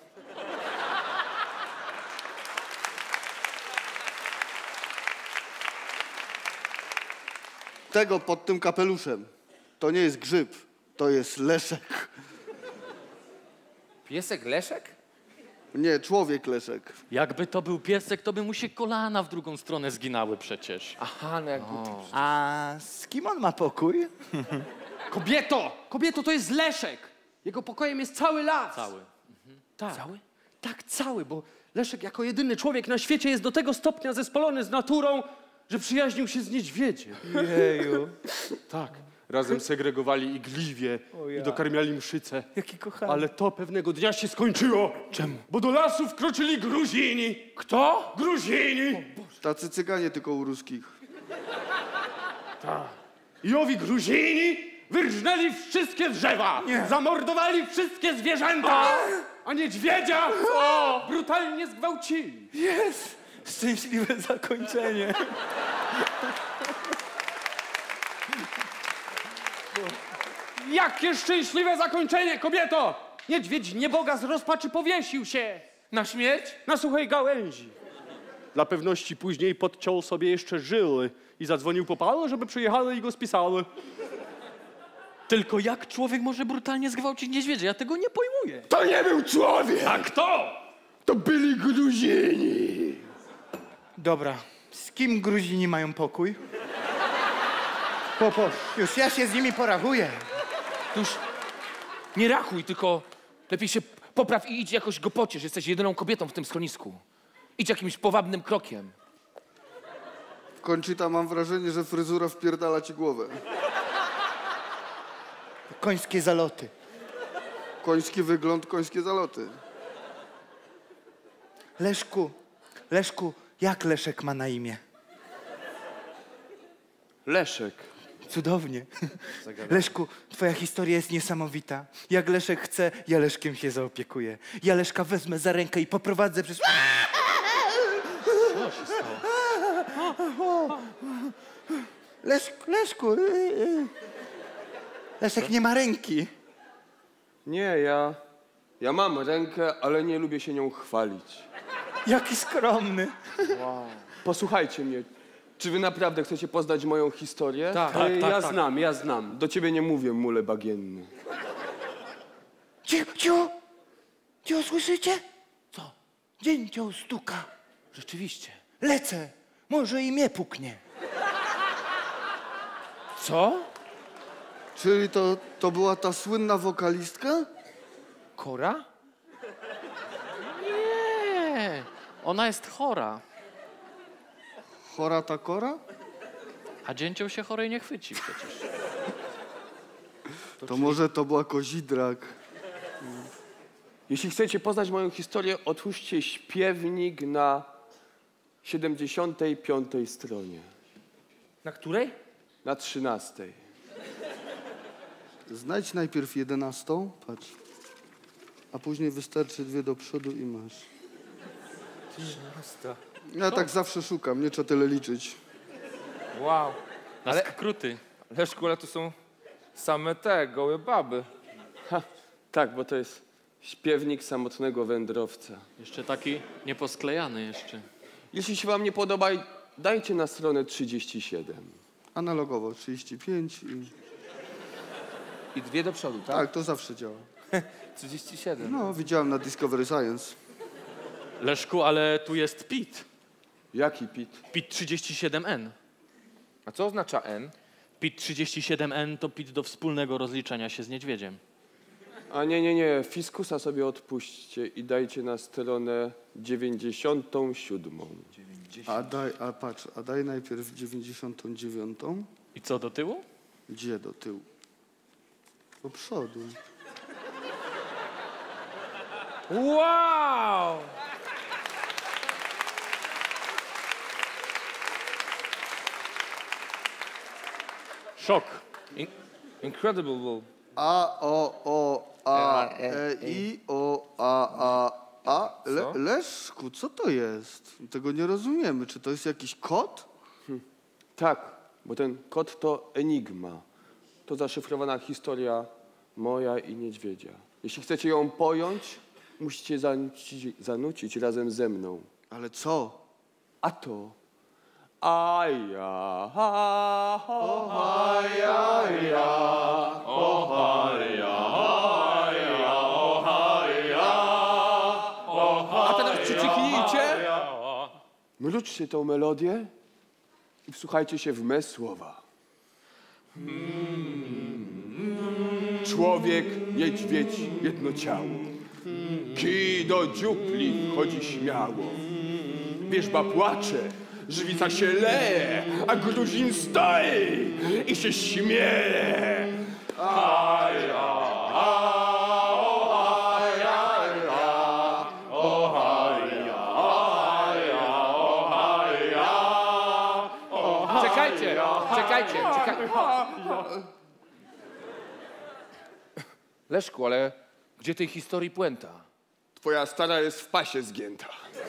Tego pod tym kapeluszem. To nie jest grzyb, to jest Leszek. Piesek Leszek? Nie, człowiek Leszek. Jakby to był piesek, to by mu się kolana w drugą stronę zginały przecież. Aha, no jak... A z kim on ma pokój? Kobieto, to jest Leszek. Jego pokojem jest cały las. Cały. Tak. Tak, cały, bo Leszek jako jedyny człowiek na świecie jest do tego stopnia zespolony z naturą, że przyjaźnił się z niedźwiedziem. Jeju. Tak. Razem segregowali igliwie i dokarmiali mszyce. Jaki kochany. Ale to pewnego dnia się skończyło. Czemu? Bo do lasu wkroczyli Gruzini. Kto? Gruzini! Tacy cyganie tylko u ruskich. I owi Gruzini wyrżnęli wszystkie drzewa. Zamordowali wszystkie zwierzęta. A niedźwiedzia brutalnie zgwałcili. Jest! Szczęśliwe zakończenie. Jakie szczęśliwe zakończenie, kobieto! Niedźwiedź nieboga z rozpaczy powiesił się Na śmierć? na suchej gałęzi. Dla pewności później podciął sobie jeszcze żyły i zadzwonił po panu, żeby przyjechały i go spisały. Tylko jak człowiek może brutalnie zgwałcić niedźwiedzia? Ja tego nie pojmuję. To nie był człowiek! A kto? To byli Gruzini! Dobra, z kim Gruzini mają pokój? Już ja się z nimi porachuję. Już nie rachuj, tylko lepiej się popraw i idź jakoś go pociesz. Jesteś jedyną kobietą w tym schronisku. Idź jakimś powabnym krokiem. Conchita, mam wrażenie, że fryzura wpierdala ci głowę. Końskie zaloty. Koński wygląd, końskie zaloty. Leszku, jak Leszek ma na imię? Leszek. Cudownie. Leszku, twoja historia jest niesamowita. Jak Leszek chce, ja Leszkiem się zaopiekuję. Ja Leszka wezmę za rękę i poprowadzę przez... Co się stało? Leszku. Leszek nie ma ręki. Nie, ja mam rękę, ale nie lubię się nią chwalić. Jaki skromny. Posłuchajcie mnie. Czy wy naprawdę chcecie poznać moją historię? Tak. Ja znam. Do ciebie nie mówię, mule bagienny. Cicho, słyszycie? Co? Dzięcioł stuka. Rzeczywiście. Lecę. Może i mnie puknie. Co? Czyli to była ta słynna wokalistka? Kora? Nie, ona jest chora. Chora ta kora? A dzięcioł się chorej nie chwyci przecież. To może to była kozidrak. Jeśli chcecie poznać moją historię, otwórzcie śpiewnik na 75. stronie. Na której? Na 13. Znajdź najpierw 11, patrz. A później wystarczy 2 do przodu i masz. 13. Ja tak zawsze szukam, nie trzeba tyle liczyć. Wow. Na Ale- skróty. Leszku, ale to są same te gołe baby. Tak, bo to jest śpiewnik samotnego wędrowca. Jeszcze taki nieposklejany jeszcze. Jeśli się wam nie podoba, dajcie na stronę 37. Analogowo 35 I 2 do przodu, tak? Tak, to zawsze działa. 37. No, widziałem na Discovery Science. Leszku, ale tu jest PIT. Jaki PIT? PIT 37N. A co oznacza N? PIT 37N to PIT do wspólnego rozliczenia się z niedźwiedziem. A nie, fiskusa sobie odpuśćcie i dajcie na stronę 97. A daj najpierw 99. I co, do tyłu? Gdzie do tyłu? Do przodu. Wow! Szok. Incredible. Leszku, co to jest? Tego nie rozumiemy. Czy to jest jakiś kod? Tak, bo ten kod to enigma. To zaszyfrowana historia moja i niedźwiedzia. Jeśli chcecie ją pojąć, musicie zanucić razem ze mną. Ale co? A to... Aja, ha, ho, haja, ja, o, haja, haja, o, haja, o, haja. A teraz przycichnijcie. Mruczcie tą melodię i wsłuchajcie się w me słowa. Człowiek, niedźwiedź, jedno ciało. Kij do dziupli wchodzi śmiało. Wierzba płacze, żywica się leje, a Gruzin stoi i się śmieje. Czekajcie. Leszku, ale gdzie tej historii puenta? Twoja stara jest w pasie zgięta.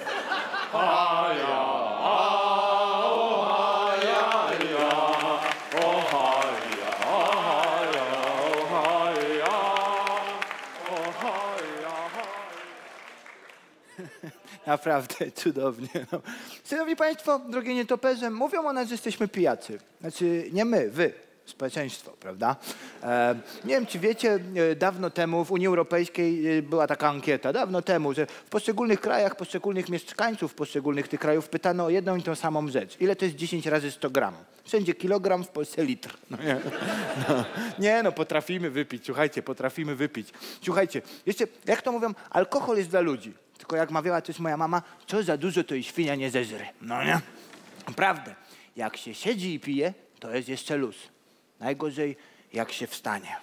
Naprawdę cudownie. No. Szanowni Państwo, drogie nietoperze, mówią o nas, że jesteśmy pijacy. Znaczy nie my, wy, społeczeństwo, prawda? Nie wiem, czy wiecie, dawno temu w Unii Europejskiej była taka ankieta, dawno temu, że w poszczególnych krajach, poszczególnych mieszkańców poszczególnych tych krajów pytano o jedną i tą samą rzecz. Ile to jest 10 razy 100 gram? Wszędzie kilogram, w Polsce litr. No, potrafimy wypić, słuchajcie, potrafimy wypić. Słuchajcie, jeszcze, jak to mówią, alkohol jest dla ludzi. Tylko jak mawiała też moja mama, co za dużo, to i świnia nie zeżre. No nie? Naprawdę, jak się siedzi i pije, to jest jeszcze luz. Najgorzej, jak się wstanie.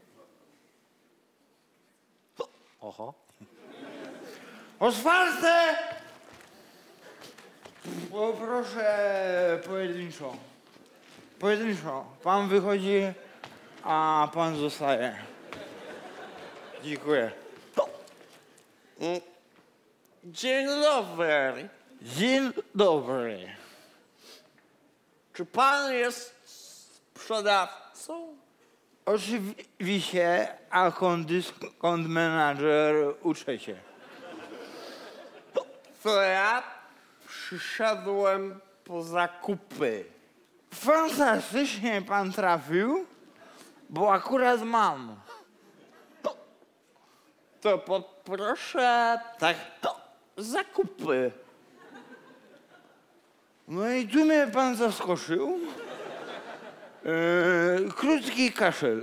Oho. Otwarte! Poproszę pojedynczo. Pojedynczo. Pan wychodzi, a pan zostaje. Dziękuję. Dzień dobry. Dzień dobry. Czy pan jest sprzedawcą? Oczywiście, a kont menadżer uczę się. To ja przyszedłem po zakupy. Fantastycznie pan trafił, bo akurat mam. To poproszę tak zakupy. No i tu mnie pan zaskoczył. Krótki kaszel.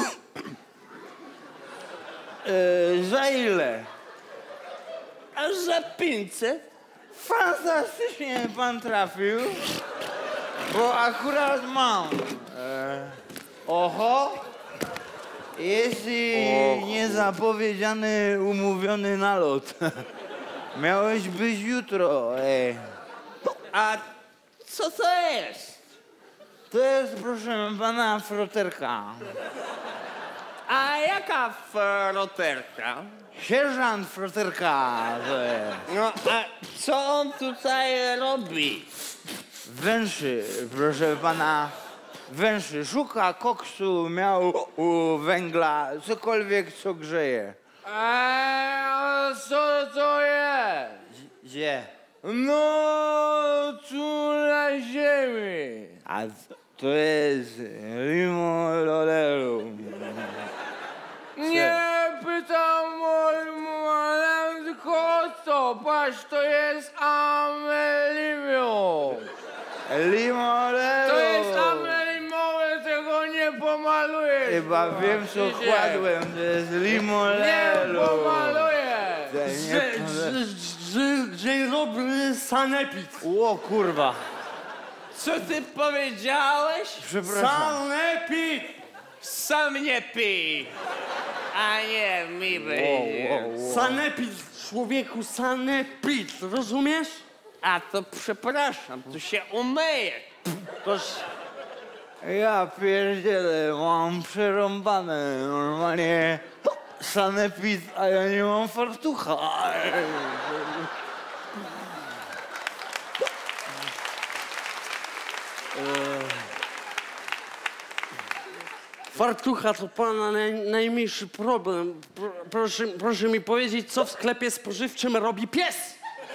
Za ile? A za 500? Fantastycznie pan trafił, bo akurat mam. Oho. Jest niezapowiedziany, umówiony nalot. Miałeś być jutro. A co to jest? To jest, proszę pana, froterka. A jaka froterka? Sierżant froterka to jest. No, a co on tutaj robi? Węszy, proszę pana. Węszy. Szuka koksu, miał węgla, cokolwiek, co grzeje. A co to jest? Gdzie? No, tu na ziemi. A to jest limololelu. Nie pytam o limonę, tylko co? Patrz, to kurwa, wiem co kładłem, to jest limonelu. Nie pomaluję! Że robię sanepid. O kurwa. Co ty powiedziałeś? Przepraszam. Sanepid! Sam nie pij. A nie, mi będzie. Sanepid, człowieku, sanepid, rozumiesz? A to przepraszam, to się umyje. Ja pierdzielę, mam przerąbane normalnie sanepid, a ja nie mam fartucha. Fartucha to pana najmniejszy problem. Proszę mi powiedzieć, co w sklepie spożywczym robi pies?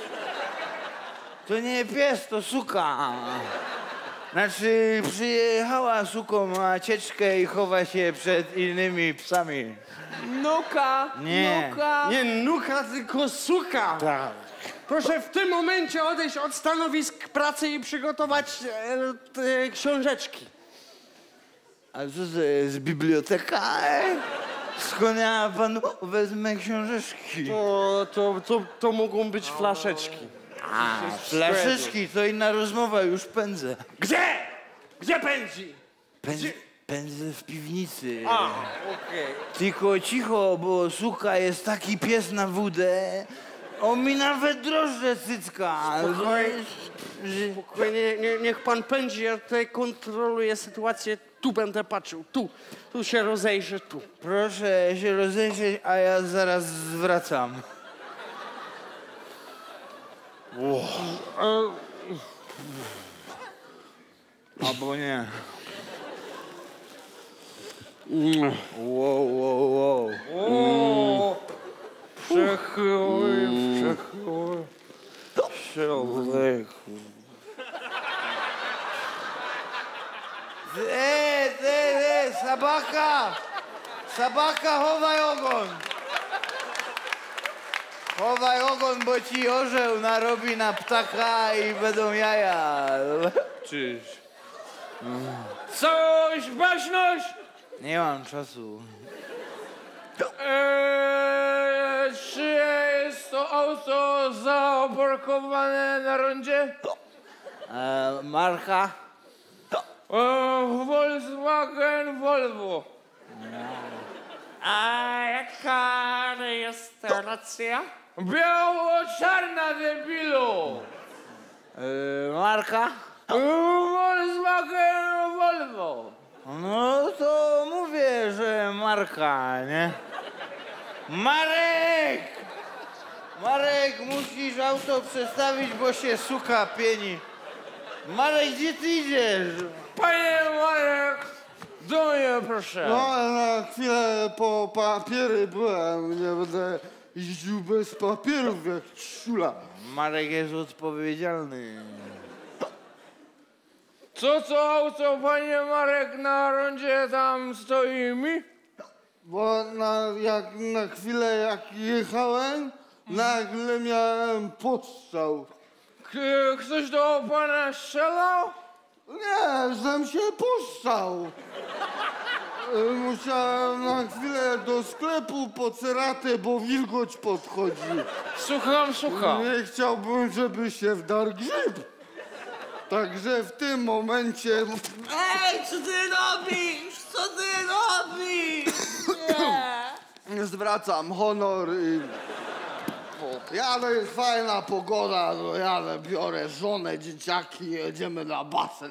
To nie pies, to suka. Znaczy, przyjechała suką na cieczkę i chowa się przed innymi psami. Nuka, Nie. nuka. Nie nuka, tylko suka. Tak. Proszę w tym momencie odejść od stanowisk pracy i przygotować te książeczki. A co to jest, biblioteka? Skąd ja panu wezmę książeczki? To mogą być flaszeczki. A, flaszeczki, to inna rozmowa, już pędzę. Gdzie? Gdzie pędzi? Pędzę w piwnicy. A, okej. Tylko cicho, bo suka jest taki pies na wódę. On mi nawet drożdże cycka. Spokojnie, niech pan pędzi, ja tutaj kontroluję sytuację. Tu będę patrzył, tu się rozejrzę, tu. Proszę się rozejrzeć, a ja zaraz zwracam. Albo nie. Wow. Przechyluj. Człowieku. Sabaka! Sabaka, chowaj ogon! Chowaj ogon, bo ci orzeł narobi na ptaka i będą jaja. Czyż? Coś, baśność! Nie mam czasu. Czy jest to auto zaoparkowane na rondzie? Marka? Volkswagen Volvo. A jaka rejestracja? Biało-czarna, debilu! Marka? Volkswagen Volvo. No to mówię, że Marka, nie? Marek! Marek, musisz auto przestawić, bo się suka pieni. Marek, gdzie ty idziesz? Panie Marek, do mnie proszę. No, na chwilę po papiery byłem. Nie będę jeździł bez papierów jak ciula. Marek jest odpowiedzialny. Co auto, panie Marek, na rondzie tam stoi mi? Bo jak na chwilę jak jechałem, nagle miałem podstrzał. Ktoś do pana strzelał? Nie, żem się puszczał. Musiałem na chwilę do sklepu po ceratę, bo wilgoć podchodzi. Słucham. Nie chciałbym, żeby się wdarł grzyb. Także w tym momencie... Ej, co ty robisz? Co ty robisz? Zwracam honor i... Jadę, jest fajna pogoda, no jadę, biorę żonę, dzieciaki, jedziemy na basen.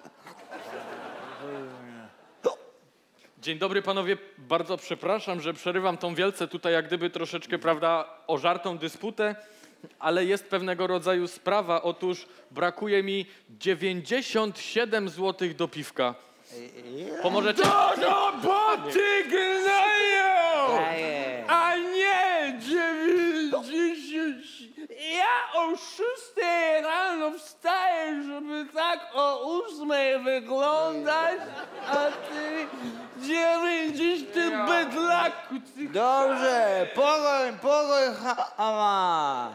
Dzień dobry panowie, bardzo przepraszam, że przerywam tą wielce tutaj jak gdyby troszeczkę, prawda, ożartą dysputę, ale jest pewnego rodzaju sprawa. Otóż brakuje mi 97 zł do piwka. Pomożecie? Do boty gnoju! A nie 90. Ja o 6 rano wstaję, żeby tak o 8 wyglądać, a ty 90 ty bydlaku. Ty... Dobrze, pogoń, hama.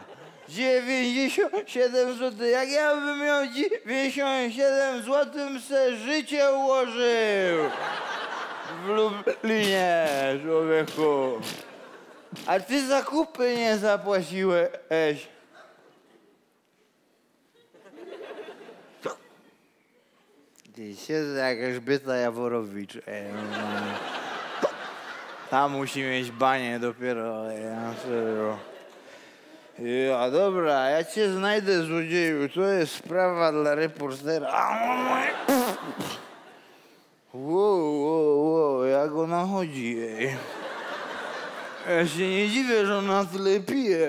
97 zł. Jak ja bym miał 97 zł, se życie ułożył. w Lublinie, człowieku. A ty zakupy nie zapłaciłeś. Ty siedzę jak Elżbieta Jaworowicz. Tam musi mieć banie dopiero. Ja serio. Ja, dobra, ja cię znajdę, złodzieju. To jest sprawa dla reportera. Wow, jak ona chodzi, ej. Ja się nie dziwię, że ona tyle pije.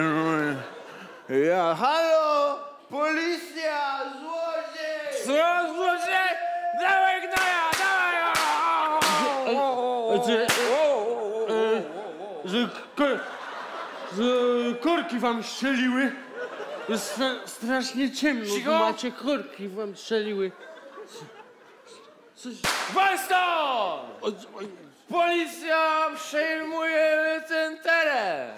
Ja, halo, policja, złodziej! Co, złodziej? Dawaj gnoja, dawaj! Że korki wam strzeliły. Jest strasznie ciemno, Cicho! macie korki wam strzeliły. Wal stąd! Policja przejmuje ten teren.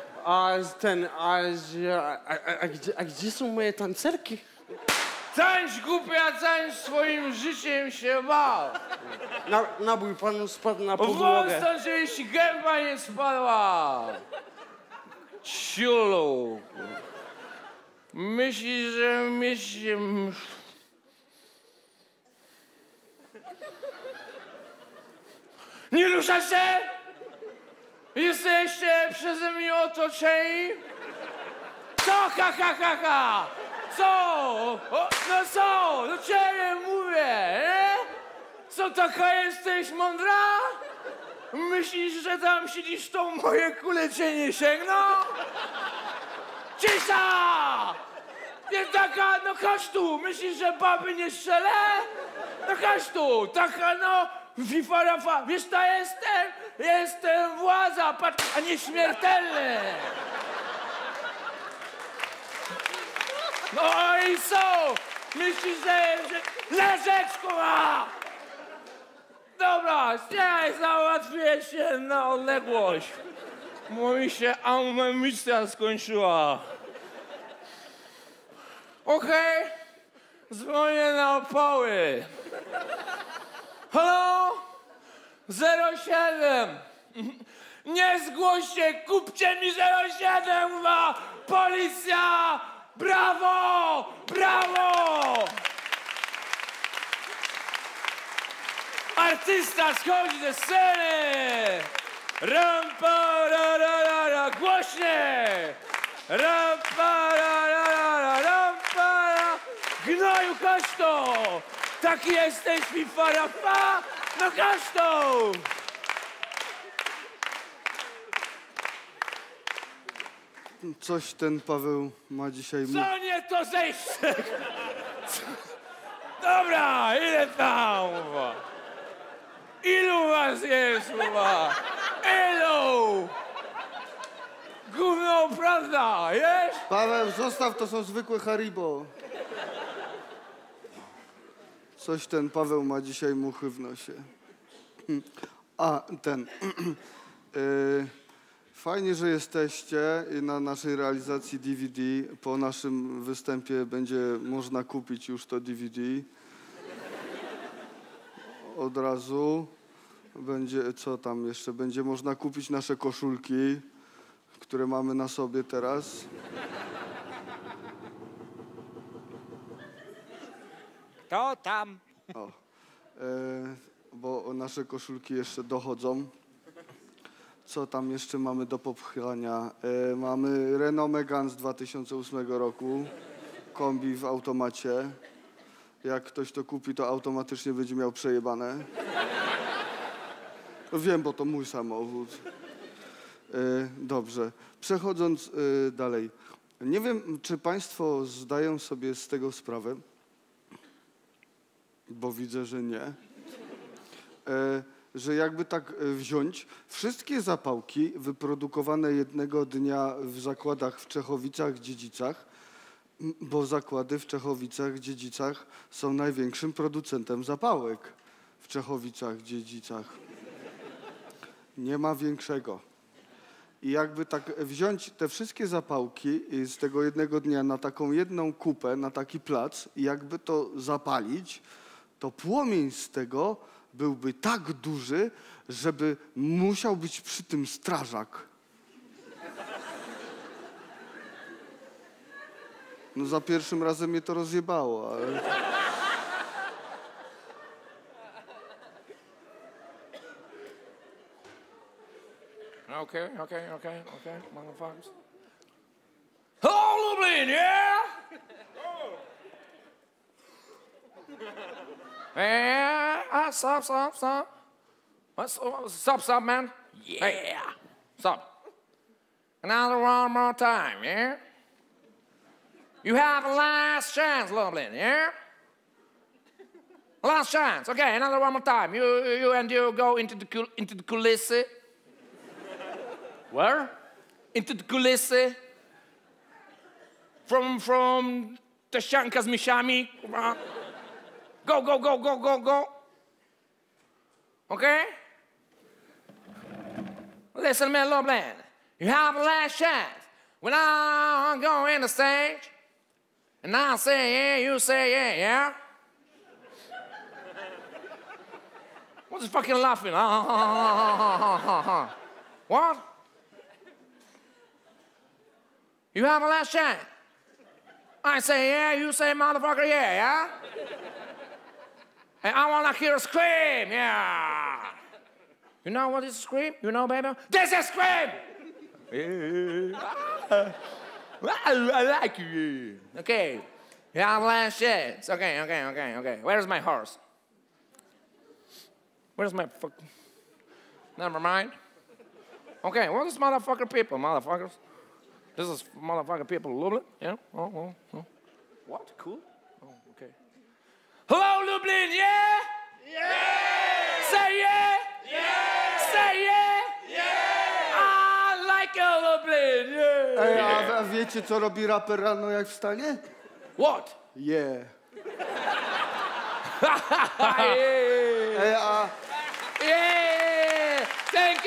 A gdzie są moje tancerki? Tańcz, głupia, tańcz, swoim życiem się baw. Nabój panu spadł na Wal podłogę. stąd, żeby ci gęba nie spadła. Ciulu. Myślisz, że mieście... Nie rusza się? Jesteście przeze mnie otoczeni? Co, ha? Co? No co? Do ciebie mówię, nie? Co, taka jesteś mądra? Myślisz, że tam siedzisz, to moje kule cię nie sięgną? Cisza! Nie taka, no chodź tu! Myślisz, że baby nie strzelę? No chodź tu! Taka, no... Fifa Rafa, wiesz, to jestem władza, patrz, a nie śmiertelny! No i co? Myślisz, że leżeć, kurwa! Dobra, dzisiaj załatwię się na odległość, bo mi się amunicja skończyła. Okej, dzwonię na opały. Halo? 07. Nie zgłoście, kupcie mi 07, kurwa! Policja! Brawo! Brawo! Artysta schodzi ze sceny! Rampa, ra, ra, ra, ra, głośniej! Rampa, ra, ra, ra, ra, rampa, ra. Gnoju, chodź to! Taki jesteś, Fifa Rafa? No chodź to! Coś ten Paweł ma dzisiaj... Co nie to zejście? Dobra, ile tam? Kurwa? Ilu was jest, kurwa? Ilu? Gówno, prawda, jest? Paweł, zostaw, to są zwykłe Haribo. Coś ten Paweł ma dzisiaj muchy w nosie. A, ten... Fajnie, że jesteście na naszej realizacji DVD. Po naszym występie będzie można kupić już to DVD. Od razu. Będzie, co tam jeszcze? Będzie można kupić nasze koszulki, które mamy na sobie teraz. To tam. O, bo nasze koszulki jeszcze dochodzą. Co tam jeszcze mamy do popchania? Mamy Renault Megane z 2008 roku. Kombi w automacie. Jak ktoś to kupi, to automatycznie będzie miał przejebane. No wiem, bo to mój samochód. Dobrze. Przechodząc dalej. Nie wiem, czy państwo zdają sobie z tego sprawę, bo widzę, że nie, że jakby tak wziąć wszystkie zapałki wyprodukowane jednego dnia w zakładach w Czechowicach-Dziedzicach, bo zakłady w Czechowicach-Dziedzicach są największym producentem zapałek w Czechowicach-Dziedzicach. Nie ma większego. I jakby tak wziąć te wszystkie zapałki z tego jednego dnia na taką jedną kupę, na taki plac i jakby to zapalić, to płomień z tego byłby tak duży, żeby musiał być przy tym strażak. No za pierwszym razem mnie to rozjebało, ale... Okay, motherfuckers. Hello, Lublin, yeah? Yeah, stop. Stop, man. Yeah. Hey, stop. Another one more time, yeah? You have a last chance, Lublin, yeah? Last chance. Okay, another one more time. You go into the coulisses. Where? Into the coulisses. From the Shankas Mishami. Go. Okay? Listen, man, Lublin. You have a last chance. When I go in the stage, and I say yeah, you say yeah? What's the fucking laughing? What? You have a last chance. I say yeah, you say motherfucker yeah? And I wanna hear a scream, yeah. You know what is a scream? You know, baby? This is scream! I like you. Okay, you have last chance. Okay. Where's my horse? Where's my fuck? Never mind. Okay, what is motherfucker people, motherfuckers? This is motherfucker people, Lublin, yeah? Oh. What? Cool? Oh, okay. Hello, Lublin, yeah? Yeah! Say yeah! Yeah! Say yeah! Yeah! I like you, Lublin, yeah! Ej, a wiecie, co robi raper rano, jak wstanie? What? Yeah. Yeah! Ej, a... Yeah! Thank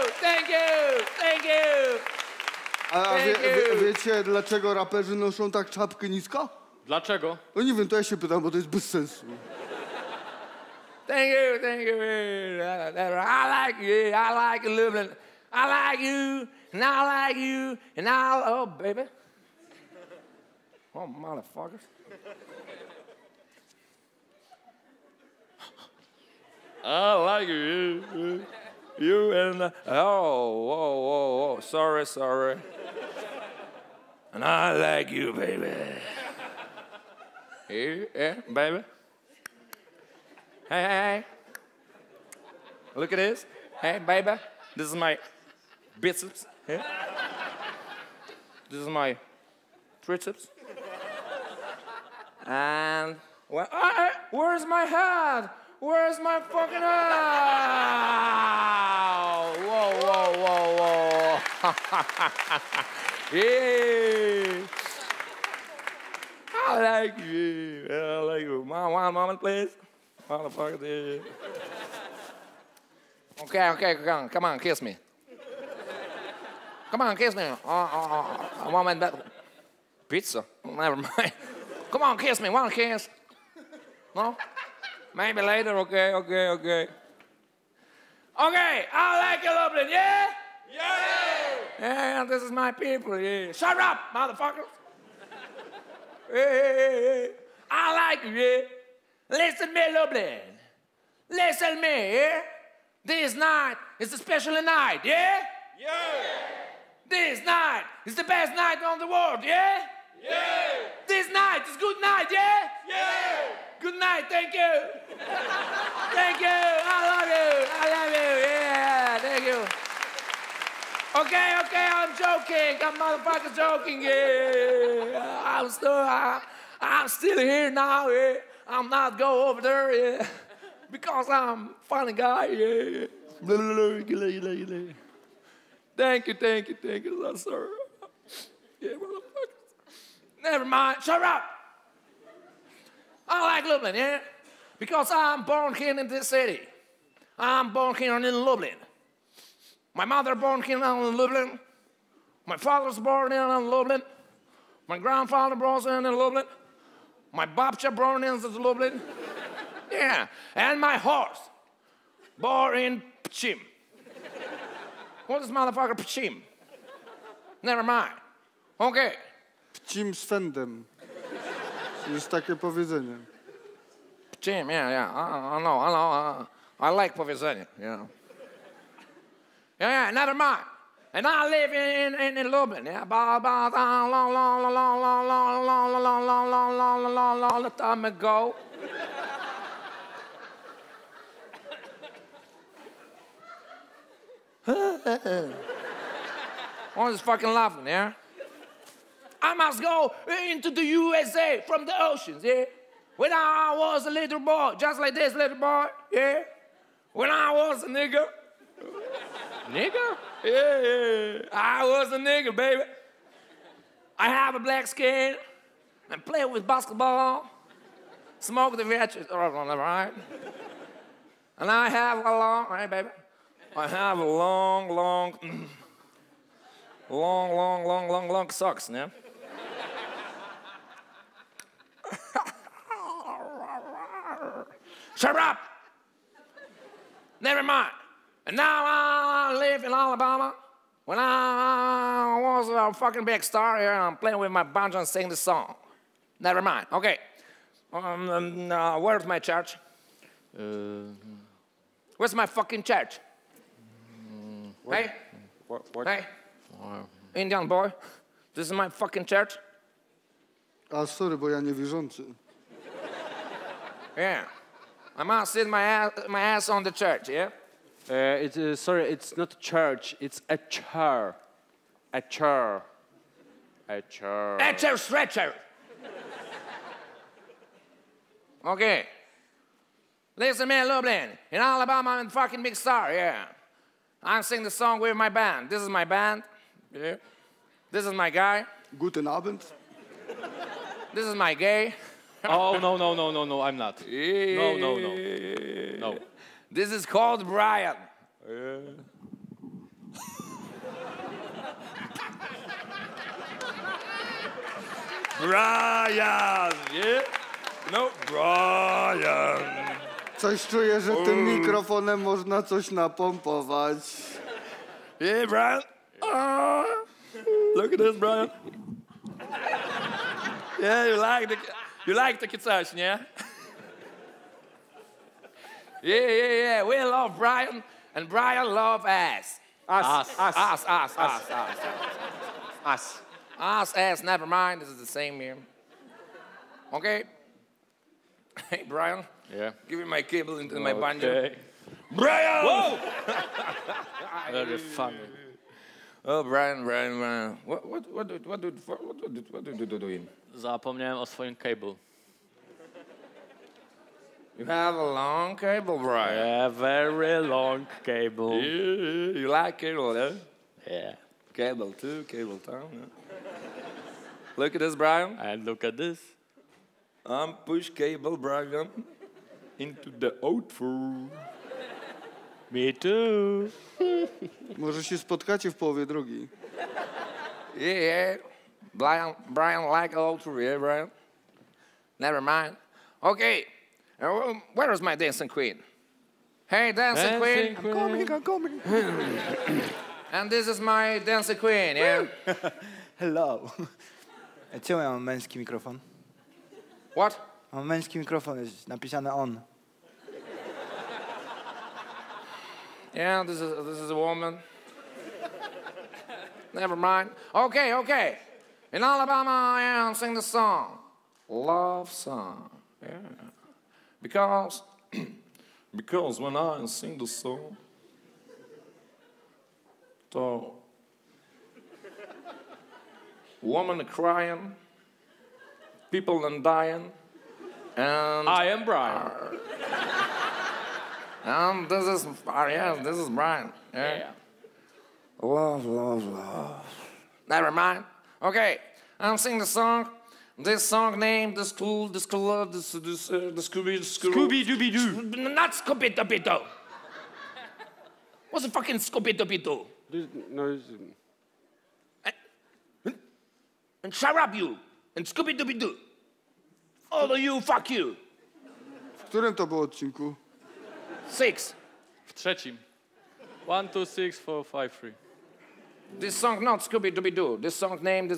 you! A wiecie, dlaczego raperzy noszą tak czapkę nisko? Dlaczego? No nie wiem, to ja się pytam, bo to jest bez sensu. Thank you. I like you, Lublin. I like you, and I like you, and oh, baby. Oh, motherfuckers. I like you. You and whoa. Sorry. And I like you, baby. Yeah, baby. Hey. Look at this. Hey, baby. This is my biceps. Yeah. This is my triceps. And where's my head? Where's my fucking head? Whoa. Yeah. I like you. One moment, please. Motherfucker, yeah. Okay, come on, kiss me. Come on, kiss me. A moment, but pizza. Never mind. Come on, kiss me. One kiss. No? Maybe later. Okay. Okay, I like you, Lublin. Yeah? Yeah, this is my people. Yeah. Shut up, motherfuckers. Hey. I like you. Yeah. Listen me, Lublin. Listen me. Yeah. This night is a special night. Yeah. This night is the best night on the world. Yeah. This night is good night. Yeah. Good night, thank you. Thank you, I love you, yeah, thank you. Okay, I'm joking, I'm motherfucking joking, yeah. I'm still here now, yeah. I'm not go over there, yeah. Because I'm a funny guy, yeah. Thank you, sir. Yeah, motherfuckers. Never mind, shut up. I like Lublin, yeah? Because I'm born here in this city. I'm born here in Lublin. My mother born here in Lublin. My father's born here in Lublin. My grandfather born here in Lublin. My babcha born in Lublin. Yeah, and my horse. born in Pchim. What is motherfucker Pchim? Never mind. Okay. Pcim z fendem. Jest takie powiedzenie. Pchim, yeah. I know. I like powiedzenie, yeah. Yeah, never mind. And I live in Lublin, yeah. Long time ago. What is fucking laughing, yeah? I must go into the USA from the oceans, yeah? When I was a little boy, just like this little boy, yeah? When I was a nigger. Nigger? Yeah. I was a nigger, baby. I have a black skin and play with basketball, smoke the veggies, right? And I have a long, right, baby? I have a long socks, yeah? Shut up! Never mind. And now I live in Alabama. When I was a fucking big star here, I'm playing with my banjo and singing the song. Never mind. Okay. Where's my church? Where's my fucking church? Hey? What? Hey? Indian boy? This is my fucking church? A sorry, bo ja niewierzący. Yeah. I must sit my ass on the church, yeah? Sorry, it's not church, it's a chair. A chair. A chair. Etcher stretcher. Okay. Listen, man, Lublin. In Alabama, I'm a fucking big star, yeah. I sing the song with my band. This is my band. Yeah. This is my guy. Guten Abend. This is my gay. Oh, no, I'm not. No. This is called Brian. Brian, yeah? No, Brian. Coś czuję, że tym mikrofonem można coś napompować. Yeah, Brian. Look at this, Brian. Yeah, you like the coś, nie? Yeah. We love Brian, and Brian love us. Us. Us, never mind. This is the same here. Okay. Hey, Brian. Yeah. Give me my cable into my banjo. Okay. Brian! Whoa! Very funny. Oh, Brian. What do you doing? Zapomniałem o swoim cable. You have a long cable, Brian. Yeah, very long cable. Yeah, you like cable, huh? Yeah. Cable too, cable town. Yeah. Look at this, Brian. And look at this. I'm push cable, Brian, into the outflow. Me too. Może się spotkacie w połowie drogi. Yeah. Brian like outflow, yeah, Brian? Never mind. Okay. Where is my dancing queen? Hey, dancing queen. I'm coming. And this is my dancing queen, yeah? Hello. Czemu ja mam męski mikrofon? What? Mam męski mikrofon, jest napisane on. Yeah, this is a woman. Never mind. Okay. In Alabama, I am sing the song. Love song. Yeah. Because when I sing the song, the woman crying, people are dying, and I am Brian. And this is Brian. Yeah. Love. Never mind. Okay, I'm singing the song. This song named the Scooby-Dooby-Doo. Not Scooby-Dooby-Doo. What's a fucking Scooby-Dooby-Doo? No, And shut up, you. And Scooby-Dooby-Doo. All of you, fuck you. W którym to było odcinku? 6. w trzecim. 1, 2, 6, 4, 5, 3. This song not Scooby-Dooby-Doo. This song name,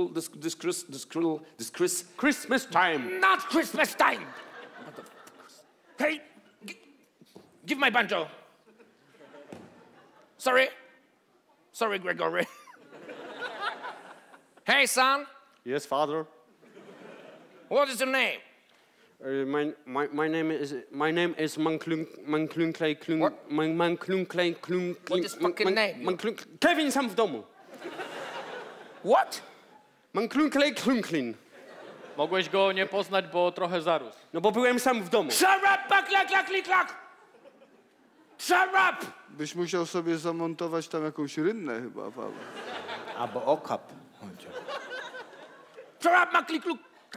Christmas time. Not Christmas time! Hey, give my banjo. Sorry, Gregory. Hey, son, Yes, father. what is your name? My name is Manklung Klej Klung. What? Manklung Klej Klung. What is fucking name? Kevin sam w domu. What? Manklung Klej Klunklin. Mogłeś go nie poznać, bo trochę zarósł. No bo byłem sam w domu. Shut up, klak! Shut up! Byś musiał sobie zamontować tam jakąś rynnę chyba, Paweł. Albo okap. Shut up, maklikluk,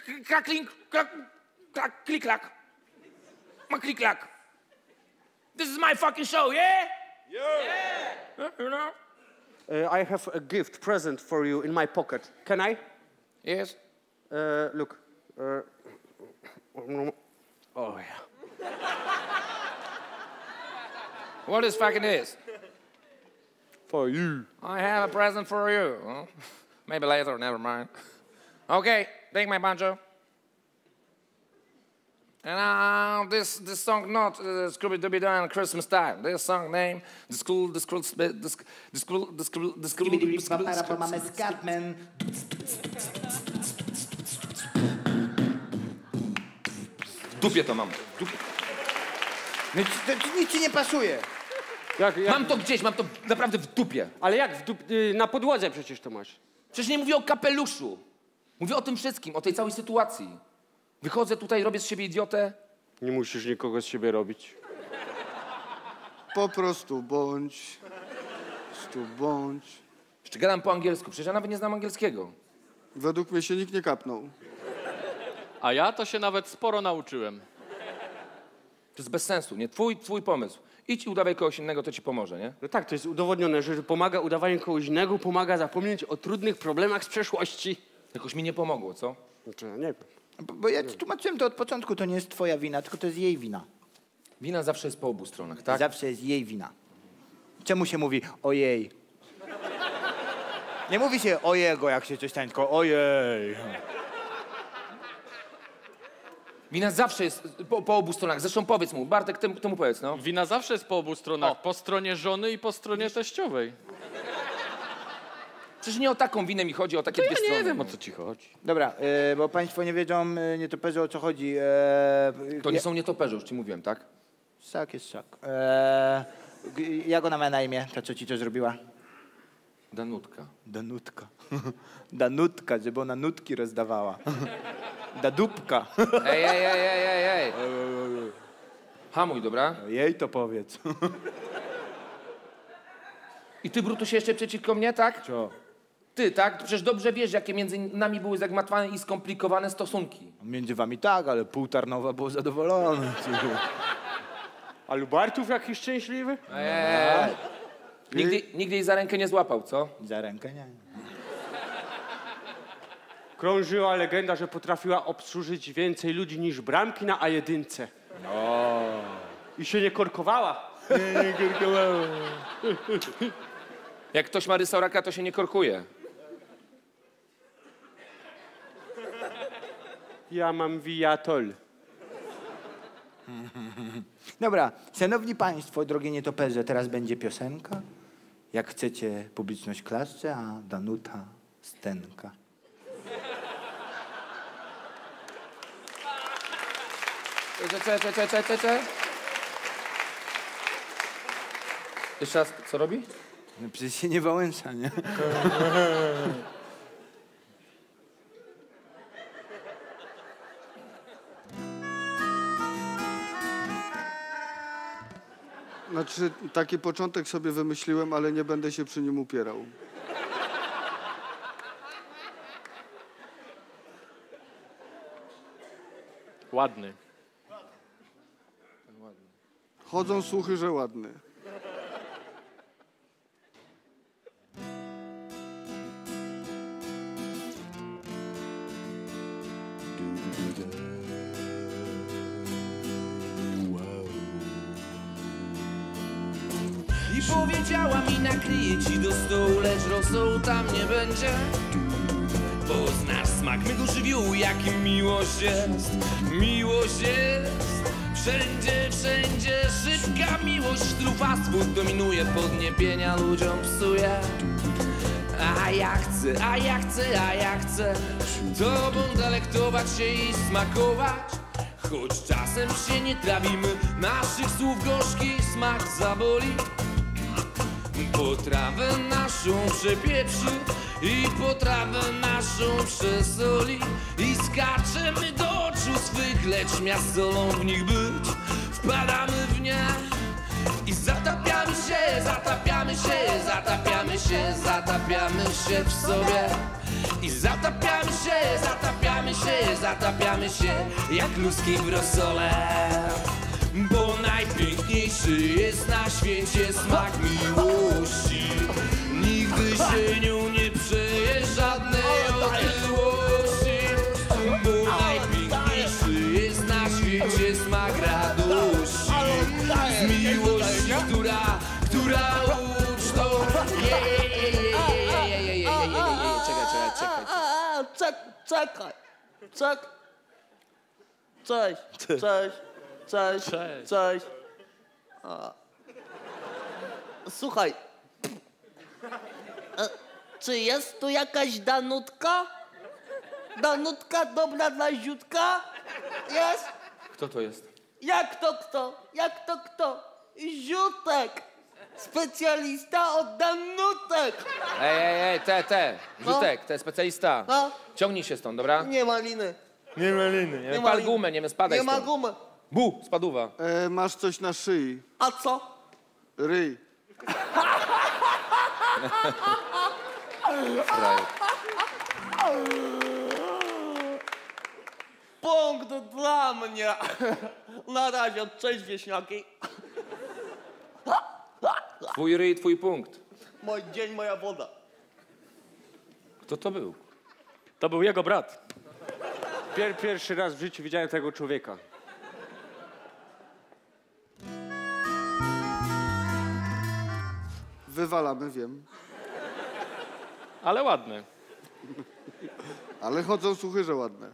klik-klak. Maklik-klak. This is my fucking show, yeah? Yeah. You know? I have a gift present for you in my pocket. Can I? Yes. Look. Oh yeah. What is fucking this? For you. I have a present for you. Huh? Maybe later, never mind. Okay, take my banjo. And this song not Scooby-Dooby-Doo and Christmas time. This song name, the school. Mamy Scatman. W dupie to mam. Nic ci nie pasuje. Jak? Mam to gdzieś, mam to naprawdę w dupie. Ale jak? Na podłodze przecież to masz. Przecież nie mówię o kapeluszu. Mówię o tym wszystkim, o tej całej sytuacji. Wychodzę tutaj, robię z siebie idiotę. Nie musisz nikogo z siebie robić. Po prostu bądź. Jeszcze gadam po angielsku, przecież ja nawet nie znam angielskiego. Według mnie się nikt nie kapnął. A ja to się nawet sporo nauczyłem. To jest bez sensu, nie? Twój pomysł. Idź i udawaj kogoś innego, to ci pomoże, nie? No tak, to jest udowodnione, że pomaga udawanie kogoś innego, pomaga zapomnieć o trudnych problemach z przeszłości. Jakoś mi nie pomogło, co? Znaczy, ja nie wiem. Bo ja ci tłumaczyłem to od początku, to nie jest twoja wina, tylko to jest jej wina. Wina zawsze jest po obu stronach, tak? Zawsze jest jej wina. Czemu się mówi ojej? Nie mówi się o jego, jak się coś stanie, tylko ojej. Wina zawsze jest po obu stronach. Zresztą powiedz mu, Bartek, ty mu powiedz, no. Wina zawsze jest po obu stronach. Po stronie żony i po stronie teściowej. Przecież nie o taką winę mi chodzi, o takie dwie strony. Nie wiem, o co ci chodzi. Dobra, bo państwo nie wiedzą, nie toperzy, o co chodzi. To nie są nietoperze, już ci mówiłem, tak? Sak jest sak. Jak ona ma na imię, ta co ci to zrobiła? Danutka. Danutka. Danutka, żeby ona nutki rozdawała. Dadupka. Ej. Hamuj, dobra? Jej to powiedz. I ty, Brutusie, jeszcze przeciwko mnie, tak? Co? Ty, tak? Przecież dobrze wiesz, jakie między nami były zagmatwane i skomplikowane stosunki. Między wami tak, ale pół Tarnowa było zadowolone. A Lubartów jakiś szczęśliwy? Nigdy jej za rękę nie złapał, co? Za rękę nie. Krążyła legenda, że potrafiła obsłużyć więcej ludzi niż bramki na A1. I się nie korkowała. Nie korkowała. Jak ktoś ma rysoraka, to się nie korkuje. Ja mam wiatol. Dobra, szanowni państwo, drogie nietoperze, teraz będzie piosenka. Jak chcecie, publiczność klaszcze, a Danuta stenka. Cze. Jeszcze raz, co robi? No przecież się nie wałęsza, nie? Znaczy, taki początek sobie wymyśliłem, ale nie będę się przy nim upierał. Ładny. Chodzą słuchy, że ładny. powiedziała mi, nakryje ci do stołu, lecz rosołu tam nie będzie. Bo znasz smak mego żywiołu, jakim miłość jest. Miłość jest wszędzie, wszędzie. Szybka miłość, stylu fast food dominuje, podniebienia ludziom psuje. A ja chcę, a ja chcę, a ja chcę tobą delektować się i smakować. Choć czasem się nie trawimy, naszych słów gorzki smak zaboli. Potrawę naszą przepieprzy i potrawę naszą przesoli. I skaczemy do oczu swych, lecz miast solą w nich być. Wpadamy w nie i zatapiamy się, zatapiamy się, zatapiamy się, zatapiamy się w sobie. I zatapiamy się, zatapiamy się, zatapiamy się jak luski w rosole. Bo najpiękniejszy jest na świecie smak miłości. Nigdy się nią nie przeje żadnej otyłości. Bo najpiękniejszy jest na świecie smak radości. Z miłości, która ucztą. Czekaj. Cześć. Słuchaj. Czy jest tu jakaś Danutka? Danutka dobra dla ziutka? Jest? Kto to jest? Jak to kto? Jak to kto? Ziutek. Specjalista od Danutek. Ej, Rzutek, to jest specjalista. No. Ciągnij się stąd, dobra? Nie ma liny. Nie ma liny. Nie ma Pal liny. gumę, nie wiem, spadaj Nie ma stąd. gumy. Bu, spaduwa. Masz coś na szyi. A co? Ryj. Punkt dla mnie. Na razie, cześć wieśniaki. Twój ryj, twój punkt. Mój dzień, moja woda. Kto to był? To był jego brat. Pierwszy raz w życiu widziałem tego człowieka. Wywalamy, wiem. Ale ładny. Ale chodzą słuchy, że ładne.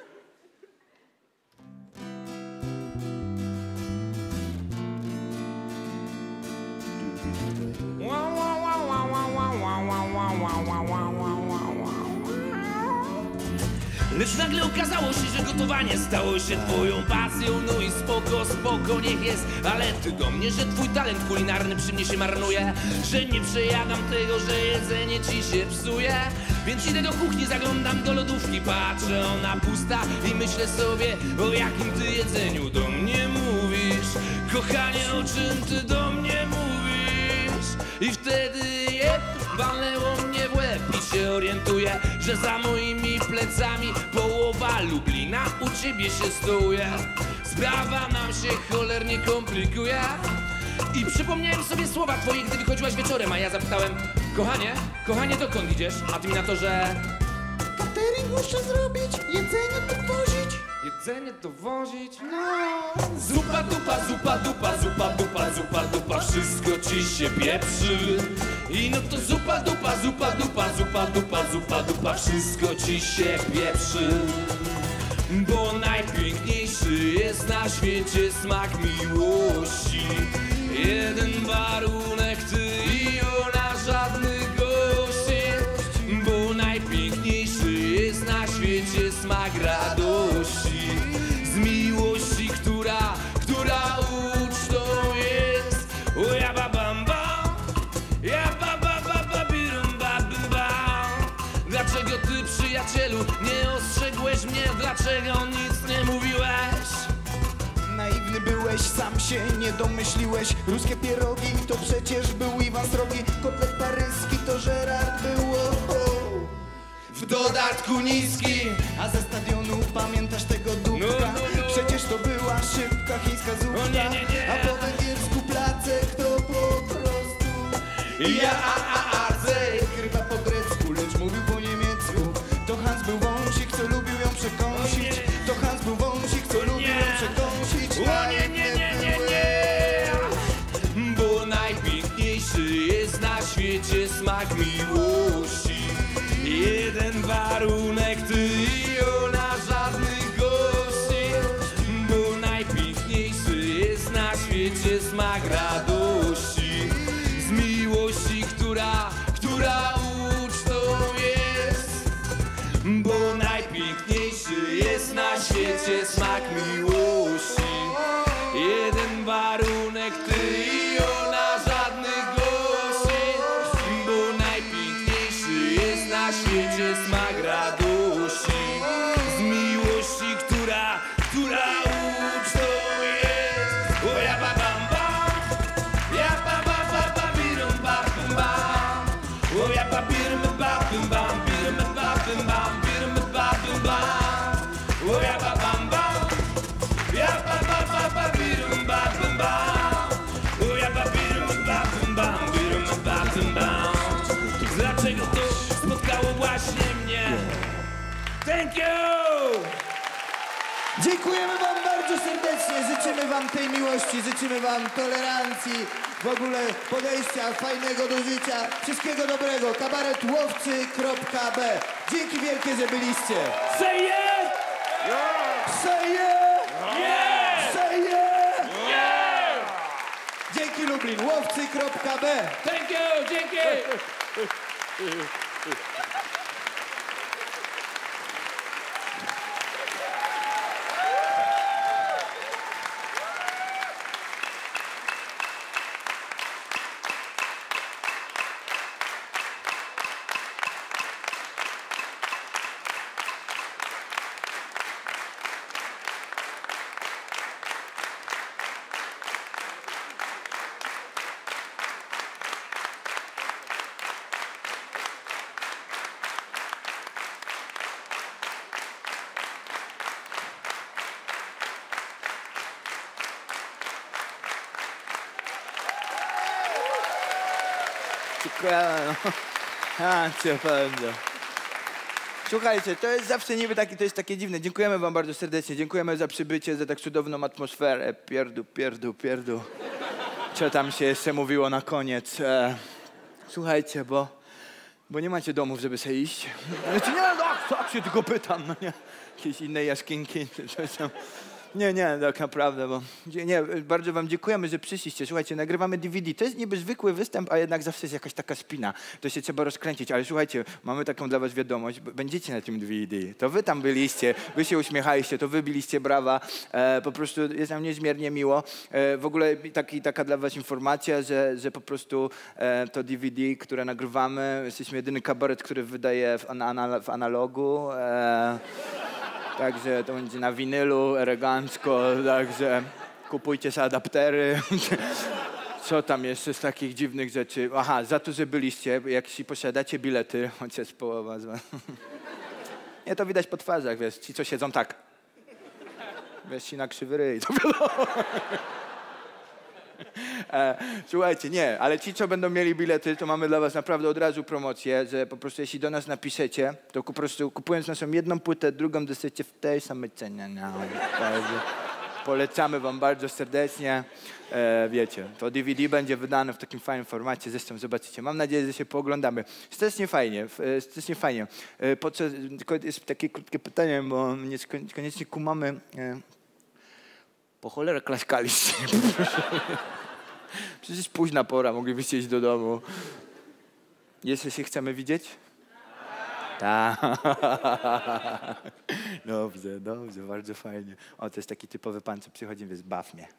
Lecz nagle okazało się, że gotowanie stało się twoją pasją. No i spoko, niech jest. Ale ty do mnie, że twój talent kulinarny przy mnie się marnuje. Że nie przejadam tego, że jedzenie ci się psuje. Więc idę do kuchni, zaglądam do lodówki, patrzę, ona pusta i myślę sobie, o jakim ty jedzeniu do mnie mówisz. Kochanie, o czym ty do mnie mówisz? I wtedy walnęło mnie w łeb i się orientuję, że za moimi plecami połowa Lublina u ciebie się stołuje. Sprawa nam się cholernie komplikuje. I przypomniałem sobie słowa twoje, gdy wychodziłaś wieczorem, a ja zapytałem: kochanie, dokąd idziesz? A ty mi na to, że catering muszę zrobić, jedzenie dowozić. Jedzenie dowozić? No. Zupa, dupa, wszystko ci się pieprzy. I no to zupa, dupa, wszystko ci się pieprzy. Bo najpiękniejszy jest na świecie smak miłości. Jeden warunek, ty i ona, żadnych gości. Bo najpiękniejszy jest na świecie smak radości. Z miłości, która ucztą jest. O ja babam bam, ja baba birum babym bam. Dlaczego ty, przyjacielu, nie ostrzegłeś mnie? Dlaczego nic nie mówiłeś? Naiwny byłeś, sam się nie domyśliłeś. Ruskie pierogi to przecież był Iwan Srogi. Kotlet paryski to Gerard było. W dodatku niski. A ze stadionu pamiętasz tego dupka? Przecież to była szybka chińska zupka. Nie. A po węgiersku placek to po prostu Krywa po grecku, lecz mówił po niemiecku. To Hans był wąsik, co lubił ją przekąsić. To Hans był wąsik, co lubił ją przekąsić. Nie. Bo najpiękniejszy świecie smak miłości. Jeden warunek, ty i ona, żadnych gości, bo najpiękniejszy jest na świecie smak radości. Z miłości, która ucztą jest, bo najpiękniejszy jest na świecie smak miłości. Jeden warunek, ty i ona, żadnych gości, bo najpiękniejszy jest na świecie smak radości. Z miłości, która ucztą jest. O ja ba bam bam, ja ba ba ba ba birum ba bum bam. O ja ba birum ba bum bam, birum ba bum bam, birum ba bum bam. O ja ba bam bam, ja ba ba ba ba birum ba bum bam. O ja ba birum ba bum bam, birum ba bum bam. Dlaczego to spotkało właśnie mnie? Thank you! Dziękujemy wam bardzo serdecznie, życzymy wam tej miłości, życzymy wam tolerancji, w ogóle podejścia fajnego do życia, wszystkiego dobrego. kabaretłowcy.b. Dzięki wielkie, że byliście. Say yeah! Say yeah! Yeah! Say yeah! Yeah! Dzięki Lublin, łowcy.b. Thank you! Dzięki! Słuchajcie, to jest zawsze niby taki, to jest takie dziwne. Dziękujemy wam bardzo serdecznie. Dziękujemy za przybycie, za tak cudowną atmosferę. Pierdół. Co tam się jeszcze mówiło na koniec? Słuchajcie, bo nie macie domów, żeby sobie iść. Znaczy, nie, no, tak się tylko pytam, no nie. Jakieś inne jaskинki, czy coś tam. Nie, tak naprawdę, bo nie, bardzo wam dziękujemy, że przyszliście. Słuchajcie, nagrywamy DVD. To jest niby zwykły występ, a jednak zawsze jest jakaś taka spina. To się trzeba rozkręcić, ale słuchajcie, mamy taką dla was wiadomość. Będziecie na tym DVD. To wy tam byliście, wy się uśmiechaliście, to wy biliście brawa. Po prostu jest nam niezmiernie miło. W ogóle taka dla was informacja, że po prostu to DVD, które nagrywamy, jesteśmy jedyny kabaret, który wydaje w analogu. Także to będzie na winylu, elegancko, także kupujcie sobie adaptery. Co tam jeszcze z takich dziwnych rzeczy? Aha, za to, że byliście, jak posiadacie bilety, chociaż połowa z was. Nie, to widać po twarzach, wiesz, ci co siedzą tak. Wiesz, ci na krzywy ryj, to wiadomo. Słuchajcie, nie, ale ci, co będą mieli bilety, to mamy dla was naprawdę od razu promocję, że po prostu jeśli do nas napiszecie, to po prostu kupując naszą jedną płytę, drugą dostajecie w tej samej cenie. No, polecamy wam bardzo serdecznie. Wiecie, to DVD będzie wydane w takim fajnym formacie, zresztą zobaczycie. Mam nadzieję, że się pooglądamy. Strasznie fajnie. Tylko jest takie krótkie pytanie, bo niekoniecznie kumamy. Po cholerę klaskaliście. Przecież późna pora, moglibyście iść do domu. Jeszcze się chcemy widzieć? Tak. Dobrze, bardzo fajnie. O, to jest taki typowy pan, co przychodzi i mówi, baw mnie.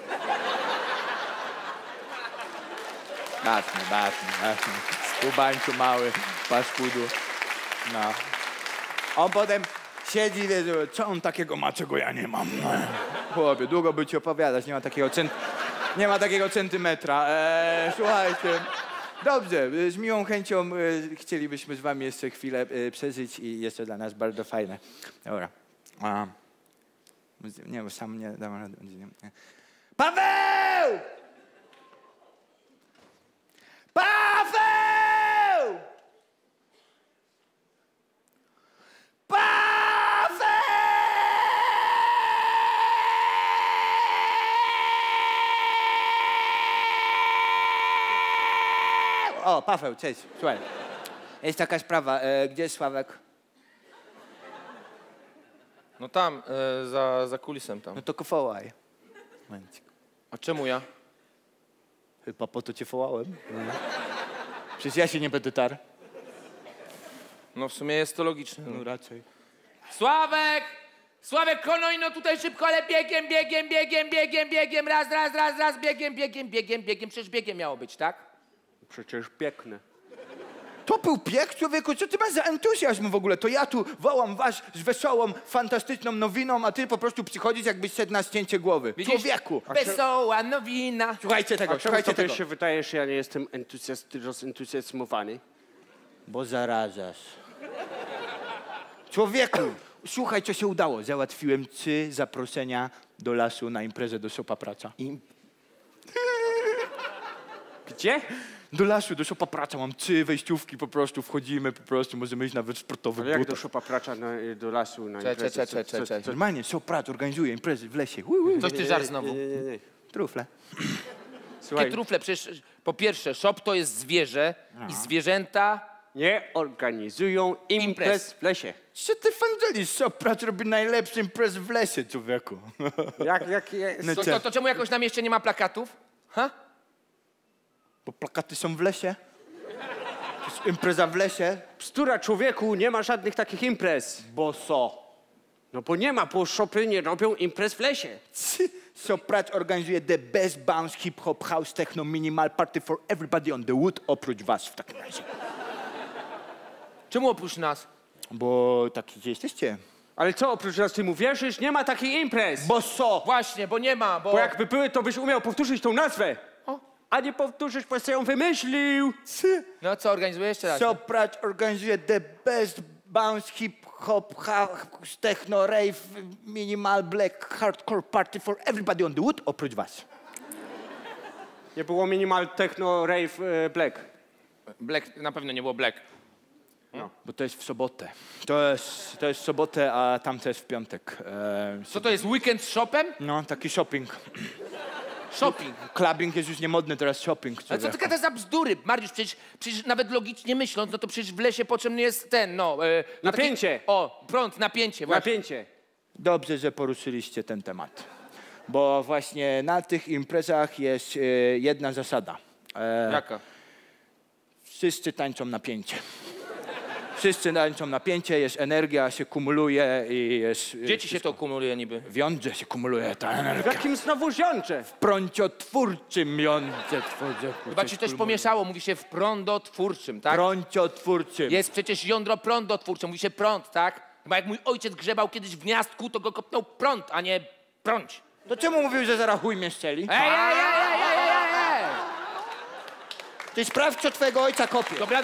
Baw mnie. Skubańcu mały, paskudu. No. On potem siedzi i wie, co on takiego ma, czego ja nie mam. Chłopie, długo by ci opowiadać, nie ma takiego centymetra. Słuchajcie, dobrze, z miłą chęcią chcielibyśmy z wami jeszcze chwilę przeżyć i jest to dla nas bardzo fajne. Dobra. Nie, bo sam nie dam rady. Paweł! O, Paweł, cześć. Słuchaj, jest taka sprawa. Gdzie jest Sławek? No tam, za kulisem tam. No to go wołaj. Momencik. A czemu ja? Chyba po to cię wołałem. Przecież ja się nie będę tarł. No w sumie jest to logiczne. No raczej. Sławek! Sławek, konuj no tutaj szybko, ale biegiem, raz, biegiem, przecież biegiem miało być, tak? Przecież piękne. To był bieg, człowieku, co ty masz za entuzjazm w ogóle? To ja tu wołam was z wesołą, fantastyczną nowiną, a ty po prostu przychodzisz, jakbyś szedł na ścięcie głowy. Widzisz? Człowieku! Wesoła nowina. Słuchajcie tego, A czemu słuchajcie tobie tego. się wydaje, że ja nie jestem rozentuzjazmowany? Bo zarażasz. Człowieku, słuchaj, co się udało. Załatwiłem 3 zaproszenia do lasu na imprezę do Szopa Praca. Gdzie? Do lasu, do Szopa Praca. Mam 3 wejściówki, po prostu wchodzimy, po prostu możemy iść nawet w sportowych Ale jak do butach. Szopa Praca, do lasu, na imprezę? Cześć. Normalnie, Szop Prac organizuje imprezy w lesie. Coś ty żart znowu. Nie. Trufle. Jakie trufle? Przecież po pierwsze, szop to jest zwierzę i zwierzęta... Nie organizują imprez w lesie. Co ty fandelisz? Szop Prac robi najlepszy imprez w lesie, człowieku. Jak jest? No To czemu jakoś na mieście nie ma plakatów? Ha? Bo plakaty są w lesie. To jest impreza w lesie. Bzdura, człowieku, nie ma żadnych takich imprez. Bo co? No bo nie ma, bo szopy nie robią imprez w lesie. Szop Prac organizuje the best bounce, hip-hop, house, techno, minimal party for everybody on the wood, oprócz was w takim razie. Czemu oprócz nas? Bo taki jesteście. Ale co, oprócz nas ty mu wierzysz? Nie ma takich imprez. Bo co? Właśnie, bo nie ma, Bo jakby były, to byś umiał powtórzyć tą nazwę. A nie powtórzysz, bo sobie ją wymyślił. No co, organizujesz jeszcze raz? Szop Prac organizuje the best bounce, hip-hop, house, techno, rave, minimal, black, hardcore party for everybody on the wood, oprócz was. Nie było minimal, techno, rave, black. Black, na pewno nie było Black. Bo to jest w sobotę. To jest w sobotę, a tamte jest w piątek. Co to jest, weekend z shopem? No, taki shopping. Shopping. Clubbing jest już niemodny, teraz shopping. Ale co ty gadasz za bzdury? Mariusz, przecież nawet logicznie myśląc, no to przecież w lesie potrzebny jest ten, Napięcie. Prąd, napięcie, właśnie. Napięcie. Dobrze, że poruszyliście ten temat. Bo właśnie na tych imprezach jest jedna zasada. Jaka? Wszyscy tańczą napięcie. Wszyscy tańczą napięcie, jest energia, się kumuluje i jest... Gdzie ci się to kumuluje niby? W jądrze się kumuluje ta W energia. jakim znowu jądrze? W prąciotwórczym jądrze. Chyba ci coś pomieszało, mówi się w prądotwórczym, tak? Prąciotwórczym. Jest przecież jądro prądotwórcze, mówi się prąd, tak? Chyba jak mój ojciec grzebał kiedyś w gniazdku, to go kopnął prąd, a nie prąć. To czemu mówił, że zaraz chuj mnie strzeli? Ej! Ty sprawdź, co twojego ojca kopie. Dobra.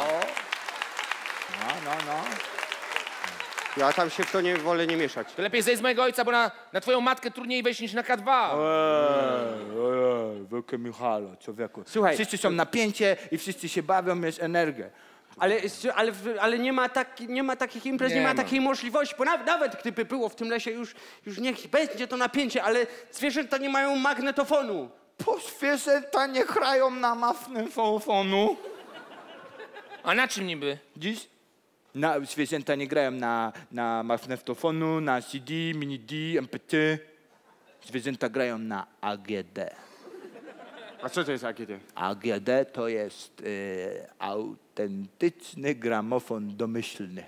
No. Ja tam się w to nie wolę nie mieszać. To lepiej zejdź z mojego ojca, bo na twoją matkę trudniej wejść niż na K2. Wielkie Michalo, człowieku. Słuchaj. Wszyscy są napięcie i wszyscy się bawią, jest energia. Ale nie ma takich imprez, nie ma takiej możliwości, bo nawet gdyby było w tym lesie, już niech będzie to napięcie, ale zwierzęta nie mają magnetofonu. Bo zwierzęta nie grają na magnetofonu. A na czym niby? Dziś? Zwierzęta nie grają na magnetofonu, na CD, mini D, MP3. Zwierzęta grają na AGD. A co to jest AGD? AGD to jest autentyczny gramofon domyślny.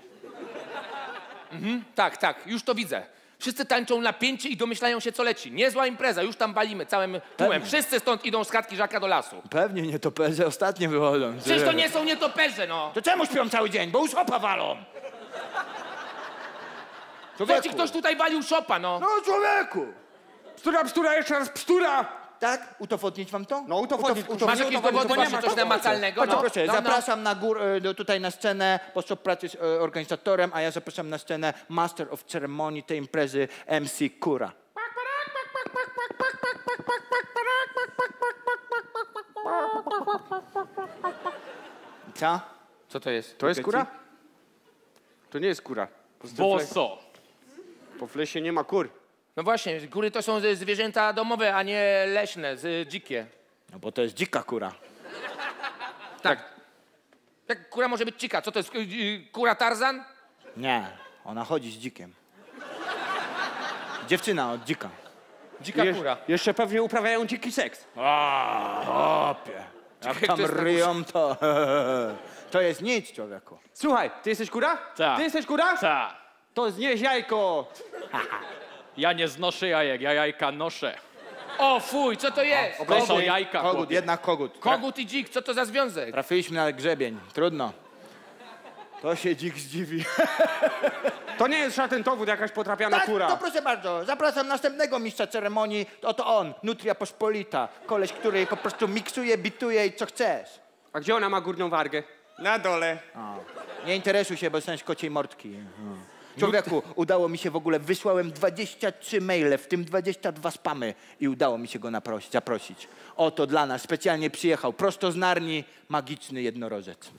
Tak, już to widzę. Wszyscy tańczą napięcie i domyślają się, co leci. Niezła impreza, już tam walimy całym tłumem. Wszyscy stąd idą z chatki Żaka do lasu. Pewnie nietoperze ostatnio wychodzą. Przecież to nie są nietoperze, no. To czemu śpią cały dzień? Bo już opa walą. Co ci ktoś tutaj walił szopa, no? No człowieku! Bzdura, jeszcze raz bzdura! Tak? Udowodnić wam to? No udowodnić. Masz jakieś dowody, właśnie coś namacalnego? Bardzo No, proszę, no. zapraszam na tutaj na scenę, bo Szop Prac jest organizatorem, a ja zapraszam na scenę Master of Ceremony tej imprezy MC Kura. Co? Co to jest? To jest kura? To nie jest kura. Boso. Bo w lesie nie ma kur. No właśnie, góry to są zwierzęta domowe, a nie leśne, dzikie. No bo to jest dzika kura. Tak. Jak kura może być dzika? Co to jest, kura Tarzan? Nie, ona chodzi z dzikiem. Dziewczyna od dzika. Dzika kura. Jeszcze pewnie uprawiają dziki seks. Opie. Jak tam ryją, to... To jest nic, człowieku. Słuchaj, ty jesteś kura? Tak. Ty jesteś kura? Tak. To znieś jajko. Ja nie znoszę jajek, ja jajka noszę. O fuj, co to jest? To są jajka, Kogut, chłopie. jednak kogut. Kogut i dzik, co to za związek? Trafiliśmy na grzebień. Trudno. To się dzik zdziwi. To nie jest żaden dowód, jakaś potrafiana kura. To proszę bardzo, zapraszam następnego mistrza ceremonii. Oto on, Nutria Pospolita. Koleś, który po prostu miksuje, bituje i co chcesz. A gdzie ona ma górną wargę? Na dole. Nie interesuj się, bo jesteś kociej mordki. Człowieku, udało mi się w ogóle, wysłałem 23 maile, w tym 22 spamy i udało mi się go zaprosić. Oto dla nas specjalnie przyjechał, prosto z Narni, magiczny jednorożec.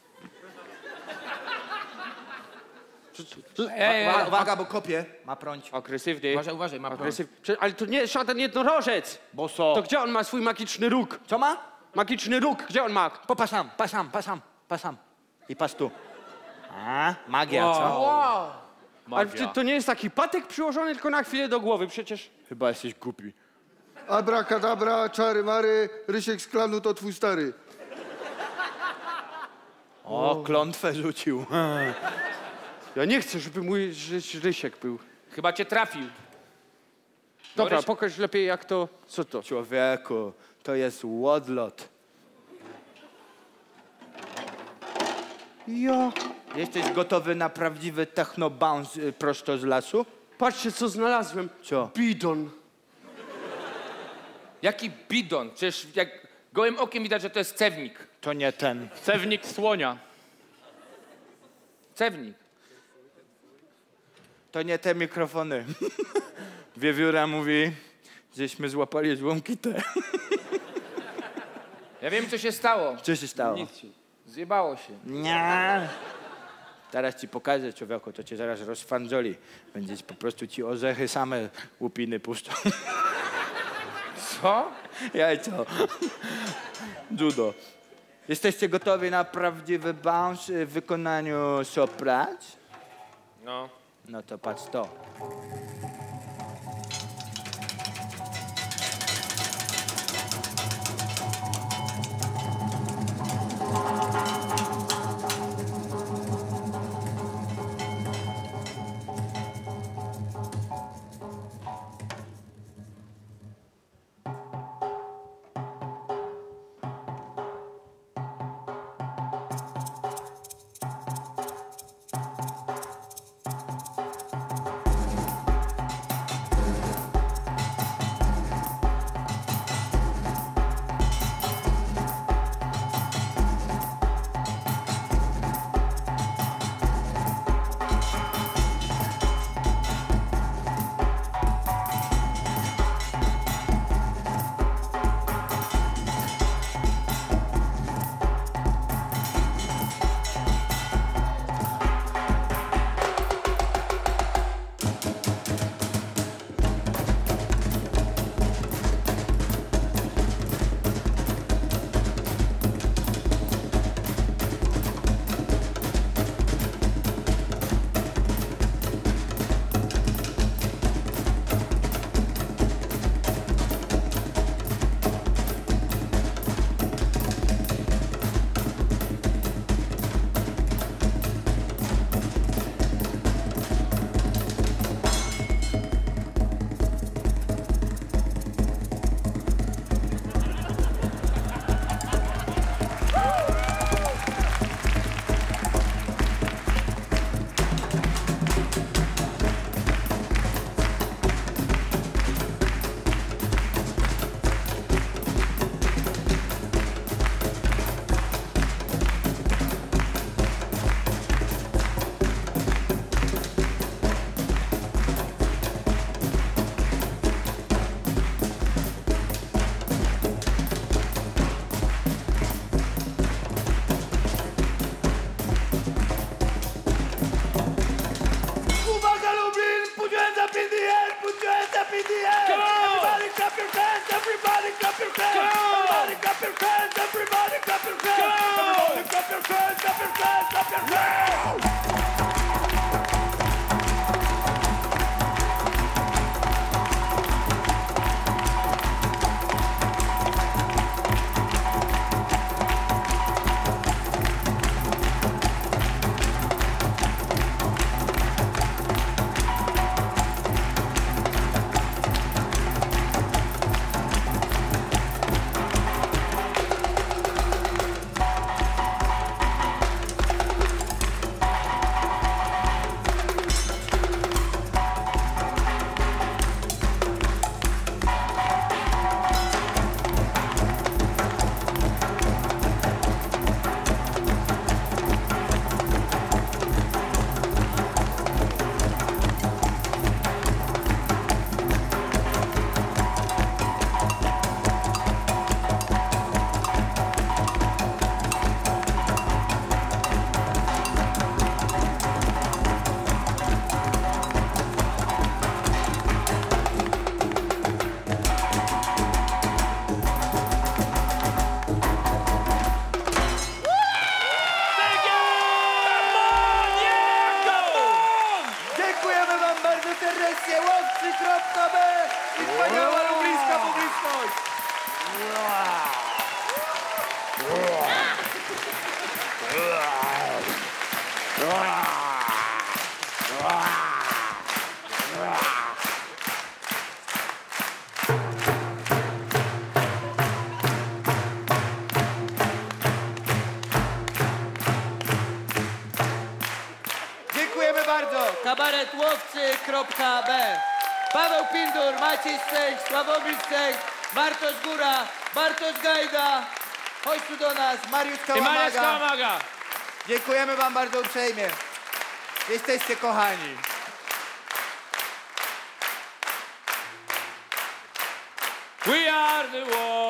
Uwaga, bo kopie. Ma prąć. Agresywny. Uważaj, ma Agresyw... Ale to nie jest żaden jednorożec. Bo co? To gdzie on ma swój magiczny róg? Co ma? Magiczny róg, gdzie on ma? Pasam. I pas tu. A, magia, co? Wow. Ale to nie jest taki patek przyłożony tylko na chwilę do głowy, przecież. Chyba jesteś głupi. Abracadabra, czary mary, Rysiek z klanu to twój stary. O, klątwę rzucił. Ja nie chcę, żeby mój Rysiek był. Chyba cię trafił. Dobra, Rysiek- pokaż lepiej jak to... Co to? Człowieku, to jest łodlot. Ja... Jesteś gotowy na prawdziwy techno-bounce prosto z lasu? Patrzcie, co znalazłem. Co? Bidon. Jaki bidon? Przecież jak gołym okiem widać, że to jest cewnik. To nie ten. Cewnik słonia. Cewnik. To nie te mikrofony. Wiewióra mówi, żeśmy złapali złą kitę. Ja wiem, co się stało. Co się stało? Zjebało się. Nie. Teraz ci pokażę, człowieku, to cię zaraz rozfandzoli. Będziesz po prostu ci orzechy same łupiny puszczą. Co? Jajco. Judo. Jesteście gotowi na prawdziwy bounce w wykonaniu sopracz? No. No to patrz to. Łowcy.b i wspaniała lubliska publiczność. Dziękujemy bardzo. Kabaret Łowcy.b. Paweł Pindur, Maciej Stęś, Sławomir Stęś, Bartosz Góra, Bartosz Gajda. Chodź tu do nas, Mariusz Kałamaga. Dziękujemy wam bardzo uprzejmie. Jesteście kochani. We are the world.